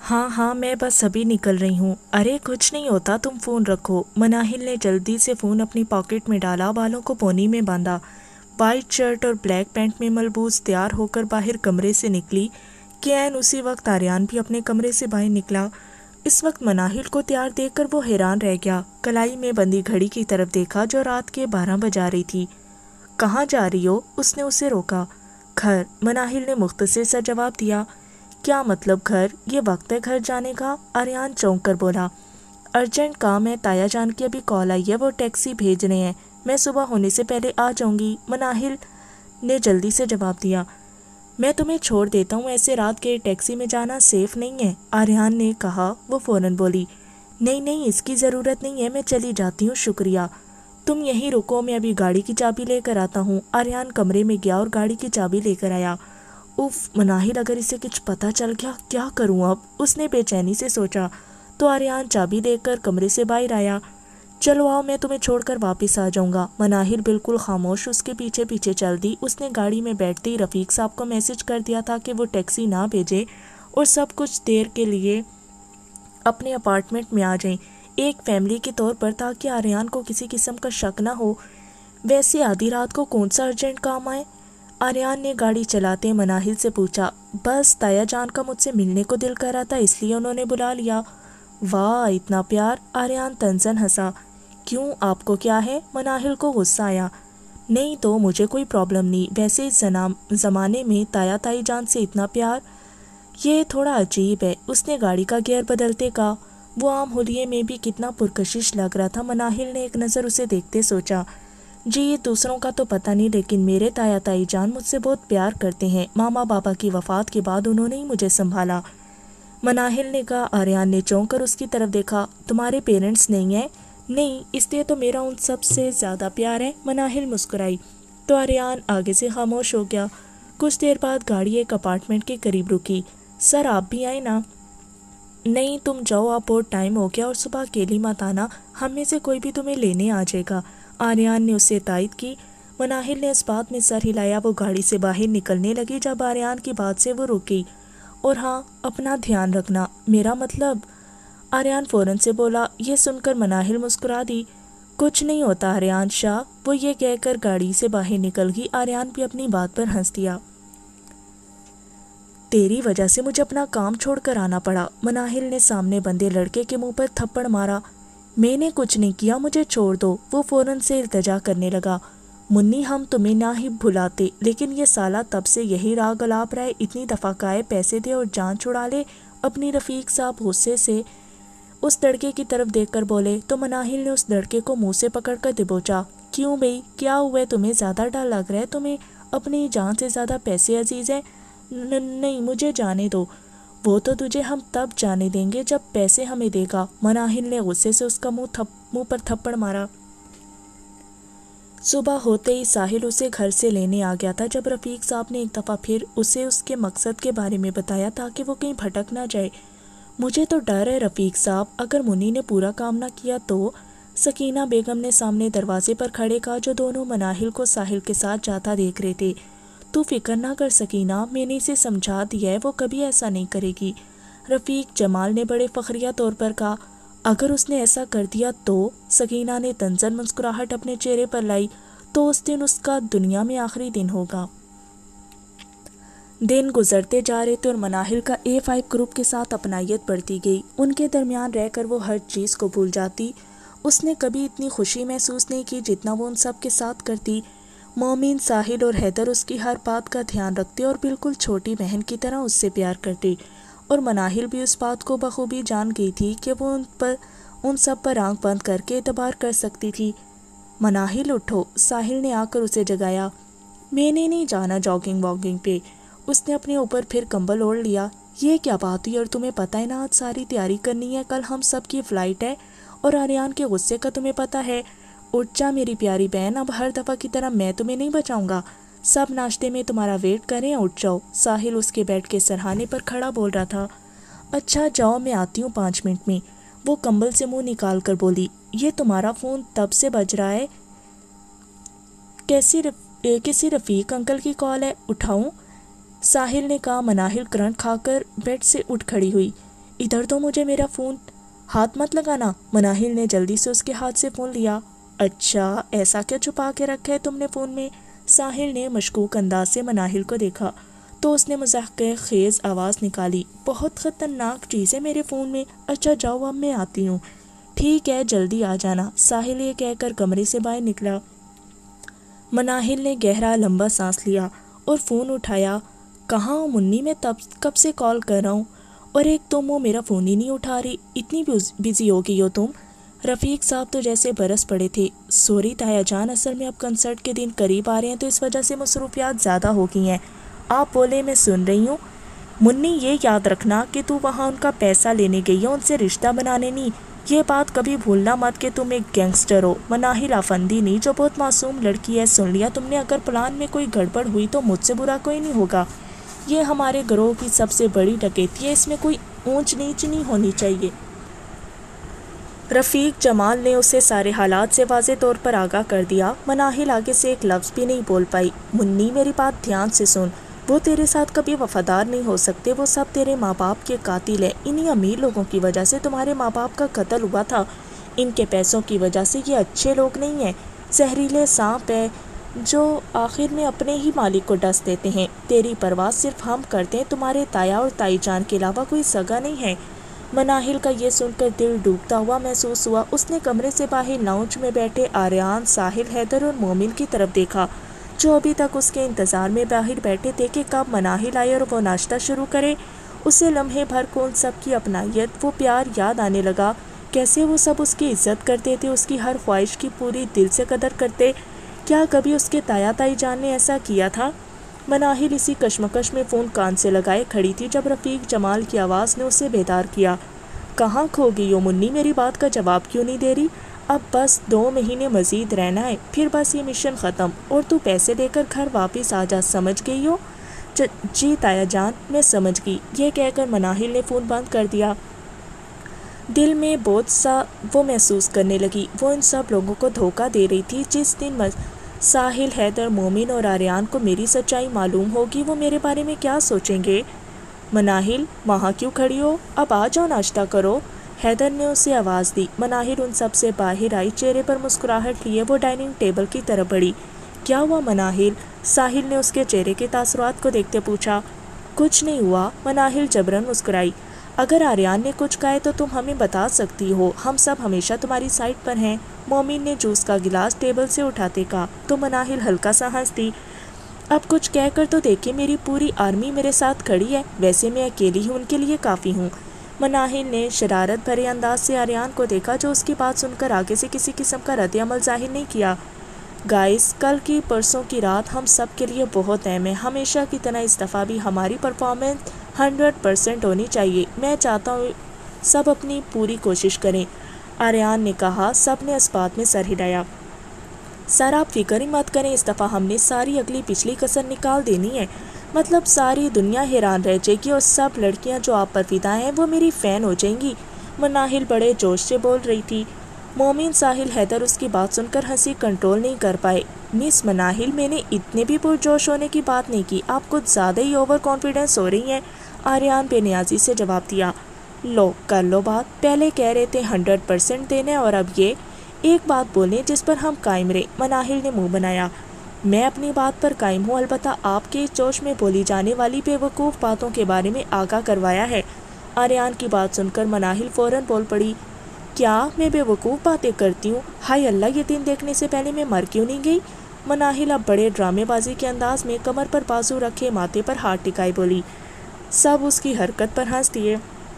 ہاں ہاں میں بس ابھی نکل رہی ہوں۔ ارے کچھ نہیں ہوتا، تم فون رکھو۔ مناہل نے جلدی سے فون اپنی پاکٹ میں ڈالا، بالوں کو پونی میں باندھا، وائٹ شرٹ اور بلیک پینٹ میں ملبوس تیار ہو کر باہر کمرے سے نکلی کہ عین اسی وقت آریان بھی اپنے کمرے سے باہر نکلا۔ اس وقت مناہل کو تیار دیکھ کر وہ حیران رہ گیا۔ کلائی میں بندی گھڑی کی طرف دیکھا جو رات کے 12 بجا رہی تھی۔ کہاں جا رہی ہو؟ اس نے اسے روکا۔ گھر، مناہل نے مختصر سا جواب دیا۔ کیا مطلب گھر؟ یہ وقت ہے گھر جانے کا؟ آریان چونک کر بولا۔ ارجنٹ کام ہے، تایا جان کی ابھی کال آئی ہے، وہ ٹیکسی بھیج رہے ہیں، میں صبح ہونے سے پہلے آ جاؤں گی، مناہل نے جلدی سے جواب دیا۔ میں تمہیں چھوڑ دیتا ہوں، ایسے رات کے ٹیکسی میں جانا سیف نہیں ہے، آریان نے کہا۔ وہ فوراً بولی، نہیں نہیں اس کی ضرورت نہیں ہے، میں چلی جاتی ہوں، شکریہ، تم یہیں رکو، میں ابھی گاڑی کی چابی لے کر آتا ہوں۔ آریان کمرے میں گیا اور گاڑی کی چابی لے کر آیا۔ اف، مناہل اگر اسے کچھ پتہ چل گیا کیا کروں اب، اس نے بے چینی سے سوچا۔ تو آریان چابی لے کر کمرے سے باہر آیا۔ چلو آؤ، میں تمہیں چھوڑ کر واپس آ جاؤں گا۔ مناہل بالکل خاموش اس کے پیچھے پیچھے چل دی۔ اس نے گاڑی میں بیٹھتے ہی رفیق صاحب کو میسج کر دیا تھا کہ وہ ٹیکسی نہ بھیجے اور سب کچھ دیر کے لیے اپنے اپارٹمنٹ میں آ جائیں، ایک فیملی کے طور پر، تاکہ آریان کو کسی قسم کا شک نہ ہو۔ ویسے آدھی رات کو کون سا ارجنٹ کام آئے؟ آریان نے گاڑی چلاتے مناہل سے پوچھا۔ بس تایا جان کا مجھ سے ملنے کو دل کر رہا تھا، اس لیے انہوں نے بلا لیا۔ واہ اتنا پیار! آریان طنزاً ہنسا۔ کیوں، آپ کو کیا ہے؟ مناہل کو غصہ آیا۔ نہیں تو مجھے کوئی پرابلم نہیں، ویسے اس زمانے میں تایا تائی جان سے اتنا پیار، یہ تھوڑا عجیب ہے، اس نے گاڑی کا گیئر بدلتے کہا۔ وہ عام حلیے میں بھی کتنا پرکشش لگ رہا تھا، مناہل نے ایک نظر اسے دیکھتے سوچا۔ جی دوسروں کا تو پتہ نہیں، لیکن میرے تایا تائی جان مجھ سے بہت پیار کرتے ہیں، ماما بابا کی وفات کے بعد انہوں نے ہی مجھے سنبھالا، مناہل نے کہا۔ آریان نے چونک کر اس کی طرف دیکھا۔ تمہارے پیرنٹس نہیں ہیں؟ نہیں، اس لیے تو میرا ان سب سے زیادہ پیار ہے، مناہل مسکرائی۔ تو آریان آگے سے خاموش ہو گیا۔ کچھ دیر بعد گاڑی ایک اپارٹمنٹ کے قریب رکی۔ سر آپ بھی آئے نا؟ نہیں تم جاؤ، آپ بہت ٹائم ہو گیا، اور صبح اکیلی مت آنا، ہم میں سے کوئی بھی تمہیں لینے آ جائے گا، آریان نے اسے تائید کی۔ مناہل نے اس بات میں سر ہلایا۔ وہ گاڑی سے باہر نکلنے لگی جب آریان کی بات سے وہ رکی۔ اور ہاں اپنا دھیان رکھنا، میرا مطلب، آریان فوراً سے بولا۔ یہ سن کر مناہل مسکرا دی۔ کچھ نہیں ہوتا آریان شاہ، وہ یہ کہہ کر گاڑی سے باہر نکل گئی۔ آریان بھی اپنی بات پر ہنس دیا۔ تیری وجہ سے مجھے اپنا کام چھوڑ کر آنا پڑا، مناہل نے سامنے بندے لڑکے کے منہ پر تھپڑ مارا۔ میں نے کچھ نہیں کیا، مجھے چھوڑ دو، وہ فوراً سے التجا کرنے لگا۔ منی ہم تمہیں نہ ہی بھلاتے، لیکن یہ سالہ تب سے یہی راگ الاپ رہا ہے، اتنی دفعہ کہے پیسے دے اور جان چھڑا لے اپنی۔ رفیق صاحب غصے سے اس لڑکے کی طرف دیکھ کر بولے، تو مناہل نے اس لڑکے کو منہ سے پکڑ کر دبوچا۔ کیوں بھئی، کیا ہوا ہے تمہیں؟ زیادہ ڈر لگ رہا ہے تمہیں؟ اپنی جان سے زیادہ پیسے عزیز ہیں؟ نہیں مجھے جانے دو، وہ تو تجھے ہم تب جانے دیں گے جب پیسے ہمیں دے گا، مناہل نے غصے سے اس کا منہ پر تھپڑ مارا۔ صبح ہوتے ہی ساحل اسے گھر سے لینے آ گیا تھا۔ جب رفیق صاحب نے ایک دفعہ پھر اسے اس کے مقصد کے بارے میں بتایا تاکہ وہ کہیں بھٹک نہ جائے۔ مجھے تو ڈر ہے رفیق صاحب، اگر منی نے پورا کام نہ کیا تو، سکینہ بیگم نے سامنے دروازے پر کھڑے کہا، جو دونوں مناہل کو ساحل کے ساتھ جاتا دیکھ رہے تھے۔ تو فکر نہ کر سکینہ، میں نے اسے سمجھا دیا ہے، وہ کبھی ایسا نہیں کرے گی، رفیق جمال نے بڑے فخریہ طور پر کہا۔ اگر اس نے ایسا کر دیا تو، سکینہ نے طنزاً مسکراہٹ اپنے چہرے پر لائی، تو اس دن اس کا دنیا میں آخری دن ہوگا۔ دن گزرتے جا رہے تھے اور مناہل کا A5 گروپ کے ساتھ اپنائیت بڑھتی گئی، ان کے درمیان رہ کر وہ ہر چیز کو بھول جاتی۔ اس نے کبھی اتنی خوشی محسوس نہیں کی جتنا وہ ان سب کے ساتھ کرتی۔ مومن، ساحل اور حیدر اس کی ہر بات کا دھیان رکھتے اور بالکل چھوٹی بہن کی طرح اس سے پیار کرتے، اور مناہل بھی اس بات کو بخوبی جان گئی تھی کہ وہ ان سب پر آنکھ بند کر کے اعتبار کر سکتی تھی۔ مناہل اٹھو، ساحل نے آ کر اسے جگایا۔ میں نے نہیں جانا جاگنگ واگنگ پہ، اس نے اپنے اوپر پھر کمبل اوڑھ لیا۔ یہ کیا بات ہوئی، اور تمہیں پتہ ہے نا آج ساری تیاری کرنی ہے، کل ہم سب کی فلائٹ ہے، اور آریان کے غصے کا تمہیں پتہ ہے۔ اٹھ جا میری پیاری بہن، اب ہر دفعہ کی طرح میں تمہیں نہیں بچاؤں گا، سب ناشتے میں تمہارا ویٹ کریں، اٹھ جاؤ، ساحل اس کے بیڈ کے سرہانے پر کھڑا بول رہا تھا۔ اچھا جاؤ، میں آتی ہوں 5 منٹ میں، وہ کمبل سے منہ نکال کر بولی۔ یہ تمہارا فون تب سے بج رہا ہے، کسی رفیق انکل کی کال ہے، اٹھاؤں؟ ساحل نے کہا۔ مناہل کرنٹ کھا کر بیڈ سے اٹھ کھڑی ہوئی۔ ادھر تو مجھے میرا فون ہاتھ مت لگانا۔ مناہل نے جلدی سے اس کے ہاتھ سے فون لیا۔ اچھا ایسا کیا چھپا کے رکھا ہے تم نے فون میں؟ ساحل نے مشکوک انداز سے مناہل کو دیکھا تو اس نے مضحکہ خیز آواز نکالی، بہت خطرناک چیز ہے میرے فون میں۔ اچھا جاؤ اب میں آتی ہوں۔ ٹھیک ہے جلدی آ جانا، ساحل یہ کہہ کر کمرے سے باہر نکلا۔ مناہل نے گہرا لمبا سانس لیا اور فون اٹھایا۔ کہاں ہو منی؟ میں کب سے کال کر رہا ہوں اور ایک تم ہو میرا فون ہی نہیں اٹھا رہی، اتنی بزی ہو گئی ہو تم؟ رفیق صاحب تو جیسے برس پڑے تھے۔ سوری تایا جان، اصل میں اب کنسرٹ کے دن قریب آ رہے ہیں تو اس وجہ سے مصروفیات زیادہ ہو گئی ہیں۔ آپ بولے میں سن رہی ہوں۔ منی یہ یاد رکھنا کہ تو وہاں ان کا پیسہ لینے گئی ہو، ان سے رشتہ بنانے نہیں۔ یہ بات کبھی بھولنا مت کہ تم ایک گینگسٹر ہو۔ مناہل آفندی نہیں جو بہت معصوم لڑکی ہے، سن لیا تم نے؟ اگر پلان میں کوئی گڑبڑ ہوئی تو مجھ سے برا کوئی نہیں ہوگا۔ یہ ہمارے گروہ کی سب سے بڑی ڈکیتی ہے، اس میں کوئی اونچ نیچ نہیں ہونی چاہیے۔ رفیق جمال نے اسے سارے حالات سے واضح طور پر آگاہ کر دیا۔ مناہل آگے سے ایک لفظ بھی نہیں بول پائی۔ منی میری بات دھیان سے سن، وہ تیرے ساتھ کبھی وفادار نہیں ہو سکتے، وہ سب تیرے ماں باپ کے قاتل ہیں۔ انہی امیر لوگوں کی وجہ سے تمہارے ماں باپ کا قتل ہوا تھا، ان کے پیسوں کی وجہ سے۔ یہ اچھے لوگ نہیں ہیں، زہریلے سانپ ہیں جو آخر میں اپنے ہی مالک کو ڈس دیتے ہیں۔ تیری پرواہ صرف ہم کرتے ہیں، تمہارے تایا اور تائی جان کے علاوہ کوئی سگا نہیں ہے۔ مناہل کا یہ سن کر دل ڈوبتا ہوا محسوس ہوا۔ اس نے کمرے سے باہر لاؤنج میں بیٹھے آریان، ساحل، حیدر اور مومن کی طرف دیکھا جو ابھی تک اس کے انتظار میں باہر بیٹھے تھے کہ کب مناہل آئے اور وہ ناشتہ شروع کرے۔ اسے لمحے بھر کو ان سب کی اپنائیت، وہ پیار یاد آنے لگا، کیسے وہ سب اس کی عزت کرتے تھے، اس کی ہر خواہش کی پوری دل سے قدر کرتے۔ کیا کبھی اس کے تایا تائی جان نے ایسا کیا تھا؟ مناہل اسی کشمکش میں فون کان سے لگائے کھڑی تھی جب رفیق جمال کی آواز نے اسے بیدار کیا۔ کہاں کھو گئی ہو منی؟ میری بات کا جواب کیوں نہیں دے رہی؟ اب بس 2 مہینے مزید رہنا ہے، پھر بس یہ مشن ختم اور تو پیسے لے کر گھر واپس آ جا، سمجھ گئی ہو؟ جی تایا جان، میں سمجھ گئی، یہ کہہ کر مناہل نے فون بند کر دیا۔ دل میں بوجھ سا وہ محسوس کرنے لگی۔ وہ ان سب لوگوں کو دھوکہ دے رہی تھی۔ جس دن ساحل، حیدر، مومن اور آریان کو میری سچائی معلوم ہوگی وہ میرے بارے میں کیا سوچیں گے؟ مناہل وہاں کیوں کھڑی ہو؟ اب آ جاؤ، ناشتہ کرو، حیدر نے اسے آواز دی۔ مناہل ان سب سے باہر آئی، چہرے پر مسکراہٹ لیے وہ ڈائننگ ٹیبل کی طرف بڑھی۔ کیا ہوا مناہل؟ ساحل نے اس کے چہرے کے تاثرات کو دیکھتے پوچھا۔ کچھ نہیں ہوا، مناہل جبرن مسکرائی۔ اگر آریان نے کچھ کہا ہے تو تم ہمیں بتا سکتی ہو، ہم سب ہمیشہ تمہاری سائڈ پر ہیں، مومن نے جوس کا گلاس ٹیبل سے اٹھاتے کہا تو مناہل ہلکا سا ہنسی۔ اب کچھ کہہ کر تو دیکھیں، میری پوری آرمی میرے ساتھ کھڑی ہے، ویسے میں اکیلی ہی ان کے لیے کافی ہوں۔ مناہل نے شرارت بھرے انداز سے آریان کو دیکھا جو اس کی بات سن کر آگے سے کسی قسم کا رد عمل ظاہر نہیں کیا۔ گائز، کل کی پرسوں کی رات ہم سب کے لیے بہت اہم ہے، ہمیشہ کی طرح اس دفعہ بھی ہماری پرفارمنس 100% ہونی چاہیے، میں چاہتا ہوں سب اپنی پوری کوشش کریں، آریان نے کہا۔ سب نے اس بات میں سر ہلایا۔ سر آپ فکر ہی مت کریں، اس دفعہ ہم نے ساری اگلی پچھلی کسر نکال دینی ہے، مطلب ساری دنیا حیران رہ جائے گی اور سب لڑکیاں جو آپ پر فدا ہیں وہ میری فین ہو جائیں گی۔ مناہل بڑے جوش سے بول رہی تھی۔ مومن، ساحل، حیدر اس کی بات سن کر ہنسی کنٹرول نہیں کر پائے۔ مس مناہل، میں نے اتنے بھی پرجوش ہونے کی بات نہیں کی، آپ کچھ زیادہ ہی اوور کانفیڈنس ہو رہی ہیں، آریان بے نیازی سے جواب دیا۔ لو کر لو بات، پہلے کہہ رہے تھے 100% دینا اور اب یہ ایک بات بولیں جس پر ہم قائم رہیں۔ مناہل نے منہ بنایا۔ میں اپنی بات پر قائم ہوں، البتہ آپ کے اس جوش میں بولی جانے والی بے وقوف باتوں کے بارے میں آگاہ کروایا ہے۔ آریان کی بات سن کر مناہل فوراً بول پڑی۔ کیا میں بے وقوف باتیں کرتی ہوں؟ ہائے اللہ، یہ دن دیکھنے سے پہلے میں مر کیوں نہیں گئی؟ مناہل اب بڑے ڈرامے بازی کے انداز میں کمر پر بازو رکھے ماتھے پر ہاتھ ٹکائے بولی۔ سب اس کی حرکت پر ہنس دیے۔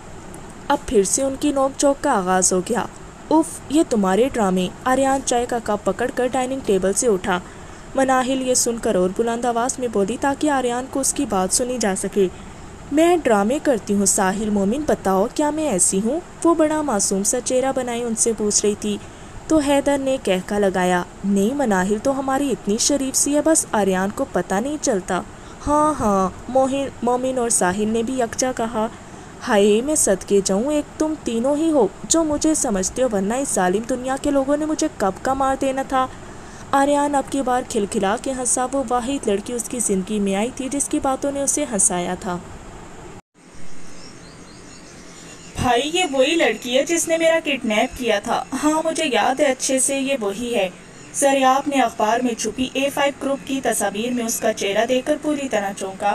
اب پھر سے ان کی نوک جھوک کا آغاز ہو گیا۔ اف، یہ تمہارے ڈرامے۔ آریان چائے کا کپ پکڑ کر ڈائننگ ٹیبل سے اٹھا۔ مناہل یہ سن کر اور بلند آواز میں بولی تاکہ آریان کو اس کی بات سنی جا سکے۔ میں ڈرامے کرتی ہوں ساحل؟ مومن بتاؤ، کیا میں ایسی ہوں؟ وہ بڑا معصوم سا چہرہ بنائے ان سے پوچھ رہی تھی تو حیدر نے کہکا لگایا۔ نہیں مناہل تو ہماری اتنی شریف سی ہے، بس آریان کو پتہ نہیں چلتا۔ ہاں ہاں، مومن اور ساحل نے بھی یکجا کہا۔ ہائے میں صدقے جاؤں، ایک تم تینوں ہی ہو جو مجھے سمجھتے ہو، ورنہ اس ظالم دنیا کے لوگوں نے مجھے کب کا مار دینا تھا۔ آریان اب کی بار کھلکھلا کے ہنسا۔ وہ واحد لڑکی اس کی زندگی میں آئی تھی جس کی باتوں نے اسے ہنسایا تھا۔ भाई ये वही लड़की है जिसने मेरा किडनैप किया था। हाँ मुझे याद है अच्छे से, ये वही है। ज़रियाब ने अखबार में छुपी A5 ग्रुप की तस्वीर में उसका चेहरा देखकर पूरी तरह चौंका।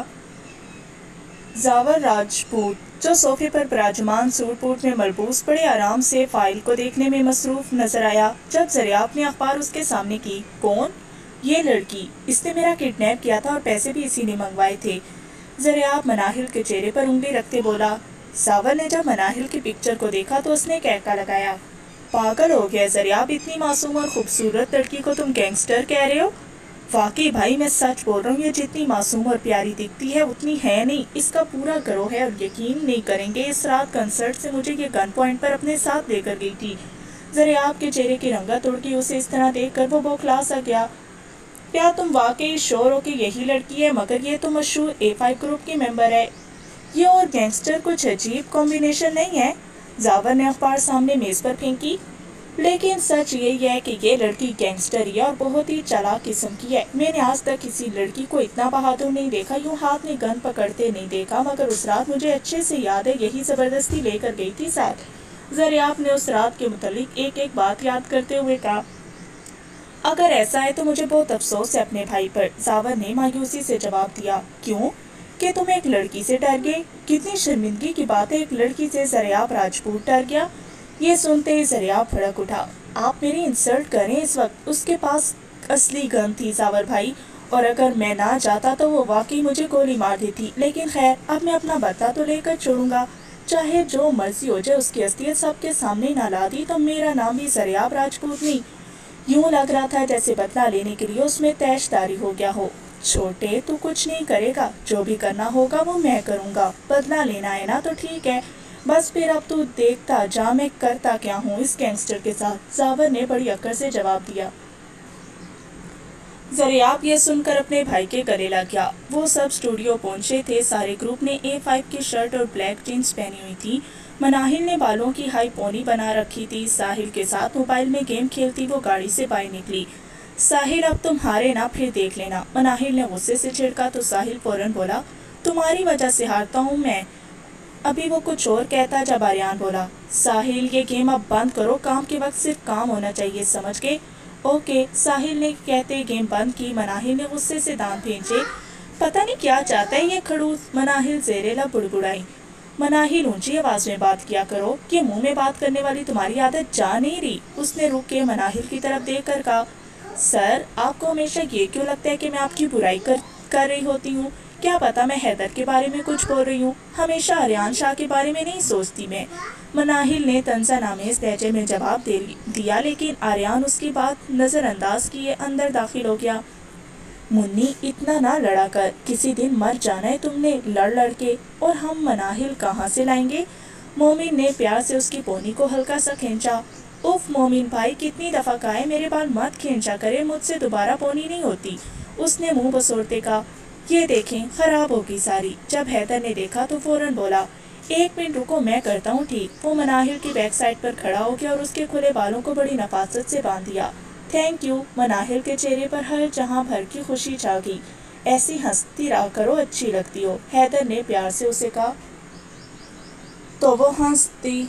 जावर राजपूत जो सोफे पर विराजमान सूट बूट में मलबूस बड़े आराम से फाइल को देखने में मसरूफ नजर आया। जब ज़रियाब ने अखबार उसके सामने की, कौन? ये लड़की, इसने मेरा किडनैप किया था और पैसे भी इसी ने मंगवाए थे। ज़रियाब मनाहिल के चेहरे पर उंगली रखते बोला। जावर ने जब मनाहिल की पिक्चर को देखा तो उसने कहका लगाया, पागल हो गया ज़रियाब, इतनी मासूम और खूबसूरत लड़की को तुम गैंगस्टर कह रहे हो? वाकई भाई मैं सच बोल रहा हूँ, ये जितनी मासूम और प्यारी दिखती है उतनी है नहीं। इसका पूरा गिरोह है और यकीन नहीं करेंगे इस रात कंसर्ट से मुझे ये गन पॉइंट पर अपने साथ लेकर गई थी। ज़रियाब के चेहरे की रंगत उड़ गई, उसे इस तरह देखकर वो बौखला सा गया। क्या तुम वाकई श्योर हो कि यही लड़की है? मगर ये तो मशहूर A5 ग्रुप की मेंबर है। ये और गैंगस्टर कुछ अजीब कॉम्बिनेशन नहीं है? जावर ने अखबार सामने मेज पर फेंकी। लेकिन सच यही है कि ये लड़की गैंगस्टर है और बहुत ही चालाक किस्म की है। मैंने आज तक किसी लड़की को इतना बहादुर नहीं देखा, यूँ हाथ में गन पकड़ते नहीं देखा। मगर उस रात मुझे अच्छे से याद है, यही जबरदस्ती लेकर गई थी साथ। ज़रियाब ने उस रात के मुतालिक एक एक बात याद करते हुए कहा। अगर ऐसा है तो मुझे बहुत अफसोस है अपने भाई पर। जावर ने मायूसी से जवाब दिया। क्यों? कि तुम एक लड़की से डर गए? कितनी शर्मिंदगी की बात है, एक लड़की से ज़रियाब राजपूत डर गया। ये सुनते ही ज़रियाब भड़क उठा। आप मेरी इंसल्ट करें, इस वक्त उसके पास असली गन थी जावर भाई, और अगर मैं ना जाता तो वो वाकई मुझे गोली मार देती। लेकिन खैर, अब मैं अपना बदला तो लेकर छोड़ूंगा, चाहे जो मर्जी हो जाए। उसकी असलियत सबके सामने ना ला दी तो मेरा नाम भी ज़रियाब राजपूत नहीं। यूं लग रहा था जैसे बदला लेने के लिए उसमें तैशदारी हो गया हो। छोटे तू कुछ नहीं करेगा, जो भी करना होगा वो मैं करूँगा। बदला लेना है ना तो ठीक है, बस फिर अब तू देखता जा मैं करता क्या हूँ इस गैंगस्टर के साथ। जावर ने बड़ी अक्ल से जवाब दिया। ज़रियाब ये सुनकर अपने भाई के गले लग गया। वो सब स्टूडियो पहुंचे थे। सारे ग्रुप ने A5 की शर्ट और ब्लैक जीन्स पहनी हुई थी। मनाहिल ने बालों की हाई पोनी बना रखी थी। साहिल के साथ मोबाइल में गेम खेलती वो गाड़ी से बाहर निकली। साहिल अब तुम हारे ना, फिर देख लेना। मनाहिल ने गुस्से से छिड़का तो साहिल फौरन बोला, तुम्हारी वजह से हारता हूँ मैं। अभी वो कुछ और कहता जब आर्यान बोला, साहिल ये गेम अब बंद करो, काम के वक्त सिर्फ काम होना चाहिए, समझ गए? ओके। साहिल ने कहते गेम बंद की। मनाहिल ने गुस्से से दांत भींचे। पता नहीं क्या चाहता है ये खड़ूस, मनाहिल ज़ेरेला बुड़बुड़ाई। मनाहिल ऊंची आवाज में बात किया करो, ये मुंह में बात करने वाली तुम्हारी आदत जा नहीं रही। उसने रुक के मनाहिल की तरफ देख कर कहा, सर आपको हमेशा ये क्यों लगता है कि मैं आपकी बुराई कर रही होती हूँ? क्या पता मैं हैदर के बारे में कुछ बोल रही हूँ, हमेशा आर्यान शाह के बारे में नहीं सोचती मैं। मनाहिल ने तंज़ानामेज़ लहजे में जवाब दिया, लेकिन आर्यान उसकी बात नज़रअंदाज किए अंदर दाखिल हो गया। मुन्नी इतना ना लड़ा कर, किसी दिन मर जाना है तुमने लड़ के, और हम मनाहिल कहाँ से लाएंगे? मोमिन ने प्यार से उसकी पोनी को हल्का सा खींचा। उफ मोमिन भाई, कितनी दफ़ा कहा है मेरे बाल मत खींचा करे, मुझसे दोबारा पोनी नहीं होती। उसने मुंह बसोरते कहा, ये देखें खराब होगी सारी। जब हैदर ने देखा तो फौरन बोला, एक मिनट रुको मैं करता हूँ ठीक। वो मनाहिल की बैक साइड पर खड़ा हो गया और उसके खुले बालों को बड़ी नफासत से बांध दिया। Thank you. मनाहिल के चेहरे पर हर जहाँ भर की खुशी छा गई। ऐसी हंसती रहा करो, अच्छी लगती हो, हैदर ने प्यार से उसे कहा। तो वो हंसती।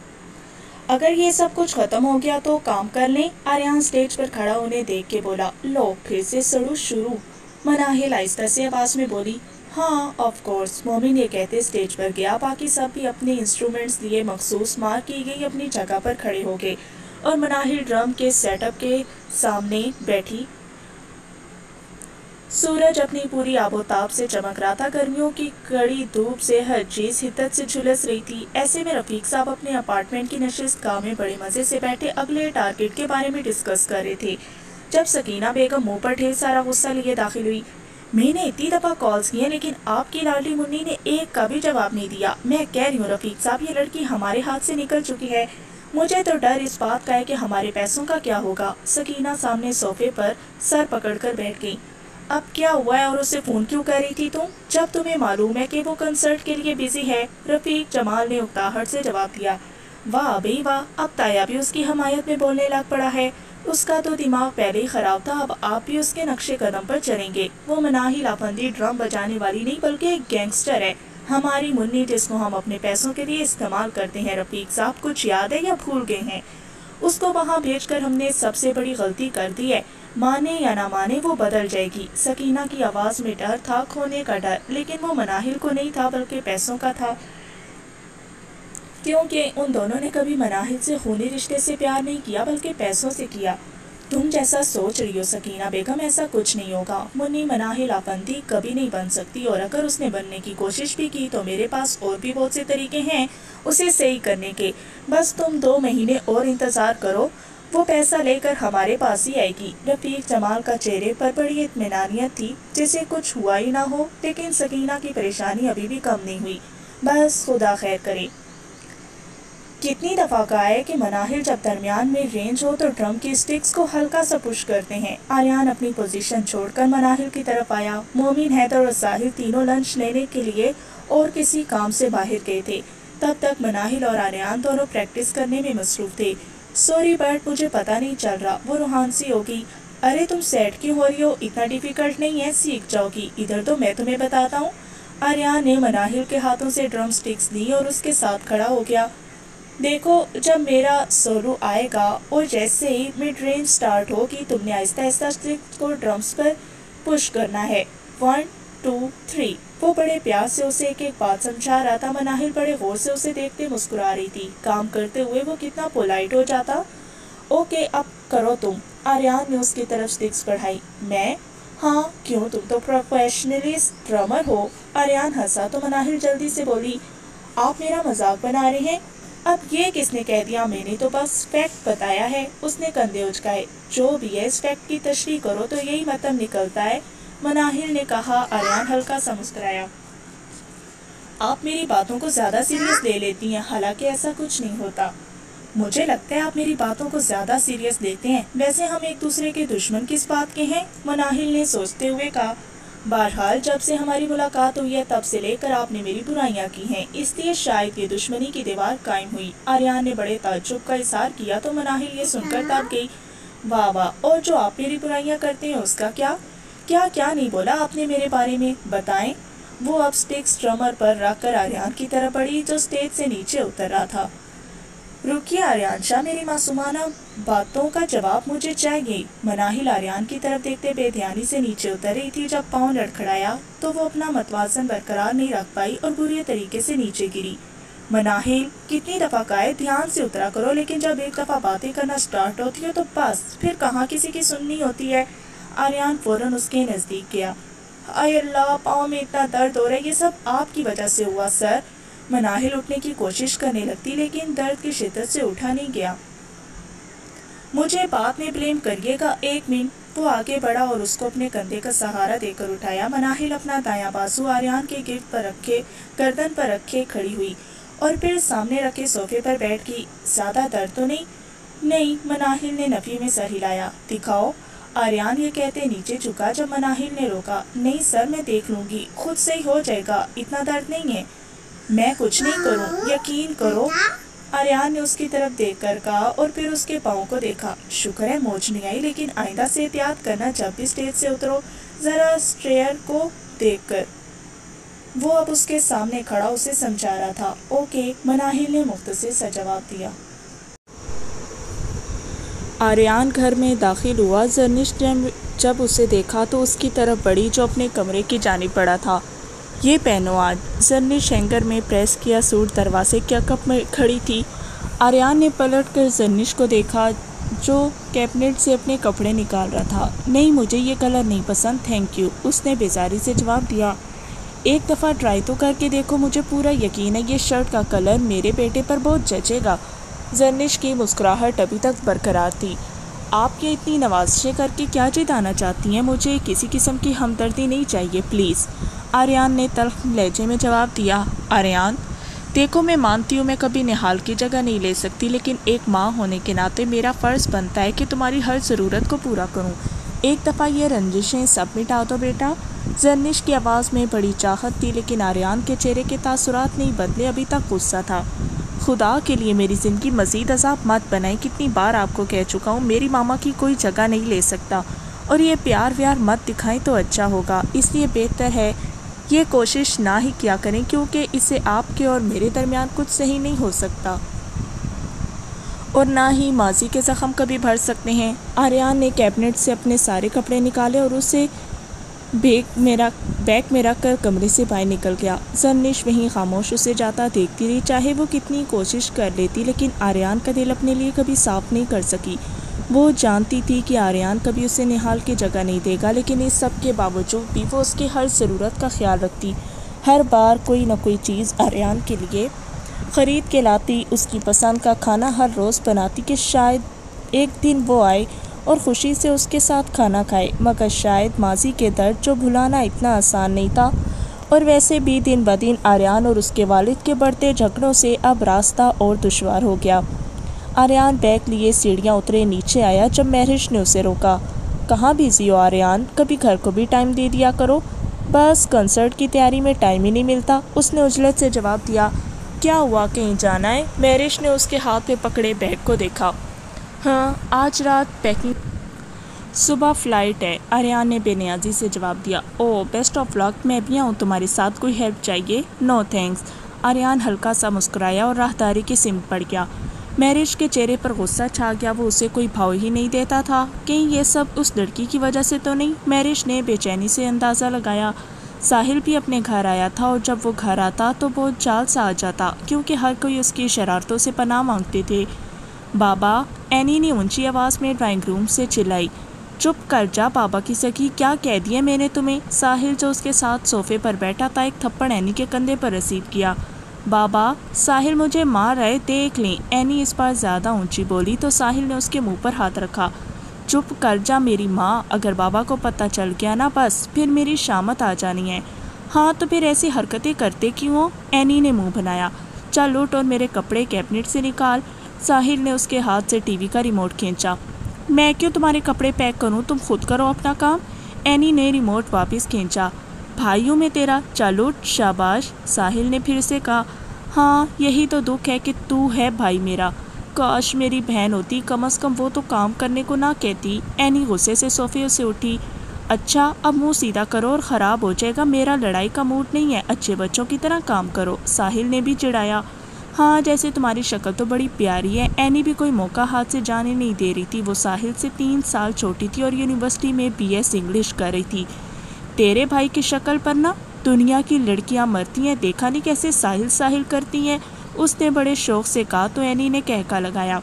अगर ये सब कुछ खत्म हो गया तो काम कर लें। आर्यान स्टेज पर खड़ा उन्हें देख के बोला। लो फिर से सड़ू शुरू। मनाहिल आहिस्ता से आवाज में बोली, हाँ ऑफ कोर्स। मोमिन ये कहते स्टेज पर गया। बाकी सब भी अपने इंस्ट्रूमेंट्स लिए मखसूस मार्क की गई अपनी जगह पर खड़े हो गए और मनाहिल ड्रम के सेटअप के सामने बैठी। सूरज अपनी पूरी आबोताब से चमक रहा था। गर्मियों की कड़ी धूप से हर चीज हिद्दत से झुलस रही थी। ऐसे में रफीक साहब अपने अपार्टमेंट की नशिस्त गाह में बड़े मजे से बैठे अगले टारगेट के बारे में डिस्कस कर रहे थे जब सकीना बेगम मुंह पर ढेर सारा गुस्सा लिए दाखिल हुई। मैंने इतनी दफा कॉल्स किए लेकिन आपकी लाडली मुन्नी ने एक का भी जवाब नहीं दिया। मैं कह रही हूँ रफीक साहब, ये लड़की हमारे हाथ से निकल चुकी है। मुझे तो डर इस बात का है कि हमारे पैसों का क्या होगा। सकीना सामने सोफे पर सर पकड़कर बैठ गई। अब क्या हुआ है और उसे फोन क्यों कर रही थी तुम, जब तुम्हें मालूम है कि वो कंसर्ट के लिए बिजी है? रफीक जमाल ने उकताहट से जवाब दिया। वाह भाई वाह, अब ताया भी उसकी हमायत में बोलने लग पड़ा है। उसका तो दिमाग पहले ही खराब था, अब आप भी उसके नक्शे कदम पर चलेंगे। वो मनाहिल आफंदी ड्रम बजाने वाली नहीं बल्कि एक गैंगस्टर है। ہماری منی جس کو ہم اپنے پیسوں کے لیے استعمال کرتے ہیں، رفیق صاحب کچھ یاد ہے یا بھول گئے ہیں؟ اس کو وہاں بھیج کر ہم نے سب سے بڑی غلطی کر دی ہے، مانے یا نہ مانے وہ بدل جائے گی۔ سکینہ کی آواز میں ڈر تھا، کھونے کا ڈر، لیکن وہ مناہل کو نہیں تھا بلکہ پیسوں کا تھا، کیونکہ ان دونوں نے کبھی مناہل سے خونی رشتے سے پیار نہیں کیا بلکہ پیسوں سے کیا۔ تم جیسا سوچ رہی ہو سکینہ بیگم، ایسا کچھ نہیں ہوگا۔ منی مناہل آپندی کبھی نہیں بن سکتی، اور اگر اس نے بننے کی کوشش بھی کی تو میرے پاس اور بھی بہت سے طریقے ہیں اسے صحیح کرنے کے۔ بس تم 2 مہینے اور انتظار کرو، وہ پیسہ لے کر ہمارے پاس ہی آئے گی۔ رفیق جمال کا چہرے پر بڑی اطمینانیت تھی، جسے کچھ ہوا ہی نہ ہو، لیکن سکینہ کی پریشانی ابھی بھی کم نہیں ہوئی۔ بس خدا خیر کرے۔ کتنی دفعہ کہا ہے کہ مناہل جب درمیان میں رینج ہو تو ڈرم کی سٹکس کو ہلکا سا پش کرتے ہیں۔ آریان اپنی پوزیشن چھوڑ کر مناہل کی طرف آیا۔ مومن، حیدر اور ظاہر تینوں لنچ لینے کے لیے اور کسی کام سے باہر گئے تھے۔ تب تک مناہل اور آریان دونوں پریکٹس کرنے میں مصروف تھے۔ سوری بٹ مجھے پتہ نہیں چل رہا، وہ روحان سی ہوگی۔ ارے تم سیٹ کیوں ہو رہی ہو؟ اتنا ڈیفیکلٹ نہیں ہے، سیکھ جاؤ گی۔ ادھر تو میں تمہیں بتاتا ہوں۔ آریان نے مناہل کے ہاتھوں سے ڈرم سٹکس لی اور اس کے ساتھ کھڑا ہو گیا۔ دیکھو، جب میرا سولو آئے گا اور جیسے ہی مڈ رینج سٹارٹ ہوگی، تم نے آہستہ آہستہ سٹکس کو ڈرمز پر پش کرنا ہے۔ 1 2 3۔ وہ بڑے پیار سے اسے ایک ایک بات سمجھا رہا تھا۔ مناہل بڑے غور سے اسے دیکھتے مسکرا رہی تھی۔ کام کرتے ہوئے وہ کتنا پولائٹ ہو جاتا۔ اوکے اب کرو تم۔ آریان نے اس کی طرف سٹکس بڑھائی۔ میں؟ ہاں کیوں، تم تو پروفیشنلسٹ ڈرمر ہو۔ آریان ہنسا تو مناہل جلدی سے بولی، آپ میرا مذاق بنا رہے ہیں؟ اب یہ کس نے کہہ دیا؟ میں نے تو بس فیکٹ بتایا ہے۔ اس نے کندھے اچکائے۔ جو بھی ہے اس فیکٹ کی تشریح کرو تو یہی مطلب نکلتا ہے، مناہل نے کہا۔ آریان ہلکا سا مسکرایا۔ آپ میری باتوں کو زیادہ سیریس لے لیتی ہیں، حالانکہ ایسا کچھ نہیں ہوتا۔ مجھے لگتا ہے آپ میری باتوں کو زیادہ سیریس لیتے ہیں۔ ویسے ہم ایک دوسرے کے دشمن کس بات کے ہیں؟ مناہل نے سوچتے ہوئے کہا۔ بہرحال جب سے ہماری ملاقات ہوئی ہے تب سے لے کر آپ نے میری برائیاں کی ہیں، اس لیے شاید یہ دشمنی کی دیوار قائم ہوئی۔ آریان نے بڑے تعجب کا اظہار کیا تو مناہل یہ سن کر دب گئی۔ واہ واہ، اور جو آپ میری برائیاں کرتے ہیں اس کا کیا؟ کیا نہیں بولا آپ نے میرے بارے میں؟ بتائیں۔ وہ اب سٹکس ڈرمر پر رکھ کر آریان کی طرف بڑھی جو سٹیج سے نیچے اتر رہا تھا۔ رکیے آریان شاہ، میری معصومانہ باتوں کا جواب مجھے چاہیے۔ مناہل آریان کی طرف دیکھتے بے دھیانی سے نیچے اتر رہی تھی۔ جب پاؤں لڑکھڑایا تو وہ اپنا متوازن برقرار نہیں رکھ پائی اور بری طریقے سے نیچے گری۔ مناہل، کتنی دفعہ کہا ہے دھیان سے اترا کرو، لیکن جب ایک دفعہ باتیں کرنا سٹارٹ ہوتی ہو تو بس پھر کہاں کسی کی سننی ہوتی ہے۔ آریان فوراً اس کے نزدیک گیا۔ اے اللہ، پاؤں میں اتنا درد ہو رہا ہے، یہ سب آپ کی وجہ سے ہوا سر۔ مناہل اٹھنے کی کوشش کرنے لگتی لیکن درد کی شدت سے اٹھا نہیں گیا۔ مجھے بعد میں بلیم کریے گا، 1 منٹ۔ وہ آگے بڑھا اور اس کو اپنے کندھے کا سہارا دے کر اٹھایا۔ مناہل اپنا دایاں بازو آریان کے گردن پر رکھے کھڑی ہوئی اور پھر سامنے رکھے صوفے پر بیٹھ گئی۔ زیادہ درد تو نہیں؟ نہیں، مناہل نے نفی میں سر ہلایا۔ دکھاؤ۔ آریان یہ کہتے نیچے جھکا جب مناہل نے روکا۔ نہیں سر، میں دیکھ لوں گی، خود صحیح ہو جائے گا، اتنا درد نہیں ہے۔ میں کچھ نہیں کروں، یقین کرو، آریان نے اس کی طرف دیکھ کر کہا اور پھر اس کے پاؤں کو دیکھا۔ شکر ہے موچ نہیں آئی، لیکن آئندہ سے احتیاط کرنا، جب بھی اسٹیج سے اترو ذرا اسٹیئر کو دیکھ کر۔ وہ اب اس کے سامنے کھڑا اسے سمجھا رہا تھا۔ اوکے، مناہل نے مختصر سا جواب دیا۔ آریان گھر میں داخل ہوا۔ زرنش جب اسے دیکھا تو اس کی طرف بڑھی جو اپنے کمرے کی جانب پڑا تھا۔ یہ پہنو آج۔ زرنش ہینگر میں پریس کیا سوٹ دروازے کے عقب میں کھڑی تھی۔ آریان نے پلٹ کر زرنش کو دیکھا جو کیبنٹ سے اپنے کپڑے نکال رہا تھا۔ نہیں مجھے یہ کلر نہیں پسند، تھینک یو، اس نے بیزاری سے جواب دیا۔ ایک دفعہ ٹرائی تو کر کے دیکھو، مجھے پورا یقین ہے یہ شرٹ کا کلر میرے بیٹے پر بہت جچے گا۔ زرنش کی مسکراہٹ ابھی تک برقرار تھی۔ آپ یہ اتنی نوازشیں کر کے کیا جتانا چاہتی ہیں؟ مجھے کسی قسم کی ہمدردی نہیں چاہیے پلیز، آریان نے تلخ لہجے میں جواب دیا۔ آریان، دیکھو میں مانتی ہوں میں کبھی نہال کی جگہ نہیں لے سکتی، لیکن ایک ماں ہونے کے ناطے میرا فرض بنتا ہے کہ تمہاری ہر ضرورت کو پورا کروں۔ ایک دفعہ یہ رنجشیں سب مٹا دو بیٹا۔ زرنش کی آواز میں بڑی چاہت تھی، لیکن آریان کے چہرے کے تاثرات نہیں بدلے، ابھی تک غصہ تھا۔ خدا کے لیے میری زندگی مزید عذاب مت بنائیں، کتنی بار آپ کو کہہ چکا ہوں میری ماما کی کوئی جگہ نہیں لے سکتا، اور یہ پیار ویار مت دکھائیں تو اچھا ہوگا، اس لیے بہتر ہے یہ کوشش نہ ہی کیا کریں کیونکہ اسے آپ کے اور میرے درمیان کچھ صحیح نہیں ہو سکتا اور نہ ہی ماضی کے زخم کبھی بھر سکتے ہیں۔ آریان نے کیبنٹ سے اپنے سارے کپڑے نکالے اور اسے بیگ میں رکھ کر کمرے سے باہر نکل گیا۔ زرنش وہیں خاموش اسے جاتا دیکھتی رہی، چاہے وہ کتنی کوشش کر لیتی لیکن آریان کا دل اپنے لیے کبھی صاف نہیں کر سکی۔ وہ جانتی تھی کہ آریان کبھی اسے نہال کی جگہ نہیں دے گا، لیکن اس سب کے باوجود بھی وہ اس کی ہر ضرورت کا خیال رکھتی، ہر بار کوئی نہ کوئی چیز آریان کے لیے خرید کے لاتی، اس کی پسند کا کھانا ہر روز بناتی کہ شاید ایک دن وہ آئے اور خوشی سے اس کے ساتھ کھانا کھائے، مگر شاید ماضی کے درد جو بھلانا اتنا آسان نہیں تھا۔ اور ویسے بھی دن بدن آریان اور اس کے والد کے بڑھتے جھگڑوں سے اب راستہ اور دشوار ہو گیا۔ آریان بیگ لیے سیڑھیاں اترے نیچے آیا جب مہرش نے اسے روکا۔ کہاں بزی ہو آریان؟ کبھی گھر کو بھی ٹائم دے دیا کرو۔ بس کنسرٹ کی تیاری میں ٹائم ہی نہیں ملتا، اس نے عجلت سے جواب دیا۔ کیا ہوا، کہیں جانا ہے؟ مہرش نے اس کے ہاتھ میں پکڑے بیگ کو دیکھا۔ ہاں، آج رات پیکنگ، صبح فلائٹ ہے، آریان نے بے نیازی سے جواب دیا۔ او بیسٹ آف لک، میں بھی آؤں تمہارے ساتھ؟ کوئی ہیلپ چاہیے؟ نو تھینکس۔ آریان ہلکا سا مسکرایا اور راہداری کی سمت بڑھ گیا۔ مہرش کے چہرے پر غصہ چھا گیا، وہ اسے کوئی بھاؤ ہی نہیں دیتا تھا، کہیں یہ سب اس لڑکی کی وجہ سے تو نہیں؟ مہرش نے بے چینی سے اندازہ لگایا۔ ساحل بھی اپنے گھر آیا تھا اور جب وہ گھر آتا تو بہت جال سا آ جاتا کیونکہ ہر کوئی اس کی شرارتوں سے پناہ مانگتے تھے۔ بابا، اینی نے اونچی آواز میں ڈرائنگ روم سے چلائی۔ چپ کر جا بابا کی سگی، کیا کہہ دیا میں نے تمہیں؟ ساحل جو اس کے ساتھ صوفے پر بیٹھا تھا ایک تھپڑ اینی کے کندھے پر رسید کیا۔ بابا، ساحل مجھے مار رہے، دیکھ لیں۔ اینی اس بار زیادہ اونچی بولی تو ساحل نے اس کے منہ پر ہاتھ رکھا۔ چپ کر جا میری ماں، اگر بابا کو پتہ چل گیا نا بس پھر میری شامت آ جانی ہے۔ ہاں تو پھر ایسی حرکتیں کرتے کیوں ہو؟ اینی نے منہ بنایا۔ چل اٹھ اور میرے کپڑے کیبنٹ سے نکال۔ ساحل نے اس کے ہاتھ سے ٹی وی کا ریموٹ کھینچا۔ میں کیوں تمہارے کپڑے پیک کروں، تم خود کرو اپنا کام۔ اینی نے ریموٹ واپس کھینچا۔ بھائی ہوں میں تیرا، چل اٹھ، شاباش۔ ساحل نے پھر سے کہا۔ ہاں یہی تو دکھ ہے کہ تو ہے بھائی میرا، کاش میری بہن ہوتی، کم از کم وہ تو کام کرنے کو نہ کہتی۔ اینی غصے سے صوفے سے اٹھی۔ اچھا اب منہ سیدھا کرو اور خراب ہو جائے گا، میرا لڑائی کا موڈ نہیں ہے، اچھے بچوں کی طرح کام کرو۔ ساحل نے بھی چڑھایا۔ ہاں جیسے تمہاری شکل تو بڑی پیاری ہے۔ اینی بھی کوئی موقع ہاتھ سے جانے نہیں دے رہی تھی، وہ ساحل سے 3 سال چھوٹی تھی اور یونیورسٹی میں BS انگلش کر رہی تھی۔ تیرے بھائی کی شکل پر نا دنیا کی لڑکیاں مرتی ہیں، دیکھا نہیں کیسے ساحل ساحل کرتی ہیں، اس نے بڑے شوق سے کہا تو اینی نے کہکا لگایا۔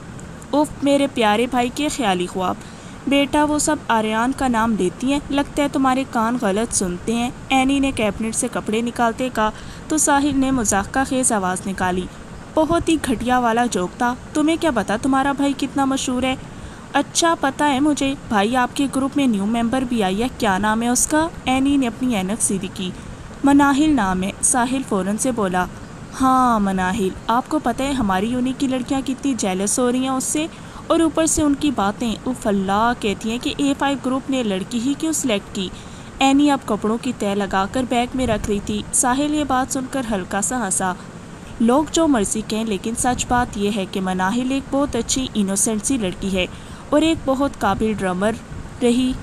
اف میرے پیارے بھائی کے خیالی خواب، بیٹا وہ سب آریان کا نام لیتی ہیں، لگتا ہے تمہارے کان غلط سنتے ہیں۔ اینی نے کیبنٹ سے کپڑے نکالتے کہا تو ساحل نے مذاقہ خیز آواز نکالی۔ بہت ہی گھٹیا والا جوک تھا، تمہیں کیا پتا تمہارا بھائی کتنا مشہور ہے؟ اچھا پتہ ہے مجھے، بھائی آپ کے گروپ میں نیو ممبر بھی آئی ہے، کیا نام ہے اس کا؟ اینی نے اپنی اینک سیدھی کی۔ مناہل نام ہے، ساحل فوراً سے بولا۔ ہاں مناہل، آپ کو پتہ ہے ہماری یونی کی لڑکیاں کتنی جیلس ہو رہی ہیں اس سے، اور اوپر سے ان کی باتیں، اف اللہ، کہتی ہیں کہ A5 گروپ نے لڑکی ہی کیوں سلیکٹ کی۔ اینی اب کپڑوں کی تہہ لگا کر بیگ میں رکھ رہی تھی۔ ساحل یہ بات سن کر ہلکا سا ہنسا۔ لوگ جو مرضی کہیں لیکن سچ بات یہ ہے کہ مناہل ایک بہت اچھی انوسینٹ سی لڑکی ہے اور ایک بہت قابل ڈرامر رہی۔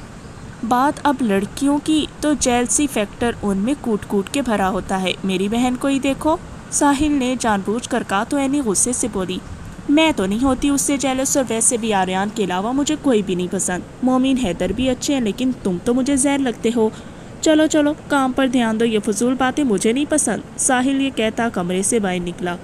بات اب لڑکیوں کی تو جیلسی فیکٹر ان میں کوٹ کوٹ کے بھرا ہوتا ہے، میری بہن کو ہی دیکھو۔ ساحل نے جان بوجھ کر کہا تو اینی غصے سے بولی۔ میں تو نہیں ہوتی اس سے جیلس، اور ویسے بھی آریان کے علاوہ مجھے کوئی بھی نہیں پسند۔ مومن حیدر بھی اچھے ہیں لیکن تم تو مجھے زہر لگتے ہو۔ چلو چلو کام پر دھیان دو، یہ فضول باتیں مجھے نہیں پسند۔ ساحل یہ کہتا کمرے سے باہر نکلا۔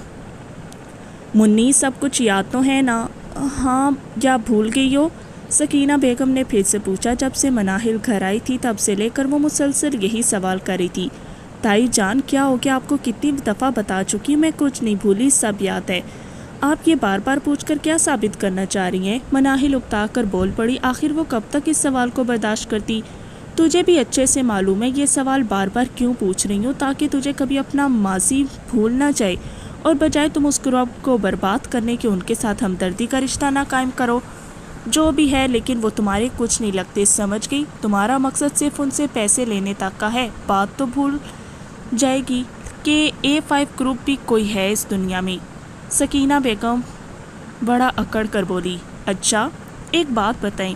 منی سب کچھ یاد تو ہے نا؟ ہاں، یا بھول گئی ہو؟ سکینہ بیگم نے پھر سے پوچھا۔ جب سے مناہل گھر آئی تھی تب سے لے کر وہ مسلسل یہی سوال کر رہی تھی۔ تائی جان کیا ہو گیا، آپ کو کتنی دفعہ بتا چکی، میں کچھ نہیں بھولی، سب یاد ہے۔ آپ یہ بار بار پوچھ کر کیا ثابت کرنا چاہ رہی ہیں؟ مناہل اکتا کر بول پڑی۔ آخر وہ کب تک اس سوال کو برداشت کرتی؟ تجھے بھی اچھے سے معلوم ہے یہ سوال بار بار کیوں پوچھ رہی ہوں، تاکہ تجھے کبھی اپنا ماضی بھول نہ جائے اور بجائے تم اس گروپ کو برباد کرنے کے ان کے ساتھ ہمدردی کا رشتہ نہ قائم کرو۔ جو بھی ہے لیکن وہ تمہارے کچھ نہیں لگتے، سمجھ گئی؟ تمہارا مقصد صرف ان سے پیسے لینے تک کا ہے، بات تو بھول جائے گی کہ A5 گروپ بھی کوئی ہے اس دنیا میں۔ سکینہ بیگم بڑا اکڑ کر بولی۔ اچھا ایک بات بتائیں،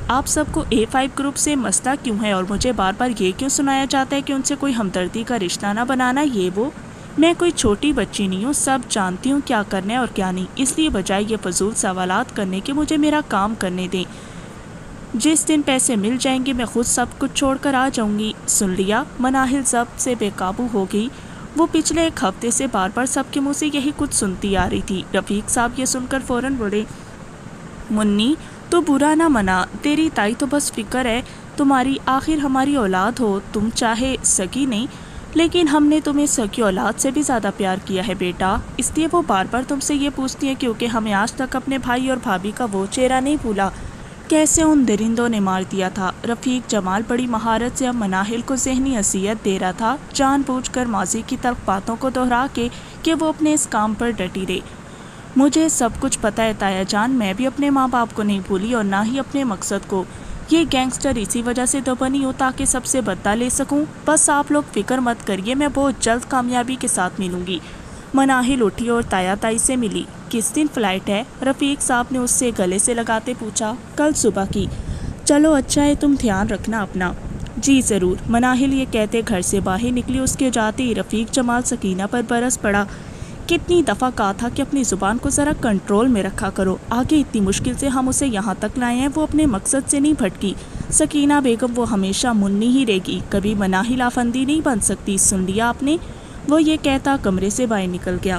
آپ سب کو A5 گروپ سے مسئلہ کیوں ہے اور مجھے بار بار یہ کیوں سنایا جاتا ہے کہ ان سے کوئی ہمدردی کا رشتہ نہ بنانا یہ وہ؟ میں کوئی چھوٹی بچی نہیں ہوں، سب جانتی ہوں کیا کرنا ہے اور کیا نہیں، اس لیے بجائے یہ فضول سوالات کرنے کے مجھے میرا کام کرنے دیں۔ جس دن پیسے مل جائیں گے میں خود سب کچھ چھوڑ کر آ جاؤں گی۔ سن لیا؟ مناہل ضبط سے بے قابو ہو گئی۔ وہ پچھلے ایک ہفتے سے بار بار سب کے منہ سے یہی کچھ سنتی آ رہی تھی۔ رفیق صاحب یہ سن کر فوراً بولے، منی تو برا نہ منا، تیری تائی تو بس فکر ہے تمہاری، آخر ہماری اولاد ہو تم، چاہے سگی نہیں لیکن ہم نے تمہیں سگی اولاد سے بھی زیادہ پیار کیا ہے بیٹا، اس لیے وہ بار بار تم سے یہ پوچھتی ہے کیونکہ ہمیں آج تک اپنے بھائی اور بھابھی کا وہ چہرہ نہیں بھولا کیسے ان درندوں نے مار دیا تھا۔ رفیق جمال بڑی مہارت سے اب مناہل کو ذہنی اذیت دے رہا تھا، جان بوجھ کر ماضی کی تلخ باتوں کو دہرا کے کہ وہ اپنے اس کام پر ڈٹی رہے۔ مجھے سب کچھ پتہ ہے تایا جان، میں بھی اپنے ماں باپ کو نہیں بھولی اور نہ ہی اپنے مقصد کو۔ یہ گینگسٹر اسی وجہ سے تو بنی ہوں تاکہ سب سے بدلہ لے سکوں، بس آپ لوگ فکر مت کریے، میں بہت جلد کامیابی کے ساتھ ملوں گی۔ مناہل اٹھی اور تایا تائی سے ملی۔ کس دن فلائٹ ہے؟ رفیق صاحب نے اس سے گلے سے لگاتے پوچھا۔ کل صبح کی۔ چلو اچھا ہے، تم دھیان رکھنا اپنا۔ جی ضرور۔ مناہل یہ کہتے گھر سے باہر نکلی، اس کے جاتے ہی رفیق جمال سکینہ پر برس پڑا۔ کتنی دفعہ کہا تھا کہ اپنی زبان کو ذرا کنٹرول میں رکھا کرو، آگے اتنی مشکل سے ہم اسے یہاں تک لائے ہیں، وہ اپنے مقصد سے نہیں بھٹکی۔ سکینہ بیگم وہ ہمیشہ منی ہی رہے گی، کبھی مناہل آفندی نہیں بن سکتی، سن لیا آپ نے؟ وہ یہ کہتا کمرے سے باہر نکل گیا۔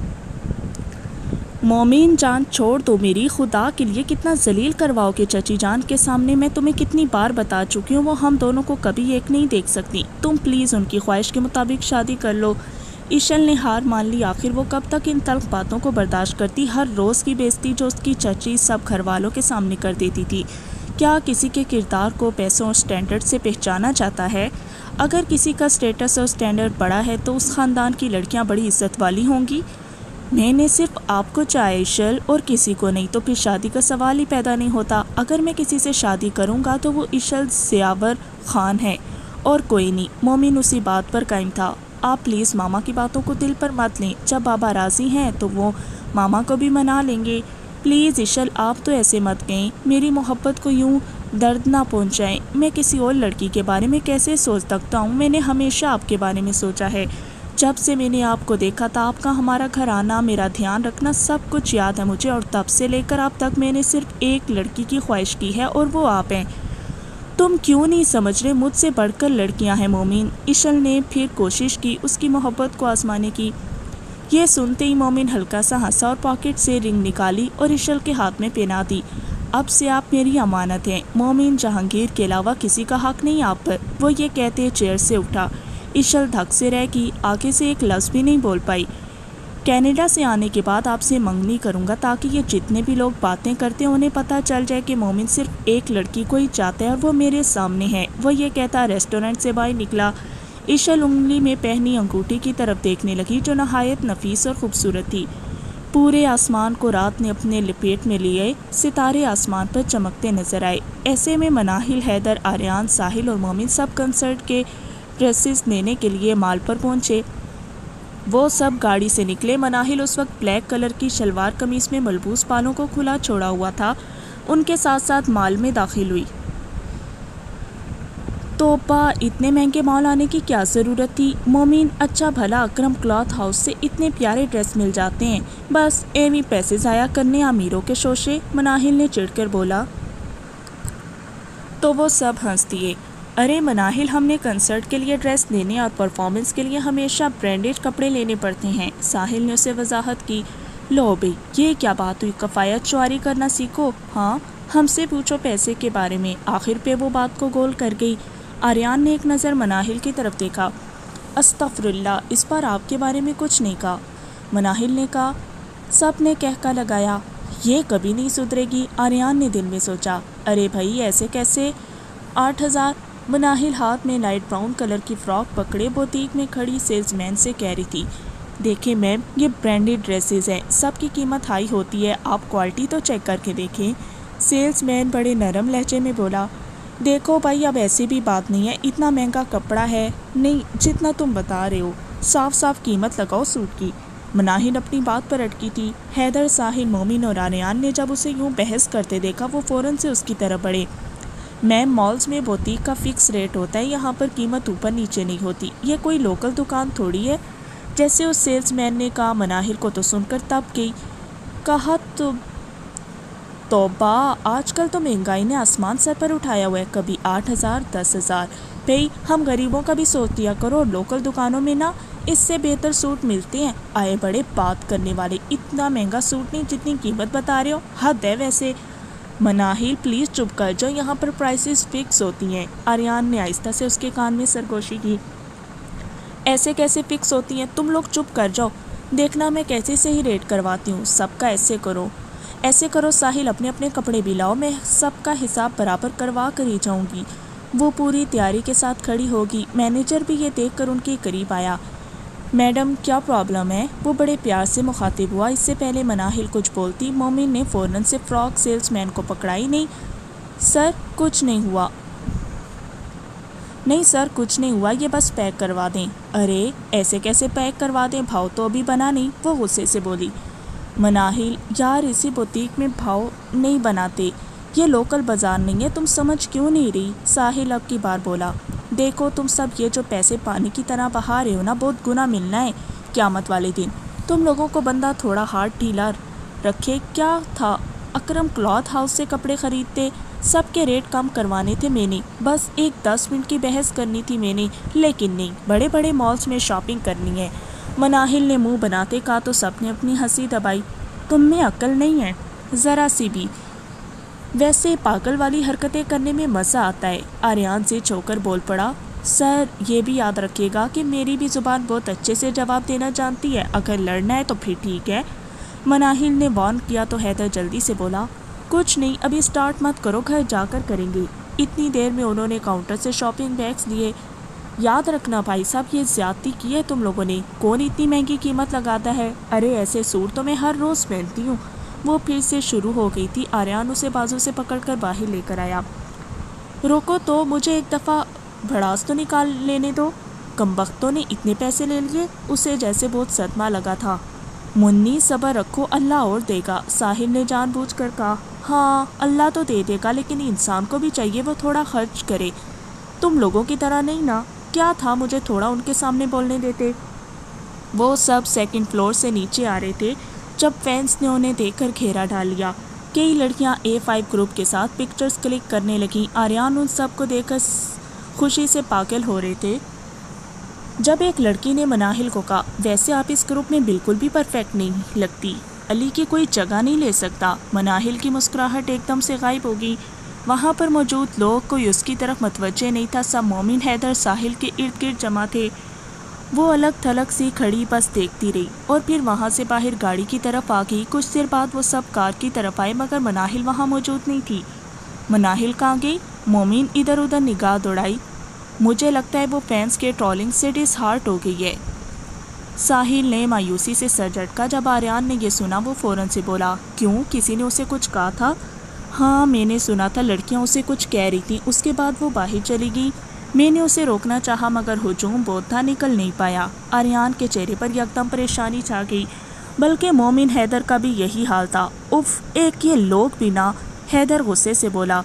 مومین جان چھوڑ دو میری، خدا کے لیے کتنا ذلیل کرواؤ گے چچی جان کے سامنے، میں تمہیں کتنی بار بتا چکی ہوں وہ ہم دونوں کو کبھی ایک نہیں دیکھ سکتی، تم پلیز ان کی خواہش کے مطابق شادی کر لو۔ ایشل نے ہار مان لی، آخر وہ کب تک ان تلخ باتوں کو برداشت کرتی، ہر روز کی بے عزتی جو اس کی چچی سب گھر والوں کے سامنے کر دیتی تھی۔ کیا کسی کے کردار کو پیسوں اور سٹینڈرڈ سے پہچانا جاتا ہے؟ اگر کسی کا سٹیٹس اور سٹینڈرڈ بڑا ہے تو اس خاندان کی لڑکیاں بڑی عزت والی ہوں گی۔ میں نے صرف آپ کو چاہے ایشل، اور کسی کو نہیں، تو پھر شادی کا سوال ہی پیدا نہیں ہوتا۔ اگر میں کسی سے شادی کروں گا تو وہ ایشل زیاور خان ہے اور کوئی نہیں۔ مومن اسی بات پر قائم تھا۔ آپ پلیز ماما کی باتوں کو دل پر مت لیں، جب بابا راضی ہیں تو وہ ماما کو بھی منا لیں گے۔ پلیز ایشل آپ تو ایسے مت کہیں، میری محبت کو یوں درد نہ پہنچائیں، میں کسی اور لڑکی کے بارے میں کیسے سوچ سکتا ہوں، میں نے ہمیشہ آپ کے بارے میں سوچا ہے، جب سے میں نے آپ کو دیکھا تھا، آپ کا ہمارا گھر آنا، میرا دھیان رکھنا، سب کچھ یاد ہے مجھے، اور تب سے لے کر اب تک میں نے صرف ایک لڑکی کی خواہش کی ہے اور وہ آپ ہیں۔ تم کیوں نہیں سمجھ رہے، مجھ سے بڑھ کر لڑکیاں ہیں مومن۔ ایشل نے پھر کوشش کی اس کی محبت کو آزمانے کی۔ یہ سنتے ہی مومن ہلکا سا ہنسا اور پاکٹ سے رنگ نکالی اور ایشل کے ہاتھ میں پہنا دی۔ اب سے آپ میری امانت ہیں مومن، جہانگیر کے علاوہ کسی کا حق نہیں آپ پر۔ وہ یہ کہتے چیئر سے اٹھا۔ ایشل دھک سے رہ گئی، آگے سے ایک لفظ بھی نہیں بول پائی۔ کینیڈا سے آنے کے بعد آپ سے منگنی کروں گا تاکہ یہ جتنے بھی لوگ باتیں کرتے ہیں انہیں پتہ چل جائے کہ مومن صرف ایک لڑکی کو ہی چاہتا ہے اور وہ میرے سامنے ہے۔ وہ یہ کہتا ریسٹورنٹ سے باہر نکلا۔ ایشل انگلی میں پہنی انگوٹھی کی طرف دیکھنے لگی جو نہایت نفیس اور خوبصورت تھی۔ پورے آسمان کو رات نے اپنے لپیٹ میں لیے، ستارے آسمان پر چمکتے نظر آئے۔ ایسے میں مناہل، حیدر، آریان، ساحل اور مومن سب کنسرٹ کے ڈریسز لینے کے لیے مال پر پہنچے۔ وہ سب گاڑی سے نکلے۔ مناہل اس وقت بلیک کلر کی شلوار قمیص میں ملبوس بالوں کو کھلا چھوڑا ہوا تھا، ان کے ساتھ ساتھ مال میں داخل ہوئی۔ توبہ، اتنے مہنگے مال آنے کی کیا ضرورت تھی؟ مومن، اچھا بھلا اکرم کلاتھ ہاؤس سے اتنے پیارے ڈریس مل جاتے ہیں، بس ایویں پیسے ضائع کرنے امیروں کے شوشے، مناہل نے چڑھ کر بولا۔ تو وہ سب ہنس دیے۔ ارے مناہل، ہم نے کنسرٹ کے لیے ڈریس لینے اور پرفارمنس کے لیے ہمیشہ برانڈڈ کپڑے لینے پڑتے ہیں، ساحل نے اسے وضاحت کی۔ لو بھئی، یہ کیا بات ہوئی، کفایت شعاری کرنا سیکھو۔ ہاں، ہم سے پوچھو پیسے کے بارے میں۔ آخر پہ وہ بات کو گول کر گئی۔ آریان نے ایک نظر مناہل کی طرف دیکھا۔ استغفراللہ، اس بار آپ کے بارے میں کچھ نہیں کہا، مناہل نے کہا۔ سب نے کہکا لگایا۔ یہ کبھی نہیں سدھرے گی، آریان نے دل میں سوچا۔ ارے بھائی ایسے کیسے؟ 8,000؟ مناہل ہاتھ میں لائٹ براؤن کلر کی فراک پکڑے بوتیک میں کھڑی سیلز مین سے کہہ رہی تھی، دیکھیں میم، یہ برانڈڈ ڈریسز ہیں، سب کی قیمت ہائی ہوتی ہے، آپ کوالٹی تو چیک کر کے دیکھیں۔ سیلز مین بڑے نرم لہجے میں بولا۔ دیکھو بھائی، اب ایسی بھی بات نہیں ہے، اتنا مہنگا کپڑا ہے نہیں جتنا تم بتا رہے ہو، صاف صاف قیمت لگاؤ سوٹ کی۔ مناہل اپنی بات پر اٹکی تھی۔ حیدر، ساحل، مومن اور آریان نے جب اسے یوں بحث کرتے دیکھا وہ فوراً سے اس کی طرف بڑھے۔ میم مالز میں بوتیک کا فکس ریٹ ہوتا ہے، یہاں پر قیمت اوپر نیچے نہیں ہوتی، یہ کوئی لوکل دکان تھوڑی ہے، جیسے اس سیلز مین نے کہا۔ مناہل کو تو سن کر تب گئی، کہا تو توبہ، آج کل تو مہنگائی نے آسمان سر پر اٹھایا ہوا ہے، کبھی 8,000 10,000۔ بھئی ہم غریبوں کا بھی سوچ دیا کرو، لوکل دکانوں میں نا اس سے بہتر سوٹ ملتے ہیں۔ آئے بڑے بات کرنے والے، اتنا مہنگا سوٹ نہیں جتنی قیمت بتا رہے ہو، حد ہے ویسے۔ مناہل پلیز چپ کر جاؤ، یہاں پر پرائسز فکس ہوتی ہیں۔ آریان نے آہستہ سے اس کے کان میں سرگوشی کی۔ ایسے کیسے فکس ہوتی ہیں؟ تم لوگ چپ کر جاؤ، دیکھنا میں کیسے صحیح ریٹ کرواتی ہوں۔ سب کا ایسے کرو ساحل، اپنے اپنے کپڑے بھی لاؤ، میں سب کا حساب برابر کروا کر ہی جاؤں گی۔ وہ پوری تیاری کے ساتھ کھڑی ہوگی۔ مینیجر بھی یہ دیکھ کر ان کے قریب آیا۔ میڈم کیا پرابلم ہے؟ وہ بڑے پیار سے مخاطب ہوا۔ اس سے پہلے مناہل کچھ بولتی، مومن نے فوراً سے فراک سیلز مین کو پکڑائی۔ نہیں سر کچھ نہیں ہوا، یہ بس پیک کروا دیں۔ ارے ایسے کیسے پیک کروا دیں، بھاؤ تو ابھی بنا نہیں، وہ غصے سے بولی۔ مناہل یار اسی بوتیک میں بھاؤ نہیں بناتے، یہ لوکل بازار نہیں ہے، تم سمجھ کیوں نہیں رہی؟ ساحل اب کی بار بولا۔ دیکھو تم سب یہ جو پیسے پانی کی طرح بہا رہے ہو نا، بہت گنا ملنا ہے قیامت والے دن۔ تم لوگوں کو بندہ تھوڑا ہاتھ ڈھیلا رکھے کیا تھا؟ اکرم کلاتھ ہاؤس سے کپڑے خریدتے، سب کے ریٹ کم کروانے تھے میں نے، بس ایک 10 منٹ کی بحث کرنی تھی میں نے، لیکن نہیں، بڑے بڑے مالز میں شاپنگ کرنی ہے۔ مناہل نے منہ بناتے کہا تو سب نے اپنی ہنسی دبائی۔ تم میں عقل نہیں ہے ذرا سی بھی، ویسے پاگل والی حرکتیں کرنے میں مزہ آتا ہے۔ آریان سے چھو کر بول پڑا، سر یہ بھی یاد رکھیے گا کہ میری بھی زبان بہت اچھے سے جواب دینا جانتی ہے، اگر لڑنا ہے تو پھر ٹھیک ہے۔ مناہل نے وارن کیا تو حیدر جلدی سے بولا، کچھ نہیں ابھی سٹارٹ مت کرو، گھر جا کر کریں گے۔ اتنی دیر میں انہوں نے کاؤنٹر سے شاپنگ بیگز لیے۔ یاد رکھنا بھائی صاحب، یہ زیادتی کی ہے تم لوگوں نے، کون اتنی مہنگی قیمت لگاتا ہے؟ ارے ایسے سوٹ تو میں ہر روز پہنتی ہوں۔ وہ پھر سے شروع ہو گئی تھی۔ آریان اسے بازو سے پکڑ کر باہر لے کر آیا۔ روکو تو، مجھے ایک دفعہ بھڑاس تو نکال لینے دو، کمبختوں نے اتنے پیسے لے لیے۔ اسے جیسے بہت صدمہ لگا تھا۔ منی صبر رکھو، اللہ اور دے گا، ساحل نے جان بوجھ کر کہا۔ ہاں اللہ تو دے دے گا، لیکن انسان کو بھی چاہیے وہ تھوڑا خرچ کرے، تم لوگوں کی طرح نہیں نا۔ کیا تھا، مجھے تھوڑا ان کے سامنے بولنے دیتے۔ وہ سب سیکنڈ فلور سے نیچے آ رہے تھے جب فینس نے انہیں دیکھ کر گھیرا ڈال لیا۔ کئی لڑکیاں A5 گروپ کے ساتھ پکچرز کلک کرنے لگیں۔ آریان ان سب کو دیکھ کر خوشی سے پاگل ہو رہے تھے۔ جب ایک لڑکی نے مناہل کو کہا، ویسے آپ اس گروپ میں بالکل بھی پرفیکٹ نہیں لگتی، علی کی کوئی جگہ نہیں لے سکتا۔ مناہل کی مسکراہٹ ایک دم سے غائب ہو گئی۔ وہاں پر موجود لوگ کوئی اس کی طرف متوجہ نہیں تھا، سب مومن حیدر ساحل کے ارد گرد جمع تھے۔ وہ الگ تھلگ سی کھڑی بس دیکھتی رہی اور پھر وہاں سے باہر گاڑی کی طرف آ گئی۔ کچھ دیر بعد وہ سب کار کی طرف آئے مگر مناہل وہاں موجود نہیں تھی۔ مناہل کہاں گئی؟ مومن ادھر ادھر نگاہ دوڑائی۔ مجھے لگتا ہے وہ فینس کے ٹرولنگ سے ڈس ہارٹ ہو گئی ہے۔ ساحل نے مایوسی سے سر جھٹکا۔ جب آریان نے یہ سنا وہ فوراً سے بولا، کیوں، کسی نے اسے کچھ کہا تھا؟ ہاں میں نے سنا تھا، لڑکیاں اسے کچھ کہہ رہی تھیں، اس کے بعد وہ باہر چلی گئی۔ میں نے اسے روکنا چاہا مگر ہجوم بہت تھا، نکل نہیں پایا۔ آریان کے چہرے پر یکدم پریشانی چھا گئی، بلکہ مومن حیدر کا بھی یہی حال تھا۔ اف، ایک یہ لوگ بھی نا، حیدر غصے سے بولا۔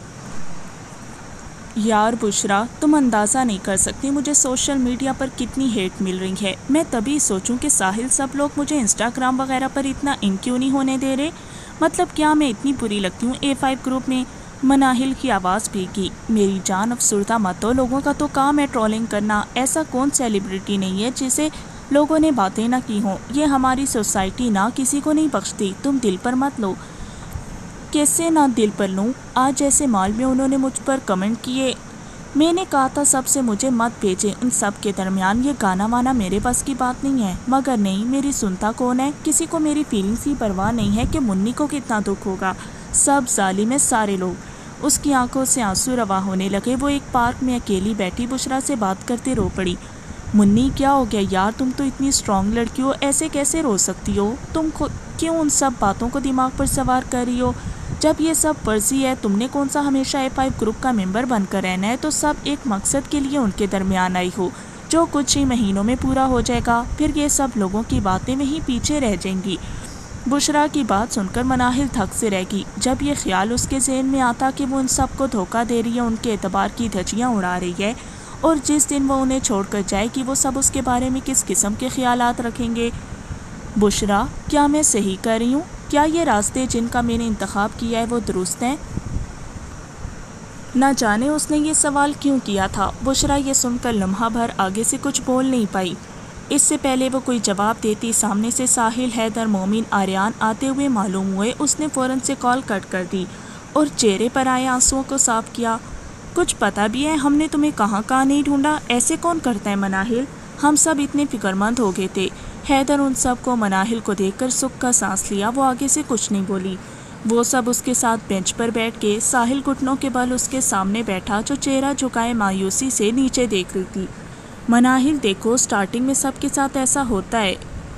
یار بشرا، تم اندازہ نہیں کر سکتی مجھے سوشل میڈیا پر کتنی ہیٹ مل رہی ہے۔ میں تبھی سوچوں کہ ساحل سب لوگ مجھے انسٹاگرام وغیرہ پر اتنا ان کیوں نہیں ہونے دے رہے، مطلب کیا میں اتنی بری لگتی ہوں A5 گروپ میں؟ مناہل کی آواز بھیگی۔ میری جان افسردہ مت ہو، لوگوں کا تو کام ہے ٹرولنگ کرنا، ایسا کون سیلیبریٹی نہیں ہے جسے لوگوں نے باتیں نہ کی ہوں۔ یہ ہماری سوسائٹی نہ کسی کو نہیں بخشتی، تم دل پر مت لو۔ کیسے نہ دل پر لوں؟ آج جیسے مال میں انہوں نے مجھ پر کمنٹ کیے، میں نے کہا تھا سب سے مجھے مت بھیجیں، ان سب کے درمیان یہ گانا وانا میرے بس کی بات نہیں ہے، مگر نہیں، میری سنتا کون ہے؟ کسی کو میری فیلنگز کی پرواہ نہیں ہے کہ منی کو کتنا دکھ ہوگا۔ سب ظالم ہے سارے لوگ۔ اس کی آنکھوں سے آنسو رواں ہونے لگے۔ وہ ایک پارک میں اکیلی بیٹھی بشرا سے بات کرتے رو پڑی۔ منی کیا ہو گیا یار، تم تو اتنی اسٹرانگ لڑکی ہو، ایسے کیسے رو سکتی ہو؟ تم کیوں ان سب باتوں کو دماغ پر سوار کر رہی ہو؟ جب یہ سب فرضی ہے، تم نے کون سا ہمیشہ A5 گروپ کا ممبر بن کر رہنا ہے؟ تو سب ایک مقصد کے لیے ان کے درمیان آئی ہو جو کچھ ہی مہینوں میں پورا ہو جائے گا، پھر یہ سب لوگوں کی باتیں وہیں پیچھے رہ جائیں گی۔ बुशरा की बात सुनकर मनाहिल थक से रह गई। जब ये ख्याल उसके ज़हन में आता कि वो इन सब को धोखा दे रही है, उनके एतबार की धज्जियाँ उड़ा रही है, और जिस दिन वो उन्हें छोड़कर जाएगी वो सब उसके बारे में किस किस्म के ख्यालात रखेंगे। बुशरा, क्या मैं सही कर रही हूँ? क्या ये रास्ते जिनका मैंने इंतखाब किया है वो दुरुस्त हैं? ना जाने उसने ये सवाल क्यों किया था। बुशरा ये सुनकर लम्हा भर आगे से कुछ बोल नहीं पाई। इससे पहले वो कोई जवाब देती, सामने से साहिल, हैदर, मोमिन, आर्यान आते हुए मालूम हुए। उसने फ़ौरन से कॉल कट कर दी और चेहरे पर आए आंसुओं को साफ किया। कुछ पता भी है हमने तुम्हें कहाँ कहाँ नहीं ढूंढा? ऐसे कौन करता है मनाहिल? हम सब इतने फिक्रमंद हो गए थे। हैदर उन सब को मनाहिल को देखकर सुख का सांस लिया। वो आगे से कुछ नहीं बोली। वो सब उसके साथ बेंच पर बैठ के, साहिल घुटनों के बल उसके सामने बैठा, जो चेहरा झुकाए मायूसी से नीचे देख रही थी। मनाहिल, देखो, स्टार्टिंग में सबके साथ ऐसा होता है।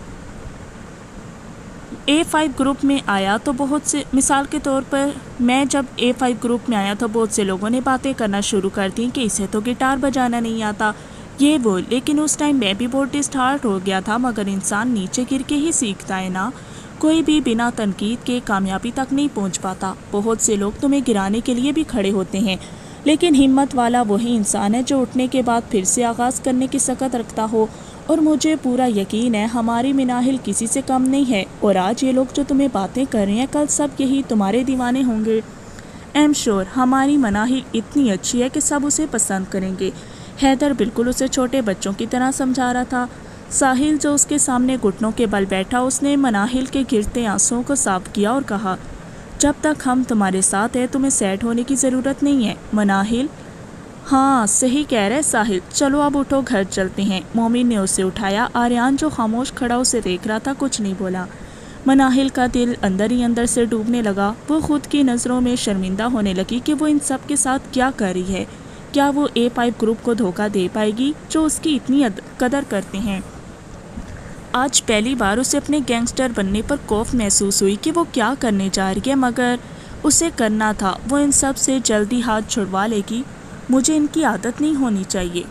A5 ग्रुप में आया तो बहुत से, मिसाल के तौर पर मैं जब A5 ग्रुप में आया तो बहुत से लोगों ने बातें करना शुरू कर दी कि इसे तो गिटार बजाना नहीं आता, ये वो। लेकिन उस टाइम मैं भी बहुत डिस्टार्ट हो गया था। मगर इंसान नीचे गिर के ही सीखता है ना। कोई भी बिना तनकीद के कामयाबी तक नहीं पहुंच पाता। बहुत से लोग तुम्हें गिराने के लिए भी खड़े होते हैं, लेकिन हिम्मत वाला वही इंसान है जो उठने के बाद फिर से आगाज़ करने की सकत रखता हो। और मुझे पूरा यकीन है हमारी मनाहिल किसी से कम नहीं है। और आज ये लोग जो तुम्हें बातें कर रहे हैं, कल सब यही तुम्हारे दीवाने होंगे। आई एम श्योर हमारी मनाहिल इतनी अच्छी है कि सब उसे पसंद करेंगे। हैदर बिल्कुल उसे छोटे बच्चों की तरह समझा रहा था। साहिल, जो उसके सामने घुटनों के बल बैठा, उसने मनाहिल के गिरते आंसुओं को साफ किया और कहा, जब तक हम तुम्हारे साथ हैं तुम्हें सैड होने की ज़रूरत नहीं है। मनाहिल, हाँ सही कह रहे साहिल, चलो अब उठो, घर चलते हैं। मोमिन ने उसे उठाया। आर्यान, जो खामोश खड़ा उसे देख रहा था, कुछ नहीं बोला। मनाहिल का दिल अंदर ही अंदर से डूबने लगा। वो खुद की नज़रों में शर्मिंदा होने लगी कि वो इन सब के साथ क्या कर रही है। क्या वो A5 ग्रुप को धोखा दे पाएगी, जो उसकी इतनी कदर करते हैं? आज पहली बार उसे अपने गैंगस्टर बनने पर खौफ महसूस हुई कि वो क्या करने जा रही है, मगर उसे करना था। वो इन सब से जल्दी हाथ छुड़वा लेगी। मुझे इनकी आदत नहीं होनी चाहिए।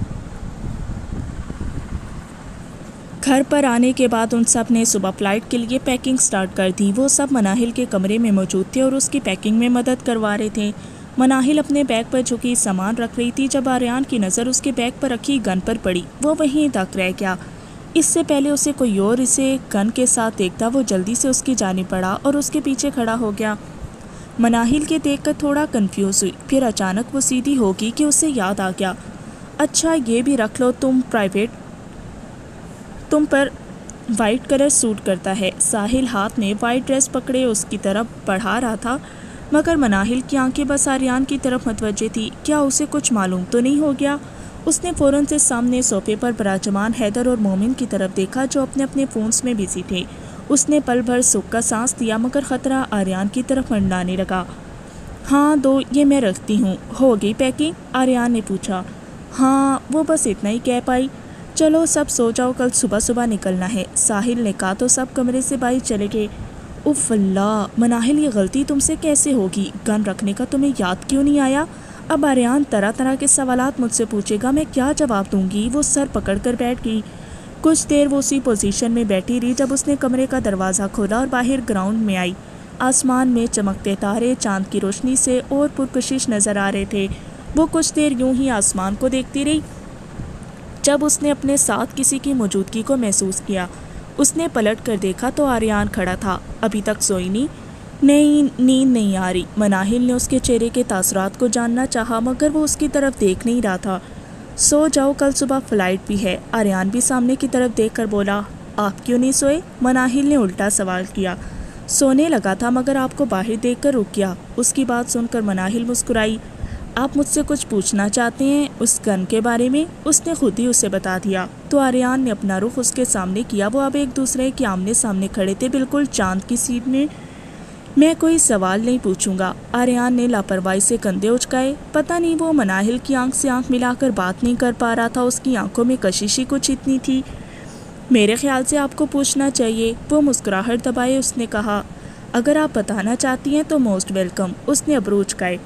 घर पर आने के बाद उन सब ने सुबह फ्लाइट के लिए पैकिंग स्टार्ट कर दी। वो सब मनाहिल के कमरे में मौजूद थे और उसकी पैकिंग में मदद करवा रहे थे। मनाहिल अपने बैग पर झुकी सामान रख रही थी जब आर्यान की नज़र उसके बैग पर रखी गन पर पड़ी। वो वहीं तक रह गया। इससे पहले उसे कोई और इसे गन के साथ देखता, वो जल्दी से उसकी जानिब बढ़ा और उसके पीछे खड़ा हो गया। मनाहिल के देखकर थोड़ा कंफ्यूज हुई, फिर अचानक वो सीधी होगी कि उसे याद आ गया, अच्छा ये भी रख लो, तुम पर वाइट कलर सूट करता है। साहिल हाथ में वाइट ड्रेस पकड़े उसकी तरफ बढ़ा रहा था, मगर मनाहिल की आंखें बस आर्यान की तरफ मतवज्जे थी। क्या उसे कुछ मालूम तो नहीं हो गया? उसने फ़ौरन से सामने सोफे पर विराजमान हैदर और मोमिन की तरफ देखा, जो अपने अपने फ़ोन्स में बिजी थे। उसने पल भर सुख का सांस दिया, मगर ख़तरा आर्यान की तरफ मंडराने लगा। हाँ दो, ये मैं रखती हूँ। हो गई पैकिंग? आर्यान ने पूछा। हाँ, वो बस इतना ही कह पाई। चलो सब सो जाओ, कल सुबह सुबह निकलना है, साहिल ने कहा तो सब कमरे से बाहर चले गए। उफ़ अल्लाह, मनाहिल ये गलती तुमसे कैसे होगी? गन रखने का तुम्हें याद क्यों नहीं आया? अब आर्यान तरह तरह के सवालात मुझसे पूछेगा, मैं क्या जवाब दूंगी? वो सर पकड़कर बैठ गई। कुछ देर वो उसी पोजीशन में बैठी रही जब उसने कमरे का दरवाज़ा खोला और बाहर ग्राउंड में आई। आसमान में चमकते तारे चांद की रोशनी से और पुरकशिश नज़र आ रहे थे। वो कुछ देर यूं ही आसमान को देखती रही। जब उसने अपने साथ किसी की मौजूदगी को महसूस किया, उसने पलट कर देखा तो आर्यान खड़ा था। अभी तक सोई नहीं? नहीं, नींद नहीं आ रही। मनाहिल ने उसके चेहरे के तासुरात को जानना चाहा, मगर वो उसकी तरफ देख नहीं रहा था। सो जाओ, कल सुबह फ्लाइट भी है। आर्यान भी सामने की तरफ देखकर बोला। आप क्यों नहीं सोए? मनाहिल ने उल्टा सवाल किया। सोने लगा था, मगर आपको बाहर देखकर रुक गया। उसकी बात सुनकर मनाहिल मुस्कुराई। आप मुझसे कुछ पूछना चाहते हैं उस गन के बारे में? उसने खुद ही उसे बता दिया। तो आर्यान ने अपना रुख उसके सामने किया। वो अब एक दूसरे के आमने सामने खड़े थे, बिल्कुल चांद की सीट में। मैं कोई सवाल नहीं पूछूंगा। आर्यान ने लापरवाही से कंधे उचकाए। पता नहीं वो मनाहिल की आंख से आंख मिलाकर बात नहीं कर पा रहा था। उसकी आंखों में कशिश ही कुछ इतनी थी। मेरे ख्याल से आपको पूछना चाहिए। वो मुस्कुराहट दबाए उसने कहा। अगर आप बताना चाहती हैं तो मोस्ट वेलकम। उसने अबरू उचकाए।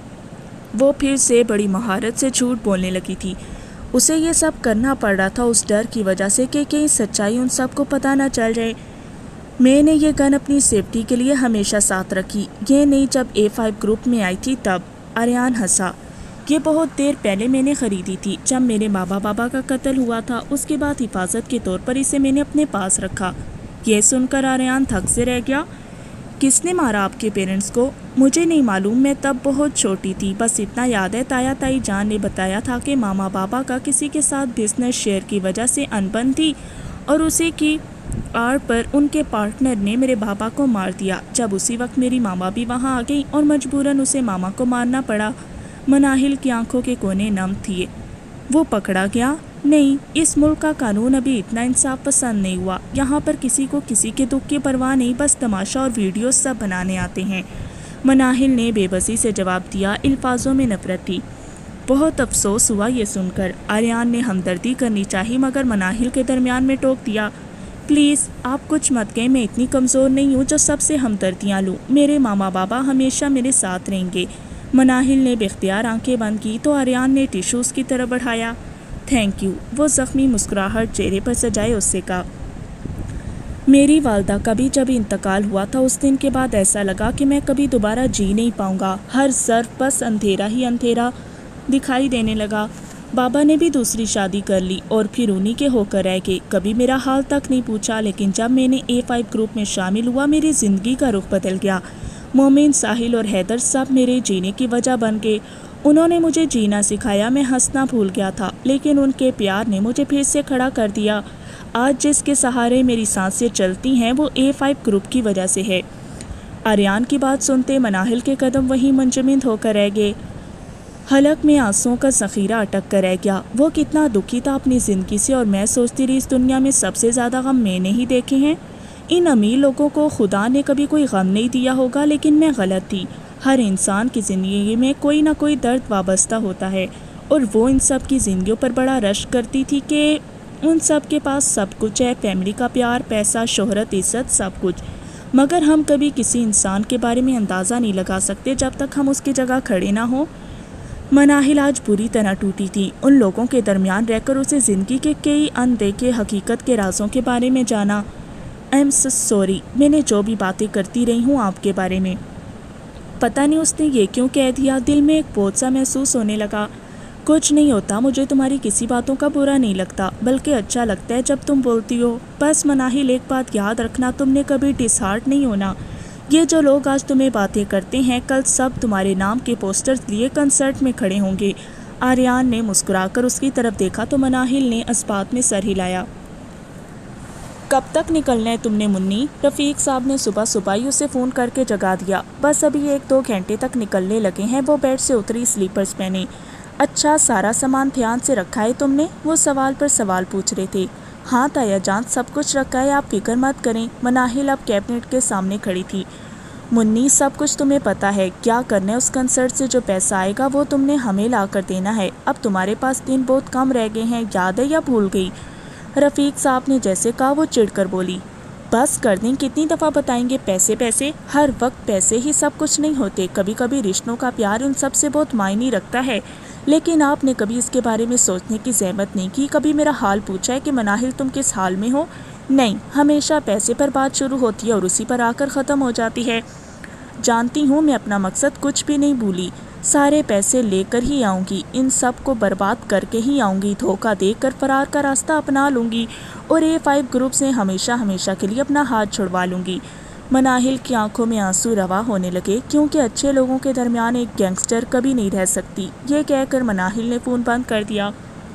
वो फिर से बड़ी महारत से झूठ बोलने लगी थी। उसे ये सब करना पड़ रहा था उस डर की वजह से कि कहीं सच्चाई उन सबको पता न चल जाए। میں نے یہ گن اپنی سیفٹی کے لیے ہمیشہ ساتھ رکھی، یہ نہیں جب A5 گروپ میں آئی تھی تب۔ آریان ہنسا۔ یہ بہت دیر پہلے میں نے خریدی تھی، جب میرے بابا کا قتل ہوا تھا، اس کے بعد حفاظت کے طور پر اسے میں نے اپنے پاس رکھا۔ یہ سن کر آریان تھک سے رہ گیا۔ کس نے مارا آپ کے پیرنٹس کو؟ مجھے نہیں معلوم، میں تب بہت چھوٹی تھی، بس اتنا یاد ہے تایا تائی جان نے بتایا تھا کہ ماما بابا کا کسی کے ساتھ بزنس شیئر کی وجہ سے انبن تھی اور اسی کی آڑ پر ان کے پارٹنر نے میرے بابا کو مار دیا۔ جب اسی وقت میری ماما بھی وہاں آ گئی اور مجبوراً اسے ماما کو مارنا پڑا۔ مناہل کی آنکھوں کے کونے نم تھے۔ وہ پکڑا گیا؟ نہیں، اس ملک کا قانون ابھی اتنا انصاف پسند نہیں ہوا، یہاں پر کسی کو کسی کے دکھ کی پرواہ نہیں، بس تماشا اور ویڈیوز سب بنانے آتے ہیں۔ مناہل نے بے بسی سے جواب دیا، الفاظوں میں نفرت تھی۔ بہت افسوس ہوا یہ سن کر۔ آریان نے ہمدردی کرنی چاہی مگر مناہل کے درمیان میں ٹوک دیا، پلیز آپ کچھ مت کہیں، میں اتنی کمزور نہیں ہوں جو سب سے ہمدردیاں لوں، میرے ماما بابا ہمیشہ میرے ساتھ رہیں گے۔ مناہل نے بے اختیار آنکھیں بند کی تو آریان نے ٹیشوز کی طرف بڑھایا۔ تھینک یو، وہ زخمی مسکراہٹ چہرے پر سجائے اس سے کہا۔ میری والدہ کا بھی جب انتقال ہوا تھا اس دن کے بعد ایسا لگا کہ میں کبھی دوبارہ جی نہیں پاؤں گا، ہر طرف بس اندھیرا ہی اندھیرا دکھائی دینے لگا۔ بابا نے بھی دوسری شادی کر لی اور پھر انہی کے ہو کر رہ گئے، کبھی میرا حال تک نہیں پوچھا، لیکن جب میں نے A5 گروپ میں شامل ہوا میری زندگی کا رخ بدل گیا۔ مومن، ساحل اور حیدر سب میرے جینے کی وجہ بن گئے، انہوں نے مجھے جینا سکھایا، میں ہنسنا بھول گیا تھا، لیکن ان کے پیار نے مجھے پھر سے کھڑا کر دیا۔ آج جس کے سہارے میری سانسیں چلتی ہیں وہ A5 گروپ کی وجہ سے ہے۔ آریان کی بات سنتے مناہل کے قدم وہیں منجمد ہو کر رہ گئے، حلق میں آنسوؤں کا ذخیرہ اٹک کر رہ گیا۔ وہ کتنا دکھی تھا اپنی زندگی سے، اور میں سوچتی رہی اس دنیا میں سب سے زیادہ غم میں نے ہی دیکھے ہیں۔ ان امیر لوگوں کو خدا نے کبھی کوئی غم نہیں دیا ہوگا، لیکن میں غلط تھی۔ ہر انسان کی زندگی میں کوئی نہ کوئی درد وابستہ ہوتا ہے، اور وہ ان سب کی زندگیوں پر بڑا رشک کرتی تھی کہ ان سب کے پاس سب کچھ ہے، فیملی کا پیار، پیسہ، شہرت، عزت، سب کچھ، مگر ہم کبھی کسی انسان کے بارے میں اندازہ نہیں لگا سکتے جب تک ہم اس کی جگہ کھڑے نہ ہوں۔ مناہل آج بری طرح ٹوٹی تھی، ان لوگوں کے درمیان رہ کر اسے زندگی کے کئی اندیکھے حقیقت کے رازوں کے بارے میں جانا۔ I'm so sorry، میں نے جو بھی باتیں کرتی رہی ہوں آپ کے بارے میں۔ پتہ نہیں اس نے یہ کیوں کہہ دیا، دل میں ایک بوجھ سا محسوس ہونے لگا۔ کچھ نہیں ہوتا، مجھے تمہاری کسی باتوں کا برا نہیں لگتا، بلکہ اچھا لگتا ہے جب تم بولتی ہو۔ بس مناہل ایک بات یاد رکھنا، تم نے کبھی ڈس ہارٹ نہیں ہونا۔ یہ جو لوگ آج تمہیں باتیں کرتے ہیں کل سب تمہارے نام کے پوسٹرز لیے کنسرٹ میں کھڑے ہوں گے۔ آریان نے مسکرا کر اس کی طرف دیکھا تو مناہل نے اثبات میں سر ہلایا۔ کب تک نکلنا ہے تم نے منی؟ رفیق صاحب نے صبح صبح ہی اسے فون کر کے جگا دیا۔ بس ابھی 1-2 گھنٹے تک نکلنے لگے ہیں۔ وہ بیڈ سے اتری، سلیپرز پہنے۔ اچھا، سارا سامان دھیان سے رکھا ہے تم نے؟ وہ سوال پر سوال پوچھ رہے تھے۔ ہاں تایا جان، سب کچھ رکھا ہے، آپ فکر مت کریں۔ مناہل اب کیبنٹ کے سامنے کھڑی تھی۔ منی، سب کچھ تمہیں پتا ہے، کیا کرنا ہے اس کنسرٹ سے جو پیسہ آئے گا وہ تم نے ہمیں لا کر دینا ہے۔ اب تمہارے پاس دن بہت کم رہ گئے ہیں، یاد ہے یا بھول گئی؟ رفیق صاحب نے جیسے کہا وہ چڑھ کر بولی، بس کر دیں، کتنی دفعہ بتائیں گے پیسے پیسے، ہر وقت پیسے ہی سب کچھ نہیں ہوتے، کبھی کبھی رشتوں کا پیار ان سب سے بہت معنی رکھتا ہے۔ لیکن آپ نے کبھی اس کے بارے میں سوچنے کی زحمت نہیں کی، کبھی میرا حال پوچھا ہے کہ مناہل تم کس حال میں ہو؟ نہیں، ہمیشہ پیسے پر بات شروع ہوتی ہے اور اسی پر آ کر ختم ہو جاتی ہے۔ جانتی ہوں، میں اپنا مقصد کچھ بھی نہیں بھولی، سارے پیسے لے کر ہی آؤں گی، ان سب کو برباد کر کے ہی آؤں گی، دھوکہ دے کر فرار کا راستہ اپنا لوں گی اور A5 گروپ سے ہمیشہ ہمیشہ کے لیے اپنا ہاتھ چھڑوا لوں گی۔ مناہل کی آنکھوں میں آنسو روا ہونے لگے، کیونکہ اچھے لوگوں کے درمیان ایک گینگسٹر کبھی نہیں رہ سکتی۔ یہ کہہ کر مناہل نے فون بند کر دیا۔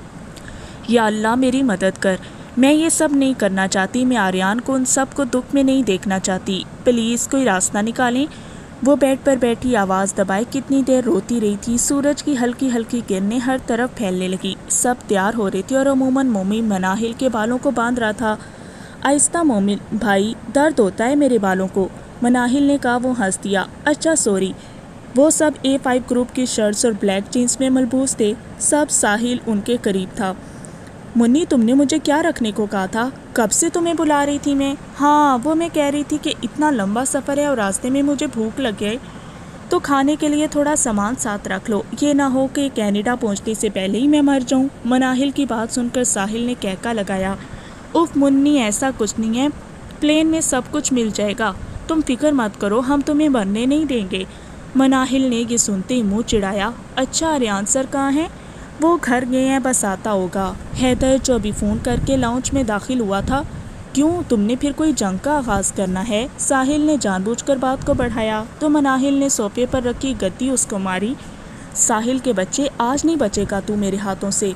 یا اللہ میری مدد کر، میں یہ سب نہیں کرنا چاہتی، میں آریان کو ان سب کو دکھ میں نہیں دیکھنا چاہتی، پلیز کوئی راستہ نکالیں۔ وہ بیڈ پر بیٹھی آواز دبائے کتنی دیر روتی رہی تھی۔ سورج کی ہلکی ہلکی کرنیں ہر طرف پھیلنے لگی، سب تیار ہو رہے تھے اور عموماً مومن مناہل کے بالوں کو باندھ رہا تھا۔ آہستہ مومن بھائی، درد ہوتا ہے میرے بالوں کو، مناہل نے کہا۔ وہ ہنس دیا، اچھا سوری۔ وہ سب A5 گروپ کی شرٹس اور بلیک جینس میں ملبوس تھے، سب ساحل ان کے قریب تھا۔ منی، تم نے مجھے کیا رکھنے کو کہا تھا؟ کب سے تمہیں بلا رہی تھی میں۔ ہاں، وہ میں کہہ رہی تھی کہ اتنا لمبا سفر ہے اور راستے میں مجھے بھوک لگ گئے تو کھانے کے لیے تھوڑا سامان ساتھ رکھ لو، یہ نہ ہو کہ کینیڈا پہنچنے سے پہلے ہی میں مر جاؤں۔ مناہل کی بات سن کر ساحل نے کہکا لگایا، اف منی، ایسا کچھ نہیں ہے، پلین میں سب کچھ مل جائے گا، تم فکر مت کرو، ہم تمہیں مرنے نہیں دیں گے۔ مناہل نے یہ سنتے ہی منہ چڑھایا۔ اچھا آریان سر کہاں ہیں؟ وہ گھر گئے ہیں، بس آتا ہوگا۔ حیدر جو ابھی فون کر کے لاؤنج میں داخل ہوا تھا، کیوں تم نے پھر کوئی جنگ کا آغاز کرنا ہے؟ ساحل نے جان بوجھ کر بات کو بڑھایا تو مناہل نے صوفے پر رکھی گدی اس کو ماری۔ ساحل کے بچے، آج نہیں بچے گا تو میرے ہاتھوں سے۔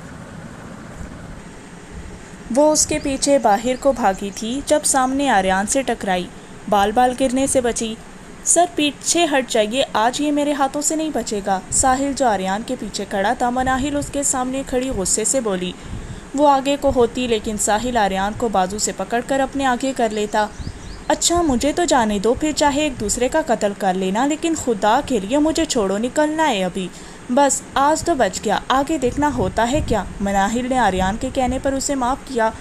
وہ اس کے پیچھے باہر کو بھاگی تھی جب سامنے آریان سے ٹکرائی، بال بال گرنے سے بچی۔ سر پیچھے ہٹ جائیے، آج یہ میرے ہاتھوں سے نہیں بچے گا۔ ساحل جو آریان کے پیچھے کھڑا تھا، مناہل اس کے سامنے کھڑی غصے سے بولی۔ وہ آگے کو ہوتی لیکن ساحل آریان کو بازو سے پکڑ کر اپنے آگے کر لیتا۔ اچھا مجھے تو جانے دو، پھر چاہے ایک دوسرے کا قتل کر لینا، لیکن خدا کے لیے مجھے چھوڑو، نکلنا ہے ابھی۔ بس آج تو بچ گیا، آگے دیکھنا ہوتا ہے کیا۔ مناہل نے آریان کے کہنے پر اسے معاف کیا۔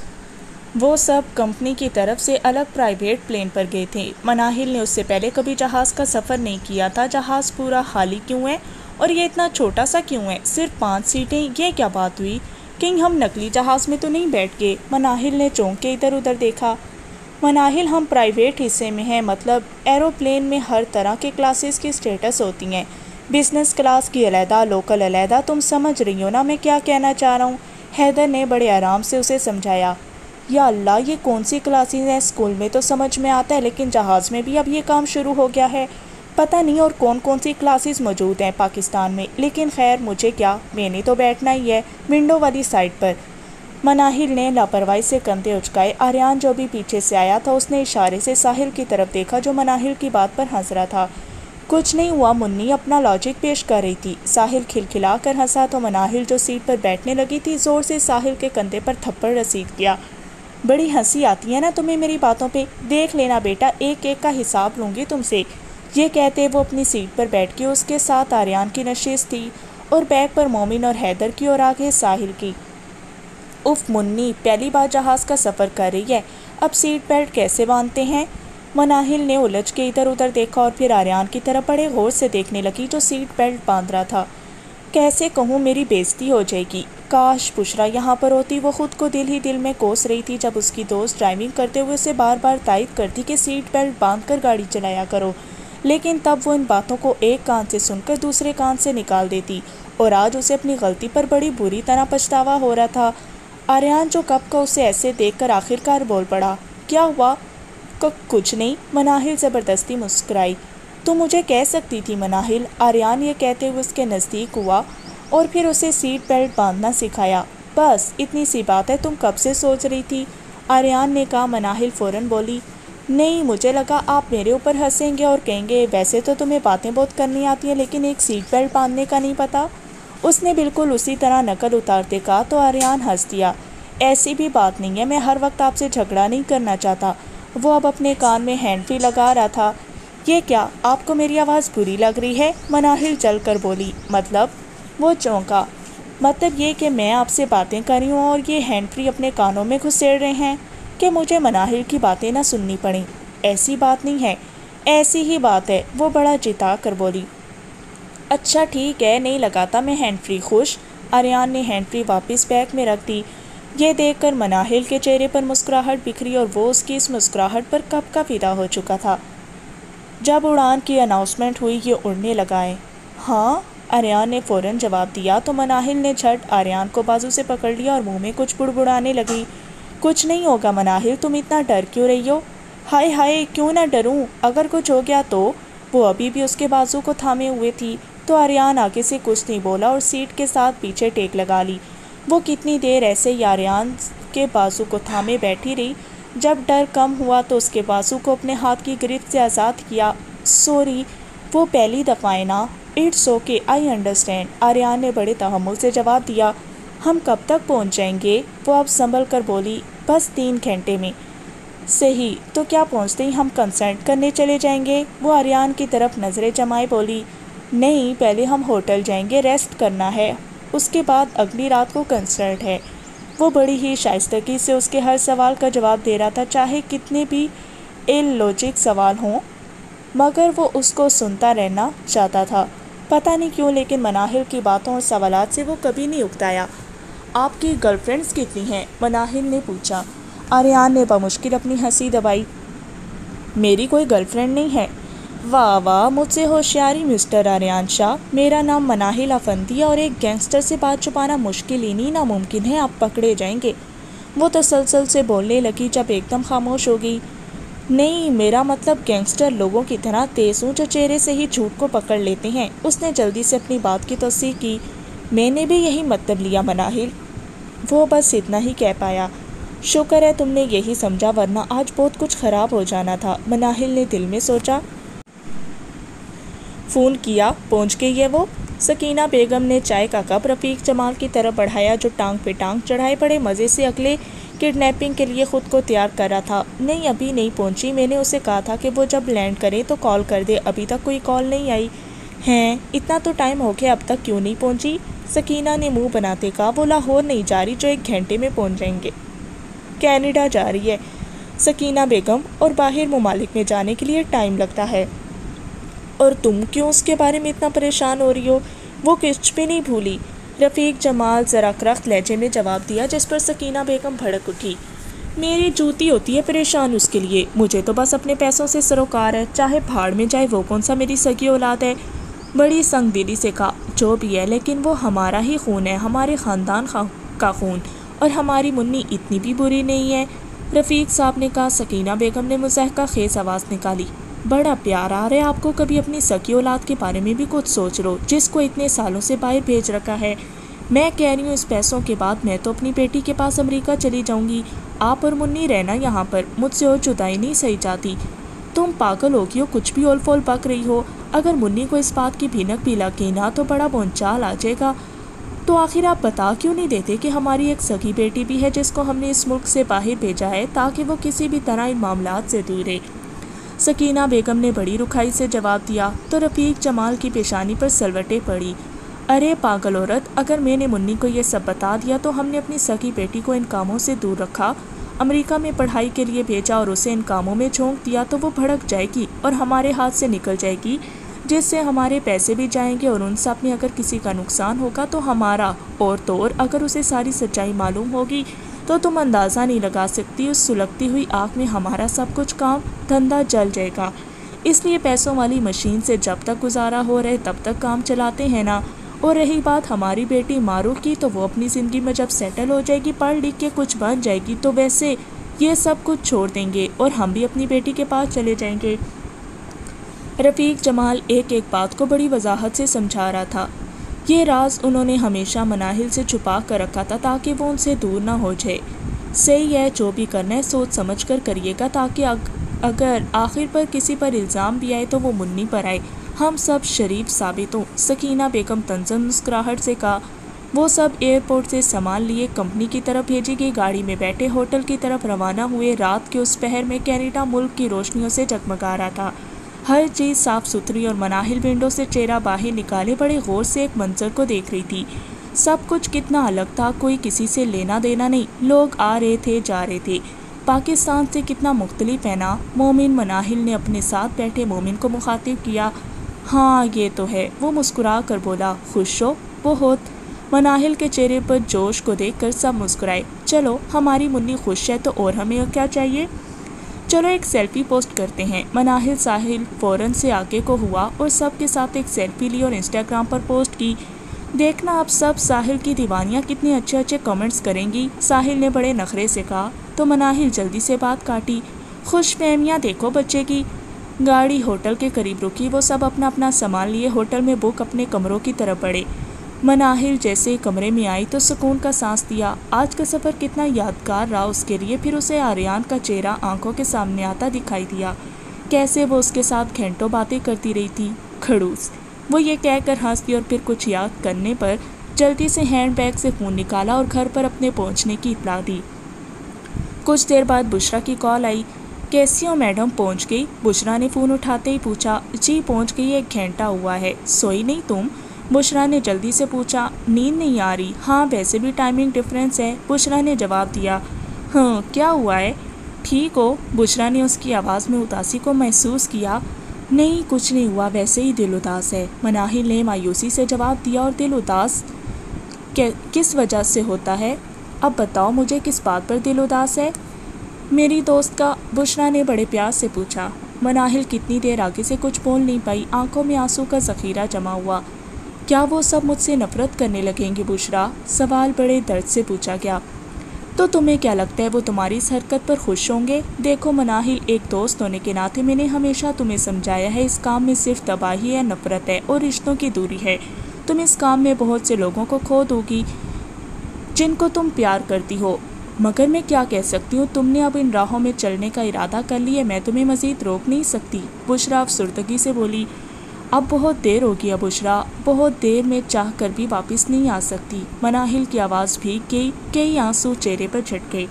وہ سب کمپنی کی طرف سے الگ پرائیویٹ پلین پر گئے تھے۔ مناہل نے اس سے پہلے کبھی جہاز کا سفر نہیں کیا تھا۔ جہاز پورا خالی کیوں ہے اور یہ اتنا چھوٹا سا کیوں ہے؟ صرف 5 سیٹیں، یہ کیا بات ہوئی؟ کہیں ہم نقلی جہاز میں تو نہیں بیٹھ گئے؟ مناہل نے چونک کے ادھر ادھر دیکھا۔ مناہل ہم پرائیویٹ حصے میں ہیں، مطلب ایروپلین میں ہر طرح کے کلاسز کی اسٹیٹس ہوتی ہیں، بزنس کلاس کی علیحدہ، لوکل علیحدہ، تم سمجھ رہی ہو نا میں کیا کہنا چاہ رہا ہوں؟ حیدر نے بڑے آرام سے اسے سمجھایا۔ یا اللہ، یہ کون سی کلاسز ہیں؟ اسکول میں تو سمجھ میں آتا ہے لیکن جہاز میں بھی اب یہ کام شروع ہو گیا ہے۔ پتہ نہیں اور کون سی کلاسز موجود ہیں پاکستان میں، لیکن خیر مجھے کیا، میں نے تو بیٹھنا ہی ہے ونڈو والی سائڈ پر۔ مناہل نے لاپرواہی سے کندھے اچکائے۔ آریان جو بھی پیچھے سے آیا تھا اس نے اشارے سے ساحل کی طرف دیکھا جو مناہل کی بات پر ہنس رہا تھا۔ کچھ نہیں ہوا، منی اپنا لاجک پیش کر رہی تھی۔ ساحل کھلکھلا کر ہنسا تو مناہل جو سیٹ پر بیٹھنے لگی تھی زور سے ساحل کے کندھے پر تھپڑ رسید کیا۔ بڑی ہنسی آتی ہے نا تمہیں میری باتوں پہ، دیکھ لینا بیٹا، ایک ایک کا حساب لوں گی تم سے۔ یہ کہتے وہ اپنی سیٹ پر بیٹھ کے، اس کے ساتھ آریان کی نشست تھی اور بیک پر مومن اور حیدر کی اور آگے ساحل کی۔ اف منی پہلی بار جہاز کا سفر کر رہی ہے، اب سیٹ بیلٹ کیسے باندھتے ہیں؟ مناہل نے الجھ کے ادھر ادھر دیکھا اور پھر آریان کی طرف بڑے غور سے دیکھنے لگی جو سیٹ بیلٹ باندھ رہا تھا۔ کیسے کہوں، میری بےزتی ہو جائے گی۔ کاش بشرا یہاں پر ہوتی۔ وہ خود کو دل ہی دل میں کوس رہی تھی جب اس کی دوست ڈرائیونگ کرتے ہوئے اسے بار بار تائید کرتی کہ سیٹ بیلٹ باندھ کر گاڑی چلایا کرو، لیکن تب وہ ان باتوں کو ایک کان سے سن کر دوسرے کان سے نکال دیتی، اور آج اسے اپنی غلطی پر بڑی بری طرح پچھتاوا ہو رہا تھا۔ آریان جو کب کا اسے ایسے دیکھ کر آخرکار بول پڑا۔ کیا ہوا؟ کچھ نہیں، مناہل زبردستی مسکرائی۔ تو مجھے کہہ سکتی تھی مناہل۔ آریان یہ کہتے ہوئے اس کے نزدیک ہوا اور پھر اسے سیٹ بیلٹ باندھنا سکھایا۔ بس اتنی سی بات ہے، تم کب سے سوچ رہی تھی؟ آریان نے کہا۔ مناہل فوراً بولی، نہیں مجھے لگا آپ میرے اوپر ہنسیں گے اور کہیں گے ویسے تو تمہیں باتیں بہت کرنی آتی ہیں لیکن ایک سیٹ بیلٹ باندھنے کا نہیں پتہ۔ اس نے بالکل اسی طرح نقل اتارتے کہا تو آریان ہنس دیا۔ ایسی بھی بات نہیں ہے، میں ہر وقت آپ سے جھگڑا نہیں کرنا چاہتا۔ وہ اب اپنے کان میں ہینڈ فری لگا رہا تھا۔ یہ کیا، آپ کو میری آواز بری لگ رہی ہے؟ مناہل چل کر بولی۔ مطلب؟ وہ چونکا۔ مطلب یہ کہ میں آپ سے باتیں کر رہی ہوں اور یہ ہینڈ فری اپنے کانوں میں گھسیڑ رہے ہیں کہ مجھے مناہل کی باتیں نہ سننی پڑیں۔ ایسی بات نہیں ہے، ایسی ہی بات ہے، وہ بڑا جتا کر بولی۔ اچھا ٹھیک ہے، نہیں لگاتا میں ہینڈ فری۔ خوش؟ آریان نے ہینڈ فری واپس بیگ میں رکھ دی۔ یہ دیکھ کر مناہل کے چہرے پر مسکراہٹ بکھری اور وہ اس کی اس مسکراہٹ پر کب کا فدا ہو چکا تھا۔ جب اڑان کی اناؤنسمنٹ ہوئی یہ اڑنے لگا ہے۔ ہاں، آریان نے فوراً جواب دیا تو مناہل نے جھٹ آریان کو بازو سے پکڑ لیا اور منہ میں کچھ بڑبڑانے لگی۔ کچھ نہیں ہوگا مناہل، تم اتنا ڈر کیوں رہی ہو؟ ہائے ہائے، کیوں نہ ڈروں، اگر کچھ ہو گیا تو؟ وہ ابھی بھی اس کے بازو کو تھامے ہوئے تھی تو آریان آگے سے کچھ نہیں بولا اور سیٹ کے ساتھ پیچھے ٹیک لگا لی۔ وہ کتنی دیر ایسے ہی آریان کے بازو کو تھامے بیٹھی رہی۔ جب ڈر کم ہوا تو اس کے بازو کو اپنے ہاتھ کی گرفت سے آزاد کیا۔ سوری، وہ پہلی دفعہ ہے نا۔ It's okay, I understand, Aryan نے بڑے تحمل سے جواب دیا۔ ہم کب تک پہنچ جائیں گے؟ وہ اب سنبھل کر بولی۔ بس 3 گھنٹے میں۔ صحیح، تو کیا پہنچتے ہی ہم کنسرٹ کرنے چلے جائیں گے؟ وہ آریان کی طرف نظریں جمائے بولی۔ نہیں، پہلے ہم ہوٹل جائیں گے، ریسٹ کرنا ہے، اس کے بعد اگلی رات کو کنسرٹ ہے۔ وہ بڑی ہی شائستگی سے اس کے ہر سوال کا جواب دے رہا تھا، چاہے کتنے بھی الوجک سوال ہوں، مگر وہ اس کو سنتا رہنا چاہتا تھا۔ پتہ نہیں کیوں لیکن مناہل کی باتوں اور سوالات سے وہ کبھی نہیں اکتایا۔ آپ کی گرل فرینڈز کتنی ہیں؟ مناہل نے پوچھا۔ آریان نے بمشکل اپنی ہنسی دبائی۔ میری کوئی گرل فرینڈ نہیں ہے۔ واہ واہ، مجھ سے ہوشیاری مسٹر آریان شاہ، میرا نام مناہل افندی ہے اور ایک گینگسٹر سے بات چھپانا مشکل ہی نہیں ناممکن ہے، آپ پکڑے جائیں گے۔ وہ تسلسل سے بولنے لگی جب ایک دم خاموش ہو گئی۔ نہیں، میرا مطلب گینگسٹر لوگوں کی طرح تیز ہوں جو چہرے سے ہی جھوٹ کو پکڑ لیتے ہیں۔ اس نے جلدی سے اپنی بات کی تصحیح کی۔ میں نے بھی یہی مطلب لیا مناہل۔ وہ بس اتنا ہی کہہ پایا۔ شکر ہے تم نے یہی سمجھا، ورنہ آج بہت کچھ خراب ہو جانا تھا، مناہل نے دل میں سوچا۔ فون کیا، پہنچ گئی ہے وہ؟ سکینہ بیگم نے چائے کا کپ رفیق جمال کی طرف بڑھایا جو ٹانگ پہ ٹانگ چڑھائے بڑے مزے سے اگلے کڈنیپنگ کے لیے خود کو تیار کر رہا تھا۔ نہیں، ابھی نہیں پہنچی، میں نے اسے کہا تھا کہ وہ جب لینڈ کرے تو کال کر دے، ابھی تک کوئی کال نہیں آئی۔ ہیں، اتنا تو ٹائم ہو گیا، اب تک کیوں نہیں پہنچی؟ سکینہ نے منہ بناتے کہا۔ وہ لاہور نہیں جا رہی جو 1 گھنٹے میں پہنچ جائیں گے، کینیڈا جا رہی ہے سکینہ بیگم، اور باہر ممالک میں جانے کے لیے ٹائم لگتا ہے۔ اور تم کیوں اس کے بارے میں اتنا پریشان ہو رہی ہو؟ وہ کچھ بھی نہیں بھولی، رفیق جمال ذرا کرخت لہجے میں جواب دیا، جس پر سکینہ بیگم بھڑک اٹھی۔ میری جوتی ہوتی ہے پریشان اس کے لیے، مجھے تو بس اپنے پیسوں سے سروکار ہے، چاہے بھاڑ میں جائے، وہ کون سا میری سگی اولاد ہے؟ بڑی سنگ دلی سے کہا۔ جو بھی ہے، لیکن وہ ہمارا ہی خون ہے، ہمارے خاندان کا خون، اور ہماری منی اتنی بھی بری نہیں ہے، رفیق صاحب نے کہا۔ سکینہ بیگم نے مضحکہ خیز آواز نکالی۔ بڑا پیار آ رہا ہے آپ کو، کبھی اپنی سکی اولاد کے بارے میں بھی کچھ سوچ لو، جس کو اتنے سالوں سے باہر بھیج رکھا ہے۔ میں کہہ رہی ہوں اس پیسوں کے بعد میں تو اپنی بیٹی کے پاس امریکہ چلی جاؤں گی، آپ اور منی رہنا یہاں پر، مجھ سے اور جدائی نہیں سہی جاتی۔ تم پاگل ہو گئی ہو، کچھ بھی اول فول بک رہی ہو، اگر منی کو اس بات کی بھینک بھی لگی نا تو بڑا بونچال آ جائے گا۔ تو آخر آپ بتا کیوں نہیں دیتے کہ ہماری ایک سگی بیٹی بھی ہے جس کو ہم نے اس ملک سے باہر بھیجا ہے تاکہ وہ کسی بھی طرح ان معاملات سے دور رہے؟ سکینہ بیگم نے بڑی رکھائی سے جواب دیا تو رفیق جمال کی پیشانی پر سلوٹیں پڑی۔ ارے پاگل عورت، اگر میں نے منی کو یہ سب بتا دیا تو ہم نے اپنی سگی بیٹی کو ان کاموں سے دور رکھا، امریکہ میں پڑھائی کے لیے بھیجا اور اسے ان کاموں میں جھونک دیا تو وہ بھڑک جائے گی اور ہمارے ہاتھ سے نکل جائے گی، جس سے ہمارے پیسے بھی جائیں گے اور ان سب میں اگر کسی کا نقصان ہوگا تو ہمارا، اور اگر اسے ساری سچائی معلوم ہوگی تو تم اندازہ نہیں لگا سکتی اس سلگتی ہوئی آگ میں ہمارا سب کچھ کام دھندا جل جائے گا۔ اس لیے پیسوں والی مشین سے جب تک گزارا ہو رہے تب تک کام چلاتے ہیں نا۔ اور رہی بات ہماری بیٹی مارو کی، تو وہ اپنی زندگی میں جب سیٹل ہو جائے گی، پڑھ لکھ کے کچھ بن جائے گی تو ویسے یہ سب کچھ چھوڑ دیں گے اور ہم بھی اپنی بیٹی کے پاس چلے جائیں گے۔ رفیق جمال ایک ایک بات کو بڑی وضاحت سے سمجھا رہا تھا۔ یہ راز انہوں نے ہمیشہ مناہل سے چھپا کر رکھا تھا تاکہ وہ ان سے دور نہ ہو جائے۔ صحیح ہے، جو بھی کرنا ہے سوچ سمجھ کر کریے گا تاکہ اگر آخر پر کسی پر الزام بھی آئے تو وہ منی پر آئے، ہم سب شریف ثابت ہوں۔ سکینہ بیگم طنزن مسکراہٹ سے کہا۔ وہ سب ایئرپورٹ سے سامان لیے کمپنی کی طرف بھیجی گئی گاڑی میں بیٹھے ہوٹل کی طرف روانہ ہوئے۔ رات کے اس پہر میں کینیڈا ملک کی روشنیوں سے جگمگا رہا تھا، ہر چیز صاف ستھری، اور مناہل ونڈو سے چہرہ باہر نکالے بڑے غور سے ایک منظر کو دیکھ رہی تھی۔ سب کچھ کتنا الگ تھا، کوئی کسی سے لینا دینا نہیں، لوگ آ رہے تھے جا رہے تھے، پاکستان سے کتنا مختلف ہے نا۔ مومن، مناہل نے اپنے ساتھ بیٹھے مومن کو مخاطب کیا۔ ہاں یہ تو ہے، وہ مسکرا کر بولا۔ خوش ہو؟ بہت۔ مناہل کے چہرے پر جوش کو دیکھ کر سب مسکرائے۔ چلو، ہماری منی خوش ہے تو اور ہمیں کیا چاہیے؟ چلو ایک سیلفی پوسٹ کرتے ہیں۔ مناہل ساحل فوراً سے آگے کو ہوا اور سب کے ساتھ ایک سیلفی لی اور انسٹاگرام پر پوسٹ کی۔ دیکھنا اب سب ساحل کی دیوانیاں کتنے اچھے اچھے کمنٹس کریں گی، ساحل نے بڑے نخرے سے کہا تو مناہل جلدی سے بات کاٹی۔ خوش فہمیاں دیکھو بچے کی۔ گاڑی ہوٹل کے قریب رکی، وہ سب اپنا اپنا سامان لیے ہوٹل میں بک اپنے کمروں کی طرف بڑھے۔ مناہل جیسے کمرے میں آئی تو سکون کا سانس دیا۔ آج کا سفر کتنا یادگار رہا اس کے لیے۔ پھر اسے آریان کا چہرہ آنکھوں کے سامنے آتا دکھائی دیا، کیسے وہ اس کے ساتھ گھنٹوں باتیں کرتی رہی تھی۔ کھڑوس، وہ یہ کہہ کر ہنس دی اور پھر کچھ یاد کرنے پر جلدی سے ہینڈ بیگ سے فون نکالا اور گھر پر اپنے پہنچنے کی اطلاع دی۔ کچھ دیر بعد بشرا کی کال آئی۔ کیسی ہو میڈم، پہنچ گئی؟ بشرا نے فون اٹھاتے ہی پوچھا۔ جی پہنچ گئی، 1 گھنٹہ ہوا ہے۔ سوئی نہیں تم؟ بشرا نے جلدی سے پوچھا۔ نیند نہیں آ رہی؟ ہاں ویسے بھی ٹائمنگ ڈفرینس ہے، بشرا نے جواب دیا۔ ہاں کیا ہوا ہے؟ ٹھیک ہو؟ بشرا نے اس کی آواز میں اداسی کو محسوس کیا۔ نہیں کچھ نہیں ہوا، ویسے ہی دل اداس ہے، مناہل نے مایوسی سے جواب دیا۔ اور دل اداس کس وجہ سے ہوتا ہے؟ اب بتاؤ مجھے، کس بات پر دل اداس ہے؟ میری دوست کا؟ بشرا نے بڑے پیار سے پوچھا۔ مناہل کتنی دیر آگے سے کچھ بول نہیں پائی، آنکھوں میں آنسو کا ذخیرہ جمع ہوا۔ کیا وہ سب مجھ سے نفرت کرنے لگیں گے بشرا؟ سوال بڑے درد سے پوچھا گیا۔ تو تمہیں کیا لگتا ہے وہ تمہاری اس حرکت پر خوش ہوں گے؟ دیکھو مناہل، ایک دوست ہونے کے ناطے میں نے ہمیشہ تمہیں سمجھایا ہے اس کام میں صرف تباہی یا نفرت ہے اور رشتوں کی دوری ہے۔ تم اس کام میں بہت سے لوگوں کو کھو دو گی جن کو تم پیار کرتی ہو، مگر میں کیا کہہ سکتی ہوں، تم نے اب ان راہوں میں چلنے کا ارادہ کر لیا، میں تمہیں مزید روک نہیں سکتی۔ بشرا افسردگی سے بولی۔ اب بہت دیر ہو گیا بشرا، بہت دیر میں چاہ کر بھی واپس نہیں آ سکتی۔ مناہل کی آواز بھیگ گئی، کئی آنسو چہرے پر جھٹ گئے۔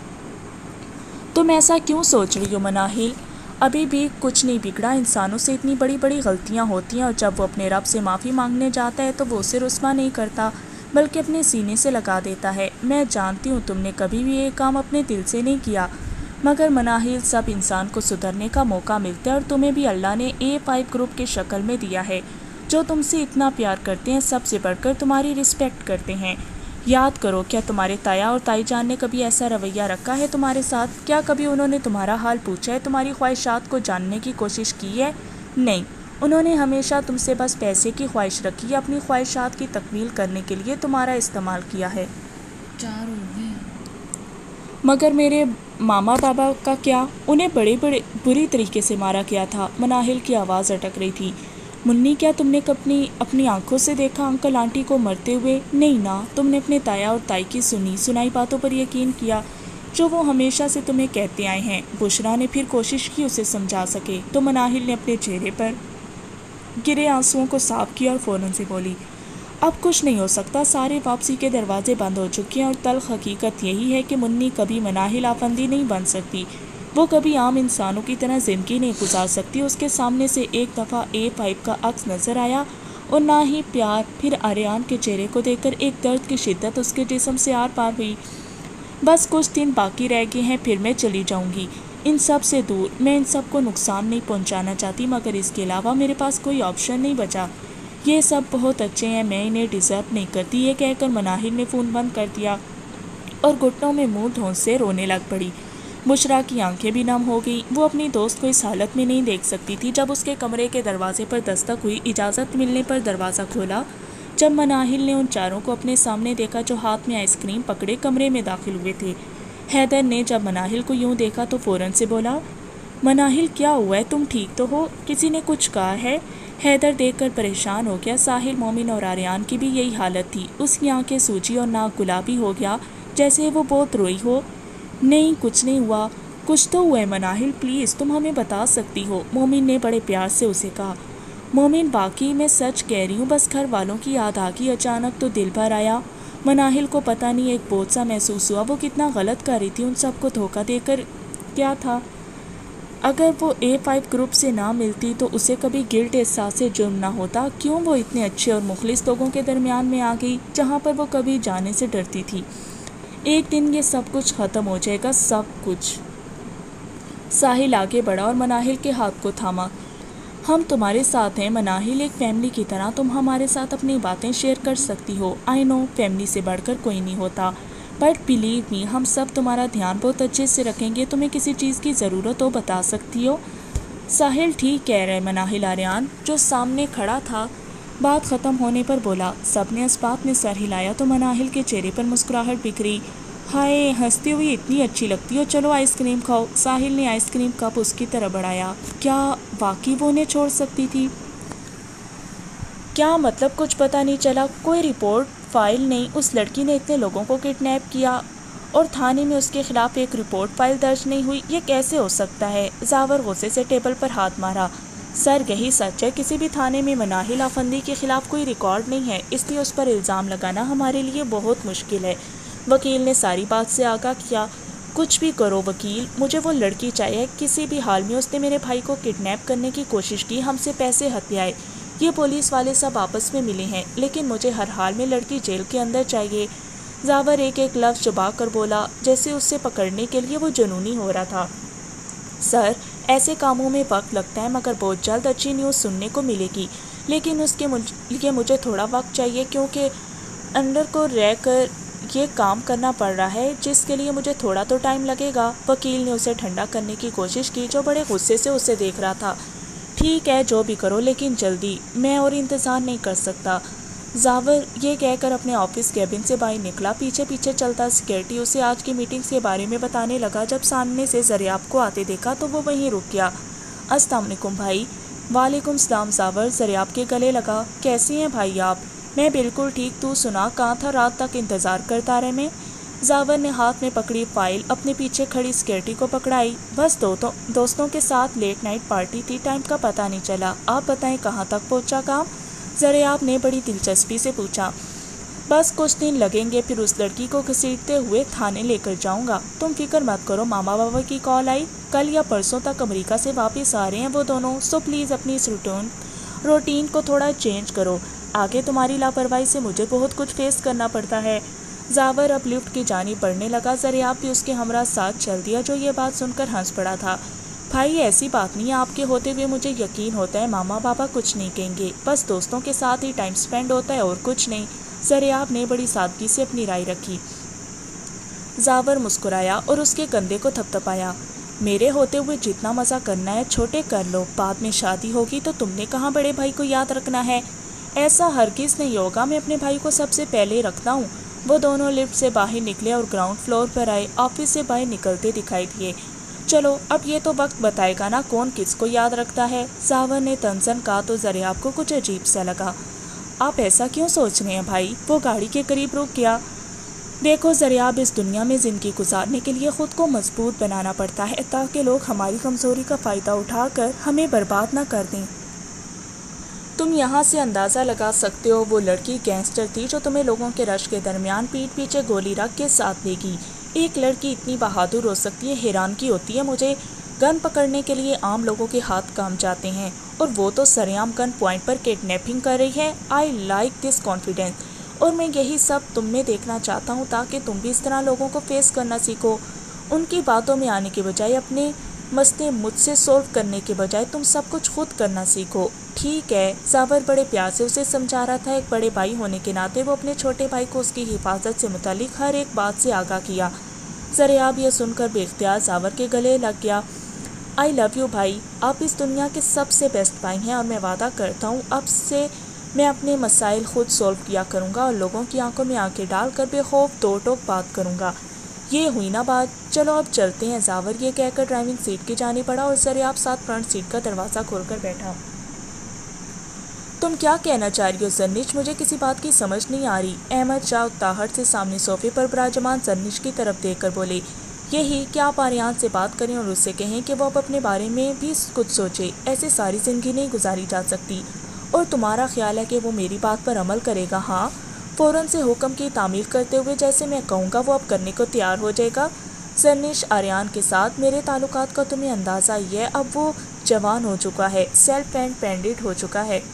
تم ایسا کیوں سوچ رہی ہو مناہل؟ ابھی بھی کچھ نہیں بگڑا، انسانوں سے اتنی بڑی بڑی غلطیاں ہوتی ہیں اور جب وہ اپنے رب سے معافی مانگنے جاتا ہے تو وہ اسے رسوا نہیں کرتا بلکہ اپنے سینے سے لگا دیتا ہے۔ میں جانتی ہوں تم نے کبھی بھی یہ کام اپنے دل سے نہیں کیا، مگر مناہل، سب انسان کو سدھرنے کا موقع ملتا ہے اور تمہیں بھی اللہ نے A5 گروپ کی شکل میں دیا ہے جو تم سے اتنا پیار کرتے ہیں، سب سے بڑھ کر تمہاری رسپیکٹ کرتے ہیں۔ یاد کرو، کیا تمہارے تایا اور تائی جان نے کبھی ایسا رویہ رکھا ہے تمہارے ساتھ؟ کیا کبھی انہوں نے تمہارا حال پوچھا ہے، تمہاری خواہشات کو جاننے کی کوشش کی ہے؟ نہیں، انہوں نے ہمیشہ تم سے بس پیسے کی خواہش رکھی ہے، اپنی خواہشات کی تکمیل کرنے کے لیے تمہارا استعمال کیا ہے۔ 4 ہو گئے۔ مگر میرے ماما بابا کا کیا؟ انہیں بری طریقے سے مارا گیا تھا۔ مناہل کی آواز اٹک رہی تھی۔ منی، کیا تم نے اپنی آنکھوں سے دیکھا انکل آنٹی کو مرتے ہوئے؟ نہیں نا، تم نے اپنے تایا اور تائی کی سنائی باتوں پر یقین کیا جو وہ ہمیشہ سے تمہیں کہتے آئے ہیں۔ بشرا نے پھر کوشش کی اسے سمجھا سکے، تو مناہل نے اپنے چہرے پر گرے آنسوؤں کو صاف کیا اور فوراً سے بولی، اب کچھ نہیں ہو سکتا، سارے واپسی کے دروازے بند ہو چکے ہیں اور تلخ حقیقت یہی ہے کہ منی کبھی مناہل آفندی نہیں بن سکتی، وہ کبھی عام انسانوں کی طرح زندگی نہیں گزار سکتی۔ اس کے سامنے سے ایک دفعہ A5 کا عکس نظر آیا اور نہ ہی پیار، پھر آریان کے چہرے کو دیکھ کر ایک درد کی شدت اس کے جسم سے آر پار ہوئی۔ بس کچھ دن باقی رہ گئے ہیں، پھر میں چلی جاؤں گی ان سب سے دور، میں ان سب کو نقصان نہیں پہنچانا چاہتی، مگر اس کے علاوہ میرے پاس کوئی آپشن نہیں بچا۔ یہ سب بہت اچھے ہیں، میں انہیں ڈیزرو نہیں کرتی۔ یہ کہہ کر مناہل نے فون بند کر دیا اور گھٹنوں میں منہ دھونسے رونے لگ پڑی۔ بشرا کی آنکھیں بھی نم ہو گئیں، وہ اپنی دوست کو اس حالت میں نہیں دیکھ سکتی تھی۔ جب اس کے کمرے کے دروازے پر دستک ہوئی، اجازت ملنے پر دروازہ کھولا۔ جب مناہل نے ان چاروں کو اپنے سامنے دیکھا جو ہاتھ میں آئس کریم پکڑے کمرے میں داخل ہوئے تھے، حیدر نے جب مناہل کو یوں دیکھا تو فوراً سے بولا، مناہل کیا ہوا ہے، تم ٹھیک تو ہو؟ کسی نے کچھ کہا ہے؟ حیدر دیکھ کر پریشان ہو گیا۔ ساحل، مومن اور آریان کی بھی یہی حالت تھی، اس کی آنکھیں سوجی اور ناک گلابی ہو گیا جیسے وہ بہت روئی ہو۔ نہیں، کچھ نہیں ہوا۔ کچھ تو ہوا ہے مناہل، پلیز تم ہمیں بتا سکتی ہو، مومن نے بڑے پیار سے اسے کہا۔ مومن، باقی میں سچ کہہ رہی ہوں، بس گھر والوں کی یاد آ گئی اچانک تو دل بھر آیا۔ مناہل کو پتہ نہیں ایک بوجھ سا محسوس ہوا، وہ کتنا غلط کر رہی تھی، ان سب کو دھوکہ دے کر کیا تھا؟ اگر وہ A5 گروپ سے نہ ملتی تو اسے کبھی گلٹ احساس جرم نہ ہوتا، کیوں وہ اتنے اچھے اور مخلص لوگوں کے درمیان میں آ گئی جہاں پر وہ کبھی جانے سے ڈرتی تھی۔ ایک دن یہ سب کچھ ختم ہو جائے گا، سب کچھ۔ ساحل آگے بڑھا اور مناہل کے ہاتھ کو تھاما۔ ہم تمہارے ساتھ ہیں مناہل، ایک فیملی کی طرح تم ہمارے ساتھ اپنی باتیں شیئر کر سکتی ہو۔ آئی نو، فیملی سے بڑھ کر کوئی نہیں ہوتا، بٹ بلیو می، ہم سب تمہارا دھیان بہت اچھے سے رکھیں گے، تمہیں کسی چیز کی ضرورت ہو بتا سکتی ہو۔ ساحل ٹھیک کہہ رہے مناہل، آریان جو سامنے کھڑا تھا بات ختم ہونے پر بولا۔ سب نے اس بات میں سر ہلایا تو مناہل کے چہرے پر مسکراہٹ بکھری۔ ہائے، ہنستی ہوئی اتنی اچھی لگتی ہو، چلو آئس کریم کھاؤ۔ ساحل نے آئس کریم کپ اس کی طرف بڑھایا۔ کیا واقعی وہ انہیں چھوڑ سکتی تھی؟ کیا مطلب کچھ پتہ نہیں چلا، کوئی رپورٹ فائل نہیں، اس لڑکی نے اتنے لوگوں کو کڈنیپ کیا اور تھانے میں اس کے خلاف ایک رپورٹ فائل درج نہیں ہوئی، یہ کیسے ہو سکتا ہے؟ زاور غصے سے ٹیبل پر ہاتھ مارا۔ سر، یہی سچ ہے، کسی بھی تھانے میں مناہل آفندی کے خلاف کوئی ریکارڈ نہیں ہے، اس لیے اس پر الزام لگانا ہمارے لیے بہت مشکل ہے۔ وکیل نے ساری بات سے آگاہ کیا۔ کچھ بھی کرو وکیل، مجھے وہ لڑکی چاہیے، کسی بھی حال میں اس نے میرے بھائی کو کڈنیپ کرنے کی کوشش کی، ہم سے پیسے ہتھیائے، یہ پولیس والے سب آپس میں ملے ہیں، لیکن مجھے ہر حال میں لڑکی جیل کے اندر چاہیے۔ زاور ایک ایک لفظ چبا کر بولا، جیسے اس سے پکڑنے کے لیے وہ جنونی ہو رہا تھا۔ سر، ایسے کاموں میں وقت لگتا ہے، مگر بہت جلد اچھی نیوز سننے کو ملے گی، لیکن اس کے لیے مجھے تھوڑا وقت چاہیے، کیونکہ انڈر کو رہ کر یہ کام کرنا پڑ رہا ہے جس کے لیے مجھے تھوڑا تو ٹائم لگے گا۔ وکیل نے اسے ٹھنڈا کرنے کی کوشش کی، جو بڑے غصے سے اسے دیکھ رہا تھا۔ ٹھیک ہے، جو بھی کرو لیکن جلدی، میں اور انتظار نہیں کر سکتا۔ زاور یہ کہہ کر اپنے آفس کیبن سے باہر نکلا۔ پیچھے پیچھے چلتا سیکورٹی اسے آج کی میٹنگز کے بارے میں بتانے لگا۔ جب سامنے سے زریاب کو آتے دیکھا تو وہ وہیں رک گیا۔ السلام علیکم بھائی۔ وعلیکم السلام۔ زاور زریاب کے گلے لگا۔ کیسے ہیں بھائی آپ؟ میں بالکل ٹھیک، تو سنا کہاں تھا رات تک انتظار کرتا رہے میں؟ زاور نے ہاتھ میں پکڑی فائل اپنے پیچھے کھڑی سیکورٹی کو پکڑائی۔ بس دوستوں کے ساتھ لیٹ نائٹ پارٹی تھی، ٹائم کا پتہ نہیں چلا۔ آپ بتائیں کہاں تک پہنچا کام؟ زریاب نے بڑی دلچسپی سے پوچھا۔ بس کچھ دن لگیں گے، پھر اس لڑکی کو گھسیٹتے ہوئے تھانے لے کر جاؤں گا۔ تم فکر مت کرو، ماما بابا کی کال آئی، کل یا پرسوں تک امریکہ سے واپس آ رہے ہیں وہ دونوں، سو پلیز اپنی اس روٹین کو تھوڑا چینج کرو۔ آگے تمہاری لاپرواہی سے مجھے بہت کچھ فیس کرنا پڑتا ہے۔ زاور اب لفٹ کی جانب بڑھنے لگا۔ زریاب بھی اس کے ہمراہ ساتھ چل دیا، جو یہ بات سن کر ہنس پڑا تھا۔ بھائی ایسی بات نہیں ہے، آپ کے ہوتے ہوئے مجھے یقین ہوتا ہے ماما بابا کچھ نہیں کہیں گے، بس دوستوں کے ساتھ ہی ٹائم سپینڈ ہوتا ہے اور کچھ نہیں۔ زریاب نے بڑی سادگی سے اپنی رائے رکھی۔ زاور مسکرایا اور اس کے کندھے کو تھپتھپایا۔ میرے ہوتے ہوئے جتنا مزہ کرنا ہے چھوٹے کر لو، بعد میں شادی ہوگی تو تم نے کہاں بڑے بھائی کو یاد رکھنا ہے؟ ایسا ہرگز نہیں ہوگا، میں اپنے بھائی کو سب سے پہلے رکھتا ہوں۔ وہ دونوں لفٹ سے باہر نکلے اور گراؤنڈ فلور پر آئے۔ آفس سے باہر نکلتے دکھائی دیے۔ چلو اب یہ تو وقت بتائے گا نا کون کس کو یاد رکھتا ہے، زاور نے تنزن کہا تو زریاب کو کچھ عجیب سا لگا۔ آپ ایسا کیوں سوچ رہے ہیں بھائی؟ وہ گاڑی کے قریب رک گیا۔ دیکھو زریاب، اس دنیا میں زندگی گزارنے کے لیے خود کو مضبوط بنانا پڑتا ہے تاکہ لوگ ہماری کمزوری کا فائدہ اٹھا کر ہمیں برباد نہ کر دیں۔ تم یہاں سے اندازہ لگا سکتے ہو وہ لڑکی گینگسٹر تھی جو تمہیں لوگوں کے رش کے درمیان پیٹھ پیچھے گولی رکھ کے ساتھ لے گی۔ ایک لڑکی اتنی بہادر ہو سکتی ہے، حیرانگی ہوتی ہے مجھے۔ گن پکڑنے کے لیے عام لوگوں کے ہاتھ کام جاتے ہیں اور وہ تو سرعام گن پوائنٹ پر کڈنیپنگ کر رہی ہے۔ آئی لائک دس کانفیڈینس، اور میں یہی سب تم میں دیکھنا چاہتا ہوں تاکہ تم بھی اس طرح لوگوں کو فیس کرنا سیکھو۔ ان کی باتوں میں آنے کے بجائے، اپنے مسئلے مجھ سے سولو کرنے کے بجائے تم سب کچھ خود کرنا سیکھو، ٹھیک ہے؟ زاور بڑے پیار سے اسے سمجھا رہا تھا۔ ایک بڑے بھائی ہونے کے ناطے وہ اپنے چھوٹے بھائی کو اس کی حفاظت سے متعلق ہر ایک بات سے آگاہ کیا۔ زریاب یہ سن کر بے اختیار زاور کے گلے لگ گیا۔ آئی لو یو بھائی، آپ اس دنیا کے سب سے بیسٹ بھائی ہیں، اور میں وعدہ کرتا ہوں اب سے میں اپنے مسائل خود سولو کیا کروں گا اور لوگوں کی آنکھوں میں آنکھیں ڈال کر بے خوف دو ٹوک بات کروں گا۔ یہ ہوئی نا بات، چلو اب چلتے ہیں۔ زاور یہ کہہ کر ڈرائیونگ سیٹ کی جانب بڑھا اور زریاب ساتھ فرنٹ سیٹ کا دروازہ کھول کر بیٹھا۔ تم کیا کہنا چاہ رہی ہو زرنش؟ مجھے کسی بات کی سمجھ نہیں آ رہی۔ احمد شاہ اکتاہٹ سے سامنے صوفے پر براجمان زرنش کی طرف دیکھ کر بولے، یہی کہ آپ آریان سے بات کریں اور اس سے کہیں کہ وہ اب اپنے بارے میں بھی کچھ سوچے، ایسے ساری زندگی نہیں گزاری جا سکتی۔ اور تمہارا خیال ہے کہ وہ میری بات پر عمل کرے گا؟ ہاں، فوراً سے حکم کی تعمیل کرتے ہوئے جیسے میں کہوں گا وہ اب کرنے کو تیار ہو جائے گا۔ زرنش، آریان کے ساتھ میرے تعلقات کا تمہیں اندازہ ہی ہے، اب وہ جوان ہو چکا ہے، سیلف انڈیپینڈنٹ ہو چکا ہے۔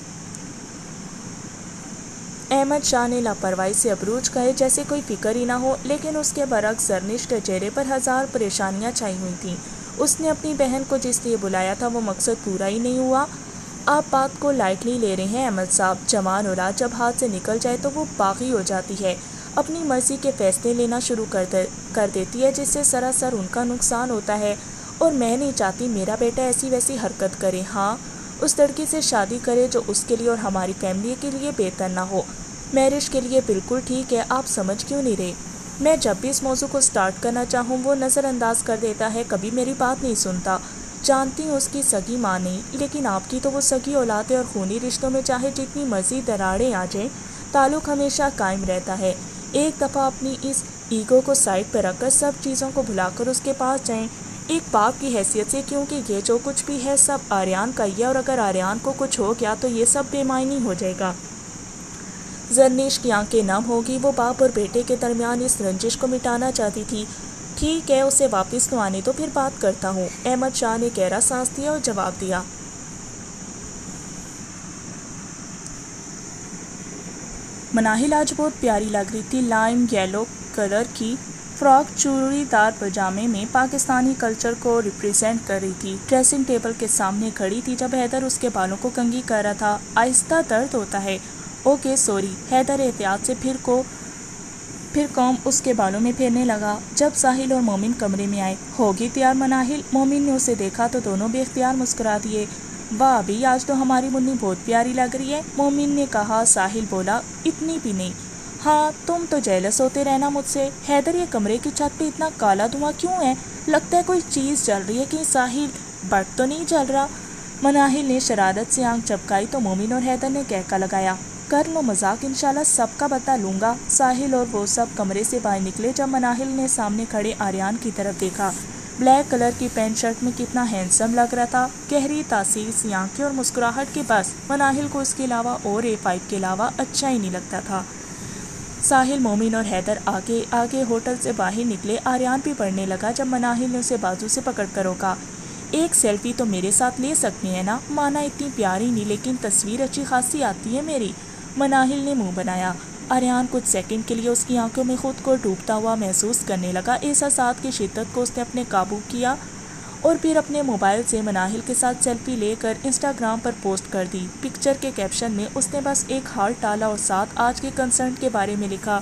احمد شاہ نے لاپرواہی سے ابروج کہے جیسے کوئی فکر ہی نہ ہو، لیکن اس کے برعکس زرنش کے چہرے پر ہزار پریشانیاں چھائی ہوئی تھیں۔ اس نے اپنی بہن کو جس لیے بلایا تھا وہ مقصد پورا ہی نہیں ہوا۔ آپ بات کو لائٹلی لے رہے ہیں احمد صاحب، جوان اولاد جب ہاتھ سے نکل جائے تو وہ باغی ہو جاتی ہے، اپنی مرضی کے فیصلے لینا شروع کر دیتی ہے، جس سے سراسر ان کا نقصان ہوتا ہے، اور میں نہیں چاہتی میرا بیٹا ایسی ویسی حرکت کرے۔ ہاں، اس لڑکی سے شادی کرے جو اس کے لیے اور ہماری فیملی کے لیے بہتر نہ ہو۔ میرج کے لیے بالکل ٹھیک ہے، آپ سمجھ کیوں نہیں رہے؟ میں جب بھی اس موضوع کو سٹارٹ کرنا چاہوں وہ نظر انداز کر دیتا ہے، کبھی میری بات نہیں سنتا۔ جانتی ہوں اس کی سگی ماں نہیں، لیکن آپ کی تو وہ سگی اولاد ہے، اور خونی رشتوں میں چاہے جتنی مرضی دراڑیں آ جائیں، تعلق ہمیشہ قائم رہتا ہے۔ ایک دفعہ اپنی اس ایگو کو سائڈ پہ رکھ کر سب چیزوں کو بھلا کر اس کے پاس جائیں، ایک باپ کی حیثیت سے، کیونکہ یہ جو کچھ بھی ہے سب آریان کا ہی ہے، اور اگر آریان کو کچھ ہو گیا تو یہ سب بے معنی ہو جائے گا۔ زرنش کی آنکھیں نم ہوگی، وہ باپ اور بیٹے کے درمیان اس رنجش کو مٹانا چاہتی تھی۔ ٹھیک ہے، اسے واپس تو آنے تو پھر بات کرتا ہوں۔ احمد شاہ نے گہرا سانس دیا اور جواب دیا۔ مناہل آج بہت پیاری لگ رہی تھی، لائم یلو کلر کی فراک چوڑی دار پاجامے میں پاکستانی کلچر کو ریپرزینٹ کر رہی تھی۔ ڈریسنگ ٹیبل کے سامنے کھڑی تھی جب حیدر اس کے بالوں کو کنگھی کر رہا تھا۔ آہستہ درد ہوتا ہے۔ Okay sorry. حیدر احتیاط سے پھر کو پھر کوم اس کے بالوں میں پھیرنے لگا۔ جب ساحل اور مومن کمرے میں آئے، ہوگی تیار مناہل؟ مومن نے اسے دیکھا تو دونوں بے اختیار مسکرا دیے۔ واہ ابھی آج تو ہماری منی بہت پیاری لگ رہی ہے، مومن نے کہا۔ ساحل بولا اتنی بھی نہیں۔ ہاں تم تو جیلس ہوتے رہنا مجھ سے۔ حیدر یہ کمرے کی چھت پہ اتنا کالا دھواں کیوں ہے؟ لگتا ہے کوئی چیز جل رہی ہے کہ ساحل بٹ تو نہیں جل رہا؟ مناہل نے شرارت سے آنکھ چپکائی تو مومن اور حیدر نے کہکا لگایا، کر لو مذاق، انشاءاللہ سب کا بدلہ لوں گا۔ ساحل اور وہ سب کمرے سے باہر نکلے جب مناہل نے سامنے کھڑے آریان کی طرف دیکھا۔ بلیک کلر کی پینٹ شرٹ میں کتنا ہینڈسم لگ رہا تھا، گہری تاثیر سی آنکھیں اور مسکراہٹ کے بس مناہل کو اس کے علاوہ اور A5 کے علاوہ اچھا ہی نہیں لگتا تھا۔ ساحل، مومن اور حیدر آگے آگے ہوٹل سے باہر نکلے۔ آریان بھی پڑھنے لگا جب مناہل نے اسے بازو سے پکڑ کر روکا۔ ایک سیلفی تو میرے ساتھ لے سکتی ہیں نا؟ مانا اتنی پیاری نہیں لیکن تصویر اچھی خاصی آتی ہے میری۔ مناہل نے منہ بنایا۔ آریان کچھ سیکنڈ کے لیے اس کی آنکھوں میں خود کو ڈوبتا ہوا محسوس کرنے لگا۔ احساسات کی شدت کو اس نے اپنے قابو کیا اور پھر اپنے موبائل سے مناہل کے ساتھ سیلفی لے کر انسٹاگرام پر پوسٹ کر دی۔ پکچر کے کیپشن میں اس نے بس ایک ہارٹ ڈالا اور ساتھ آج کے کنسرٹ کے بارے میں لکھا۔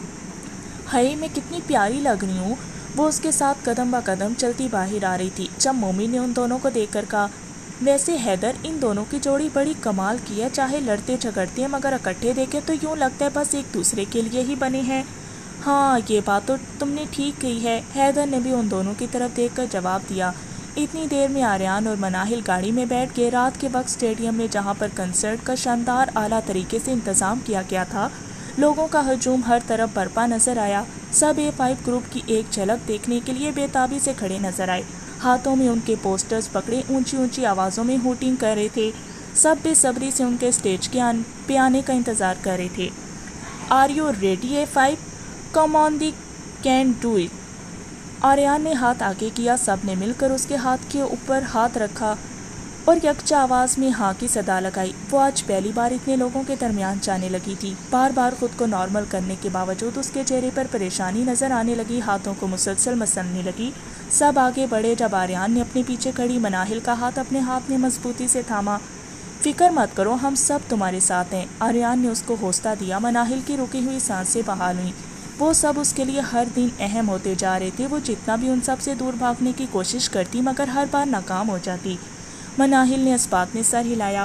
ہائے میں کتنی پیاری لگ رہی ہوں۔ وہ اس کے ساتھ قدم با قدم چلتی باہر آ رہی تھی جب مومن نے ان دونوں کو دیکھ کر کہا، ویسے حیدر ان دونوں کی جوڑی بڑی کمال کی ہے، چاہے لڑتے جھگڑتے ہیں مگر اکٹھے دیکھے تو یوں لگتا ہے بس ایک دوسرے کے لیے ہی بنے ہیں۔ ہاں یہ بات تو تم نے ٹھیک کہی ہے، حیدر نے بھی ان دونوں کی طرف دیکھ کر جواب دیا۔ اتنی دیر میں آریان اور مناہل گاڑی میں بیٹھ گئے۔ رات کے وقت اسٹیڈیم میں جہاں پر کنسرٹ کا شاندار اعلیٰ طریقے سے انتظام کیا گیا تھا، لوگوں کا ہجوم ہر طرف برپا نظر آیا۔ سب A5 گروپ کی ایک جھلک دیکھنے کے لیے بے تابی سے کھڑے نظر آئے، ہاتھوں میں ان کے پوسٹرز پکڑے اونچی اونچی آوازوں میں ہوٹنگ کر رہے تھے۔ سب بے صبری سے ان کے اسٹیج پہ آنے کا انتظار کر رہے تھے۔ Are you ready A5؟ Come on they can do it. Aryan نے ہاتھ آگے کیا، سب نے مل کر اس کے ہاتھ کے اوپر ہاتھ رکھا اور یکجا آواز میں ہاں کی صدا لگائی۔ وہ آج پہلی بار اتنے لوگوں کے درمیان جانے لگی تھی۔ بار بار خود کو نارمل کرنے کے باوجود اس کے چہرے پر پریشانی نظر آنے لگی، ہاتھوں کو مسلسل مسلنے لگی۔ سب آگے بڑھے جب آریان نے اپنے پیچھے کھڑی مناہل کا ہاتھ اپنے ہاتھ میں مضبوطی سے تھاما۔ فکر مت کرو، ہم سب تمہارے ساتھ ہیں، آریان نے اس کو حوصلہ دیا۔ مناہل کی رکی ہوئی سانسیں بحال ہوئیں۔ وہ سب اس کے لیے ہر دن اہم ہوتے جا رہے تھے۔ وہ جتنا بھی ان سب سے دور بھاگنے کی کوشش کرتی مگر ہر بار ناکام ہو جاتی۔ مناہل نے اس بات میں سر ہلایا۔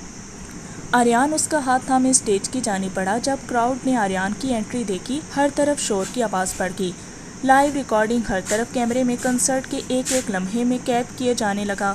آریان اس کا ہاتھ تھامے اسٹیج کی جانب بڑھا۔ جب کراؤڈ نے آریان کی انٹری دیکھی، ہر طرف شور کی آواز بڑھ گئی۔ لائیو ریکارڈنگ ہر طرف کیمرے میں کنسرٹ کے ایک ایک لمحے میں قید کیے جانے لگا۔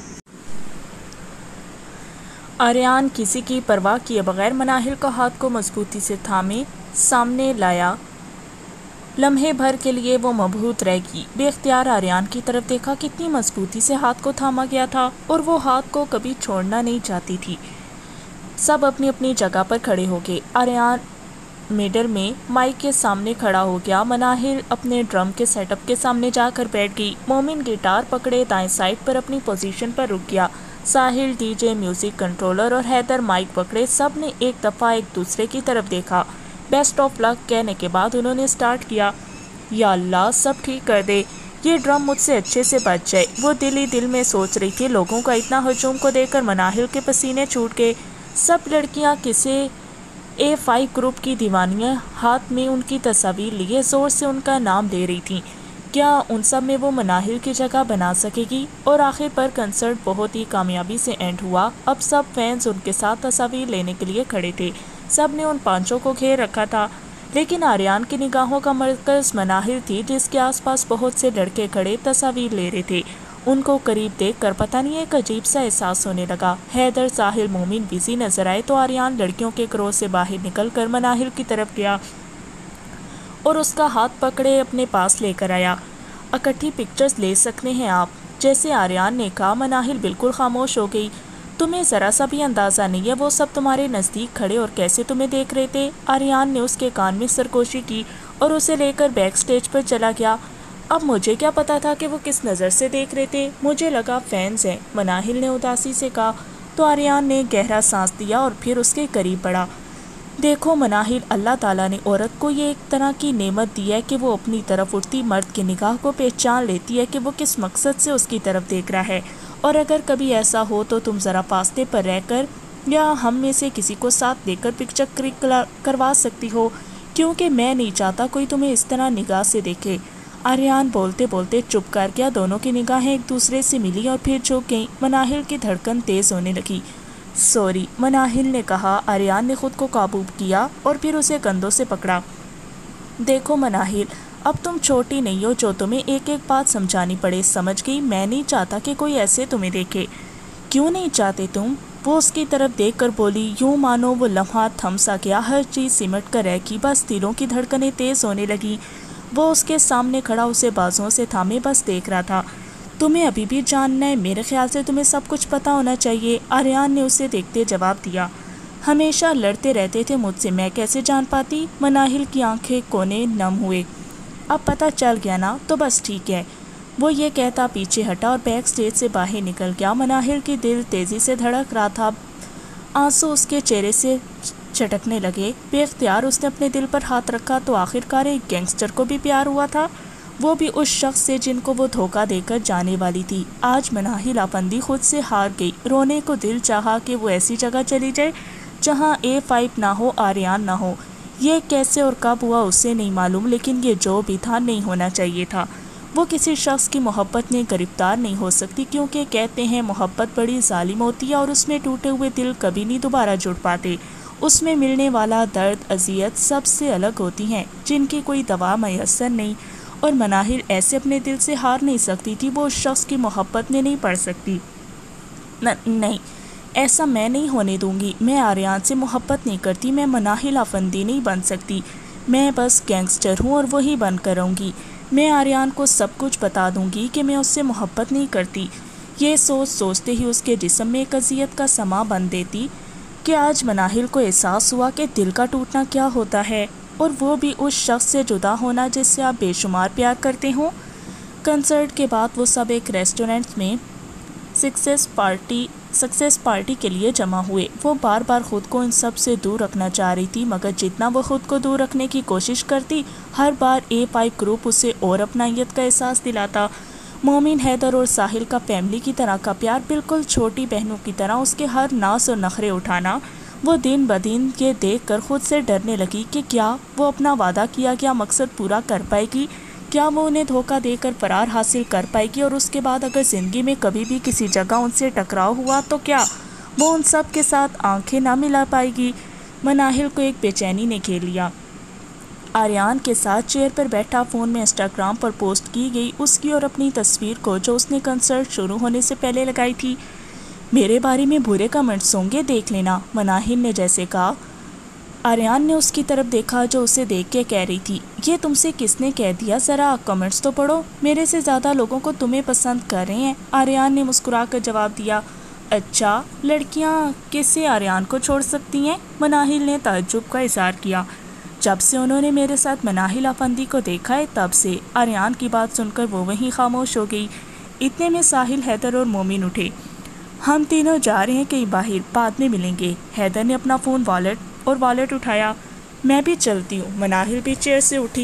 آریان کسی کی پرواہ کیے بغیر مناہل کا ہاتھ کو مضبوطی سے تھامے سامنے لایا۔ لمحے بھر کے لیے وہ مبہوت رہ گئی، بے اختیار آریان کی طرف دیکھا، کتنی مضبوطی سے ہاتھ کو تھاما گیا تھا اور وہ ہاتھ کو کبھی چھوڑنا نہیں چاہتی تھی۔ سب اپنی اپنی جگہ پر کھڑے ہو گئے۔ آریان میڈل میں مائک کے سامنے کھڑا ہو گیا، مناہل اپنے ڈرم کے سیٹ اپ کے سامنے جا کر بیٹھ گئی، مومن گٹار پکڑے دائیں سائڈ پر اپنی پوزیشن پر رک گیا، Sahil D J music controller اور حیدر مائک پکڑے۔ سب نے ایک دفعہ ایک دوسرے کی طرف دیکھا۔ بیسٹ آف لک کہنے کے بعد انہوں نے سٹارٹ کیا، یا اللہ سب ٹھیک کر دے، یہ ڈرم مجھ سے اچھے سے بچ جائے، وہ دل ہی دل میں سوچ رہی تھی۔ لوگوں کا اتنا ہجوم کو دیکھ کر مناہل کے پسینے چھوٹ گئے۔ سب لڑکیاں کسی A5 گروپ کی دیوانیاں ہاتھ میں ان کی تصاویر لیے زور سے ان کا نام لے رہی تھیں۔ کیا ان سب میں وہ مناہل کی جگہ بنا سکے گی؟ اور آخر پر کنسرٹ بہت ہی کامیابی سے اینڈ ہوا۔ اب سب فینس ان کے ساتھ تصاویر لینے کے لیے کھڑے تھے۔ سب نے ان پانچوں کو گھیر رکھا تھا، لیکن آریان کی نگاہوں کا مرکز مناہل تھی، جس کے آس پاس بہت سے لڑکے کھڑے تصاویر لے رہے تھے۔ ان کو قریب دیکھ کر پتہ نہیں ایک عجیب سا احساس ہونے لگا۔ حیدر، ساحل، مومن بزی نظر آئے تو آریان لڑکیوں کے گروہ سے باہر نکل کر مناہل کی طرف گیا اور اس کا ہاتھ پکڑے اپنے پاس لے کر آیا۔ اکٹھی پکچرز لے سکتے ہیں آپ؟ جیسے آریان نے کہا، مناہل بالکل خاموش ہو گئی۔ تمہیں ذرا سا بھی اندازہ نہیں ہے وہ سب تمہارے نزدیک کھڑے اور کیسے تمہیں دیکھ رہے تھے؟ آریان نے اس کے کان میں سرگوشی کی اور اسے لے کر بیک سٹیج پر چلا گیا۔ اب مجھے کیا پتا تھا کہ وہ کس نظر سے دیکھ رہے تھے، مجھے لگا فینس ہیں، مناہل نے اداسی سے کہا۔ تو آریان نے گہرا سانس لیا اور پھر اس کے قریب بڑھا۔ دیکھو مناہل، اللہ تعالیٰ نے عورت کو یہ ایک طرح کی نعمت دی ہے کہ وہ اپنی طرف اٹھتی مرد کی نگاہ کو پہچان لیتی ہے کہ وہ کس مقصد سے اس کی طرف دیکھ رہا ہے، اور اگر کبھی ایسا ہو تو تم ذرا فاصلے پر رہ کر یا ہم میں سے کسی کو ساتھ لے کر پکچر کلک کروا سکتی ہو۔ کیونکہ میں نہیں چاہتا کوئی تمہیں اس طرح نگاہ سے دیکھے۔ آریان بولتے بولتے چپ کر گیا۔ دونوں کی نگاہیں ایک دوسرے سے ملی اور پھر جھک گئیں۔ مناہل کی دھڑکن تیز ہونے لگی۔ سوری، مناہل نے کہا۔ آریان نے خود کو قابو کیا اور پھر اسے کندھوں سے پکڑا۔ دیکھو مناہل، اب تم چھوٹی نہیں ہو جو تمہیں ایک ایک بات سمجھانی پڑے، سمجھ گئی؟ میں نہیں چاہتا کہ کوئی ایسے تمہیں دیکھے۔ کیوں نہیں چاہتے تم؟ وہ اس کی طرف دیکھ کر بولی، یوں مانو وہ لمحہ تھم سا گیا، ہر چیز سمٹ کر رہ گئی، بس دلوں کی دھڑکنیں تیز ہونے لگیں۔ وہ اس کے سامنے کھڑا اسے بازوؤں سے تھامے بس دیکھ رہا تھا۔ تمہیں ابھی بھی جاننا ہے؟ میرے خیال سے تمہیں سب کچھ پتہ ہونا چاہیے، آریان نے اسے دیکھتے جواب دیا۔ ہمیشہ لڑتے رہتے تھے مجھ سے، میں کیسے جان پاتی؟ مناہل کی آنکھیں کونے نم ہوئے۔ اب پتہ چل گیا نا تو بس ٹھیک ہے۔ وہ یہ کہتا پیچھے ہٹا اور بیک سٹیج سے باہر نکل گیا۔ مناہل کی دل تیزی سے دھڑک رہا تھا، آنسو اس کے چہرے سے چھٹکنے لگے۔ بے اختیار اس نے اپنے دل پر ہاتھ رکھا تو آخرکار ایک گینگسٹر کو بھی پیار ہوا تھا، وہ بھی اس شخص سے جن کو وہ دھوکہ دے کر جانے والی تھی۔ آج مناہل آپندی خود سے ہار گئی۔ رونے کو دل چاہا کہ وہ ایسی جگہ چلی جائے جہاں A5 نہ ہو، آریان نہ ہو۔ یہ کیسے اور کب ہوا اسے نہیں معلوم، لیکن یہ جو بھی تھا نہیں ہونا چاہیے تھا۔ وہ کسی شخص کی محبت میں گرفتار نہیں ہو سکتی، کیونکہ کہتے ہیں محبت بڑی ظالم ہوتی ہے اور اس میں ٹوٹے ہوئے دل کبھی نہیں دوبارہ جڑ پاتے۔ اس میں ملنے والا درد، اذیت سب سے الگ ہوتی ہیں، جن کی کوئی دوا میسر نہیں، اور مناہل ایسے اپنے دل سے ہار نہیں سکتی تھی، وہ اس شخص کی محبت میں نہیں پڑ سکتی۔ نہیں، ایسا میں نہیں ہونے دوں گی۔ میں آریان سے محبت نہیں کرتی، میں مناہل آفندی نہیں بن سکتی، میں بس گینگسٹر ہوں اور وہی بن کر رہوں گی۔ میں آریان کو سب کچھ بتا دوں گی کہ میں اس سے محبت نہیں کرتی۔ یہ سوچتے ہی اس کے جسم میں ایک اذیت کا سما بن دیتی کہ آج مناہل کو احساس ہوا کہ دل کا ٹوٹنا کیا ہوتا ہے، اور وہ بھی اس شخص سے جدا ہونا جس سے آپ بے شمار پیار کرتے ہوں۔ کنسرٹ کے بعد وہ سب ایک ریسٹورنٹ میں سکسیس پارٹی کے لیے جمع ہوئے۔ وہ بار بار خود کو ان سب سے دور رکھنا چاہ رہی تھی، مگر جتنا وہ خود کو دور رکھنے کی کوشش کرتی، ہر بار A5 گروپ اسے اور اپنائیت کا احساس دلاتا۔ مومن، حیدر اور ساحل کا فیملی کی طرح کا پیار، بالکل چھوٹی بہنوں کی طرح اس کے ہر ناز اور نخرے اٹھانا۔ وہ دن بدن یہ دیکھ کر خود سے ڈرنے لگی کہ کیا وہ اپنا وعدہ کیا گیا مقصد پورا کر پائے گی؟ کیا وہ انہیں دھوکہ دے کر فرار حاصل کر پائے گی؟ اور اس کے بعد اگر زندگی میں کبھی بھی کسی جگہ ان سے ٹکراؤ ہوا تو کیا وہ ان سب کے ساتھ آنکھیں نہ ملا پائے گی؟ مناہل کو ایک بے چینی نے گھیر لیا۔ آریان کے ساتھ چیئر پر بیٹھا، فون میں انسٹاگرام پر پوسٹ کی گئی اس کی اور اپنی تصویر کو جو اس نے کنسرٹ شروع ہونے سے پہلے لگائی تھی۔ میرے بارے میں برے کمنٹس ہوں گے، دیکھ لینا، مناہل نے جیسے کہا۔ آریان نے اس کی طرف دیکھا جو اسے دیکھ کے کہہ رہی تھی، یہ تم سے کس نے کہہ دیا؟ ذرا کمنٹس تو پڑھو، میرے سے زیادہ لوگوں کو تمہیں پسند کر رہے ہیں۔ آریان نے مسکرا کر جواب دیا۔ اچھا، لڑکیاں کیسے آریان کو چھوڑ سکتی ہیں؟ مناہل نے تعجب کا اظہار کیا۔ جب سے انہوں نے میرے ساتھ مناہل آفندی کو دیکھا ہے تب سے۔ آریان کی بات سن کر وہ وہیں خاموش ہو گئی۔ اتنے میں ساحل، حیدر اور مومن اٹھے۔ ہم تینوں جا رہے ہیں کہیں باہر، بعد میں ملیں گے۔ حیدر نے اپنا فون والٹ اٹھایا۔ میں بھی چلتی ہوں، مناہل بھی چیئر سے اٹھی۔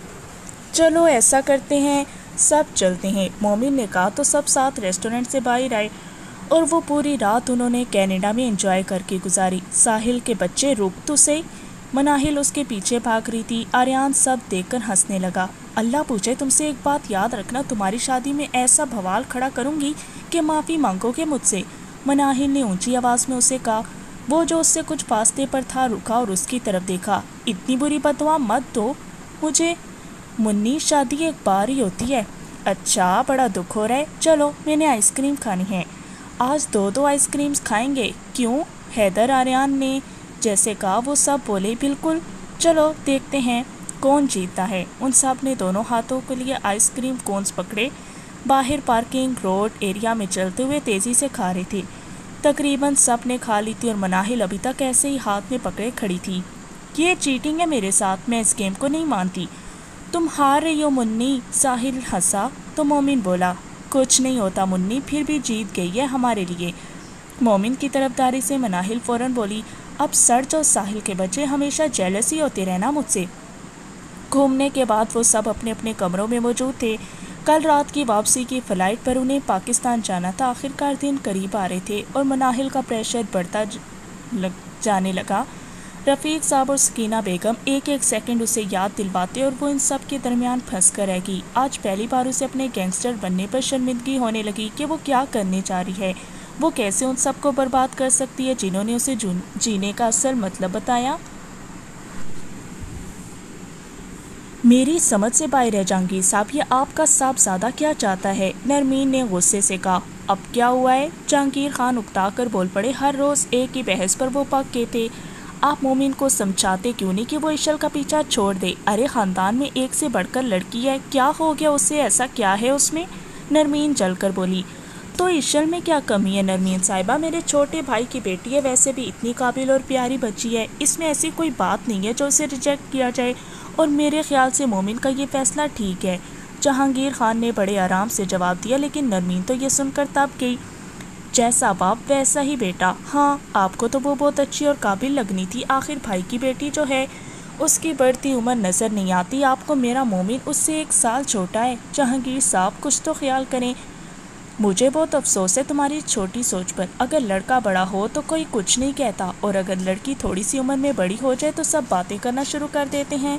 چلو ایسا کرتے ہیں، سب چلتے ہیں، مومن نے کہا تو سب ساتھ ریسٹورنٹ سے باہر آئے، اور وہ پوری رات انہوں نے کینیڈا میں انجوائے کر کے گزاری۔ ساحل کے بچے رک تو صحیح، مناہل اس کے پیچھے بھاگ رہی تھی۔ آریان سب دیکھ کر ہنسنے لگا۔ اللہ پوچھے تم سے ایک بات یاد رکھنا، تمہاری شادی میں ایسا بوال کھڑا کروں گی کہ معافی مانگو گے مجھ سے، مناہل نے اونچی آواز میں اسے کہا۔ وہ جو اس سے کچھ فاصلے پر تھا رکا اور اس کی طرف دیکھا۔ اتنی بری بددعا مت دو مجھے منی، شادی ایک بار ہی ہوتی ہے۔ اچھا، بڑا دکھ ہو رہا ہے، چلو میں نے آئس کریم کھانی ہے، آج 2 آئس کریمز کھائیں گے؟ کیوں؟ حیدر، آریان نے جیسے کہا۔ وہ سب بولے بالکل، چلو دیکھتے ہیں کون جیتتا ہے۔ ان سب نے دونوں ہاتھوں کے لیے آئس کریم کونز پکڑے، باہر پارکنگ روڈ ایریا میں چلتے ہوئے تیزی سے کھا رہے تھے۔ تقریباً سب نے کھا لی تھی اور مناہل ابھی تک ایسے ہی ہاتھ میں پکڑے کھڑی تھی۔ یہ چیٹنگ ہے میرے ساتھ، میں اس گیم کو نہیں مانتی۔ تم ہار رہی ہو منی، ساحل ہنسا تو مومن بولا، کچھ نہیں ہوتا منی، پھر بھی جیت گئی ہے ہمارے لیے۔ مومن کی طرفداری سے مناہل فوراً بولی، اب سرج اور ساحل کے بچے ہمیشہ جیلس ہی ہوتے رہنا مجھ سے۔ گھومنے کے بعد وہ سب اپنے اپنے کمروں میں موجود تھے۔ کل رات کی واپسی کی فلائٹ پر انہیں پاکستان جانا تھا۔ آخرکار دن قریب آ رہے تھے اور مناہل کا پریشر بڑھتا جانے لگا۔ रफ़ीक साहब और सकीना बेगम एक एक सेकंड उसे याद दिलवाते और वो इन सब के दरमियान फंस कर रह गई। आज पहली बार उसे अपने गैंगस्टर बनने पर शर्मिंदगी होने लगी कि वो क्या करने जा रही है। वो कैसे उन सबको बर्बाद कर सकती है जिन्होंने उसे जीने का असल मतलब बताया। मेरी समझ से बाहर है जहांगीर साहब, ये आपका साहबजादा क्या चाहता है? नरमीन ने गुस्से से कहा। अब क्या हुआ है? जहांगीर खान उकता कर बोल पड़े। हर रोज़ एक ही बहस पर वो पक्के थे। आप मोमिन को समझाते क्यों नहीं कि वो इशल का पीछा छोड़ दे? अरे ख़ानदान में एक से बढ़कर लड़की है, क्या हो गया उससे? ऐसा क्या है उसमें? नरमीन जलकर बोली। तो इशल में क्या कमी है नरमीन साहिबा? मेरे छोटे भाई की बेटी है, वैसे भी इतनी काबिल और प्यारी बच्ची है। इसमें ऐसी कोई बात नहीं है जो उसे रिजेक्ट किया जाए, और मेरे ख्याल से मोमिन का ये फैसला ठीक है। जहांगीर खान ने बड़े आराम से जवाब दिया, लेकिन नरमीन तो ये सुनकर तब गई। जैसा बाप वैसा ही बेटा। हाँ, आपको तो वो बहुत अच्छी और काबिल लगनी थी। आखिर भाई की बेटी जो है उसकी बढ़ती उम्र नज़र नहीं आती आपको? मेरा मोमिन उससे 1 साल छोटा है। जहांगीर साहब कुछ तो ख्याल करें। मुझे बहुत अफसोस है तुम्हारी छोटी सोच पर। अगर लड़का बड़ा हो तो कोई कुछ नहीं कहता, और अगर लड़की थोड़ी सी उम्र में बड़ी हो जाए तो सब बातें करना शुरू कर देते हैं।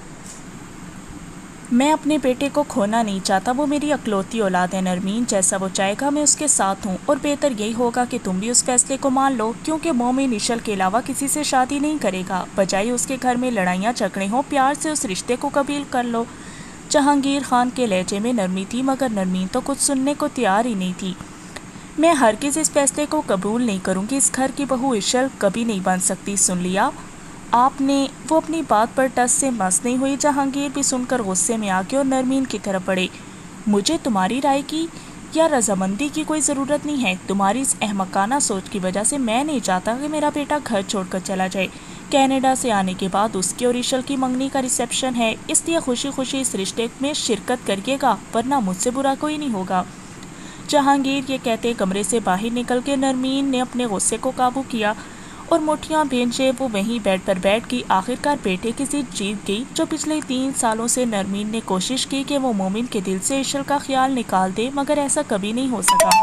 मैं अपने बेटे को खोना नहीं चाहता, वो मेरी अकलौती औलाद है नरमीन। जैसा वो चाहेगा मैं उसके साथ हूँ, और बेहतर यही होगा कि तुम भी उस फैसले को मान लो, क्योंकि मोमिन इशल के अलावा किसी से शादी नहीं करेगा। बजाय उसके घर में लड़ाइयाँ झगड़े हों, प्यार से उस रिश्ते को कबूल कर लो। जहांगीर खान के लहजे में नरमी थी, मगर नरमीन तो कुछ सुनने को तैयार ही नहीं थी। मैं हरगिज़ इस फैसले को कबूल नहीं करूँगी। इस घर की बहू इशल कभी नहीं बन सकती, सुन लिया आपने? वो अपनी बात पर टस से मस नहीं हुई। जहांगीर भी सुनकर गुस्से में आके और नरमीन की तरफ बढ़े। मुझे तुम्हारी राय की या रजामंदी की कोई ज़रूरत नहीं है। तुम्हारी इस अहमकाना सोच की वजह से मैं नहीं चाहता कि मेरा बेटा घर छोड़कर चला जाए। कनाडा से आने के बाद उसकी और इशल की मंगनी का रिसेप्शन है, इसलिए खुशी खुशी इस रिश्ते में शिरकत करिएगा, वरना मुझसे बुरा कोई नहीं होगा। जहांगीर ये कहते कमरे से बाहर निकल के नरमीन ने अपने गुस्से को काबू किया और मुठ्ठियाँ भींचे वो वहीं बेड पर बैठ गई। आखिरकार बेटे की जीत जीत गई। जो पिछले 3 सालों से नरमीन ने कोशिश की कि वो मोमिन के दिल से इशल का ख्याल निकाल दे, मगर ऐसा कभी नहीं हो सका।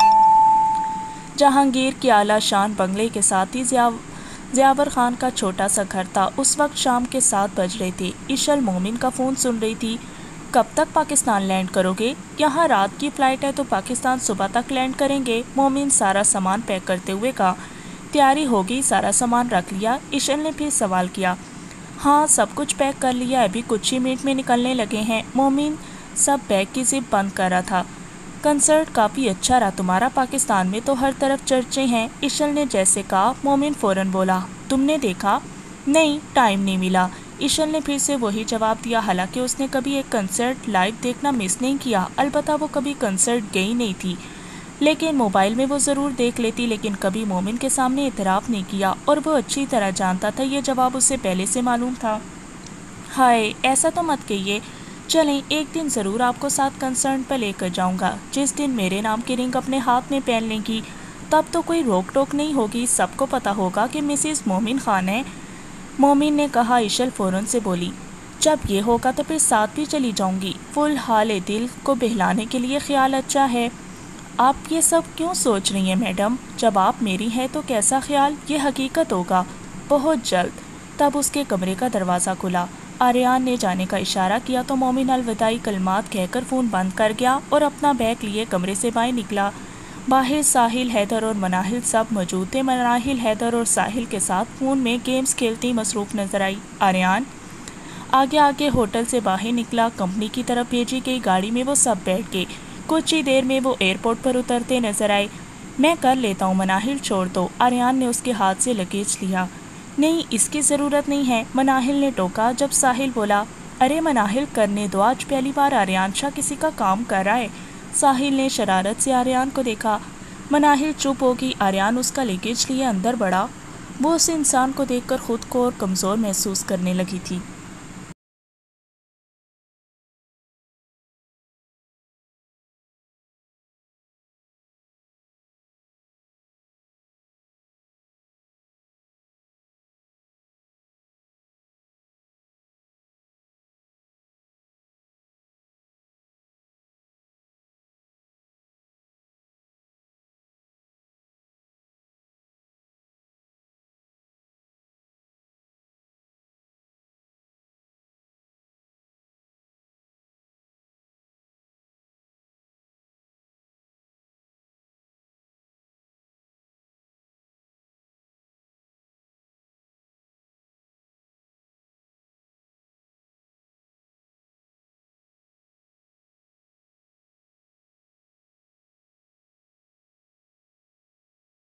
जहांगीर के आला शान बंगले के साथ ही ज़ियावर खान का छोटा सा घर था। उस वक्त शाम के 7 बज रहे थे। इशल मोमिन का फ़ोन सुन रही थी। कब तक पाकिस्तान लैंड करोगे? यहाँ रात की फ़्लाइट है तो पाकिस्तान सुबह तक लैंड करेंगे। मोमिन सारा सामान पैक करते हुए कहा। तैयारी होगी, सारा सामान रख लिया? इशल ने फिर सवाल किया। हाँ, सब कुछ पैक कर लिया, अभी कुछ ही मिनट में निकलने लगे हैं। मोमिन सब बैग की जिप बंद कर रहा था। कंसर्ट काफ़ी अच्छा रहा तुम्हारा, पाकिस्तान में तो हर तरफ चर्चे हैं। इशल ने जैसे कहा, मोमिन फ़ौरन बोला, तुमने देखा? नहीं, टाइम नहीं मिला। इशल ने फिर से वही जवाब दिया। हालांकि उसने कभी एक कंसर्ट लाइव देखना मिस नहीं किया, अलबत्ता वो कभी कंसर्ट गई नहीं थी, लेकिन मोबाइल में वो ज़रूर देख लेती, लेकिन कभी मोमिन के सामने इतराफ़ नहीं किया, और वो अच्छी तरह जानता था ये जवाब उसे पहले से मालूम था। हाय, ऐसा तो मत कहिए। चलें, एक दिन ज़रूर आपको साथ कंसर्ट पर लेकर जाऊंगा। जिस दिन मेरे नाम की रिंग अपने हाथ में पहन लेंगी तब तो कोई रोक टोक नहीं होगी, सबको पता होगा कि मिसेस मोमिन खान है। मोमिन ने कहा। इशल फ़ौरन से बोली, जब ये होगा तो फिर साथ भी चली जाऊंगी। फुल हाल दिल को बहलाने के लिए ख्याल अच्छा है। आप ये सब क्यों सोच रही हैं मैडम? जब आप मेरी हैं तो कैसा ख्याल? ये हकीकत होगा बहुत जल्द। तब उसके कमरे का दरवाज़ा खुला। आर्यान ने जाने का इशारा किया तो मोमिन अलविदाई कलमात कहकर फ़ोन बंद कर गया और अपना बैग लिए कमरे से बाहर निकला। बाहर साहिल, हैदर और मनाहिल सब मौजूद थे। मनाहिल हैदर और साहिल के साथ फ़ोन में गेम्स खेलती मसरूफ़ नजर आई। आर्यान आगे आगे होटल से बाहर निकला। कंपनी की तरफ भेजी गई गाड़ी में वो सब बैठ गए। कुछ ही देर में वो एयरपोर्ट पर उतरते नजर आए। मैं कर लेता हूँ मनाहिल, छोड़ दो। आर्यान ने उसके हाथ से लगेज लिया। नहीं, इसकी ज़रूरत नहीं है, मनाहिल ने टोका। जब साहिल बोला, अरे मनाहिल करने दो, आज पहली बार आर्यान शाह किसी का काम कर रहा है। साहिल ने शरारत से आर्यान को देखा। मनाहिल चुप होगी। आर्यान उसका लगेज लिए अंदर बढ़ा। वो उस इंसान को देखकर खुद को और कमज़ोर महसूस करने लगी थी।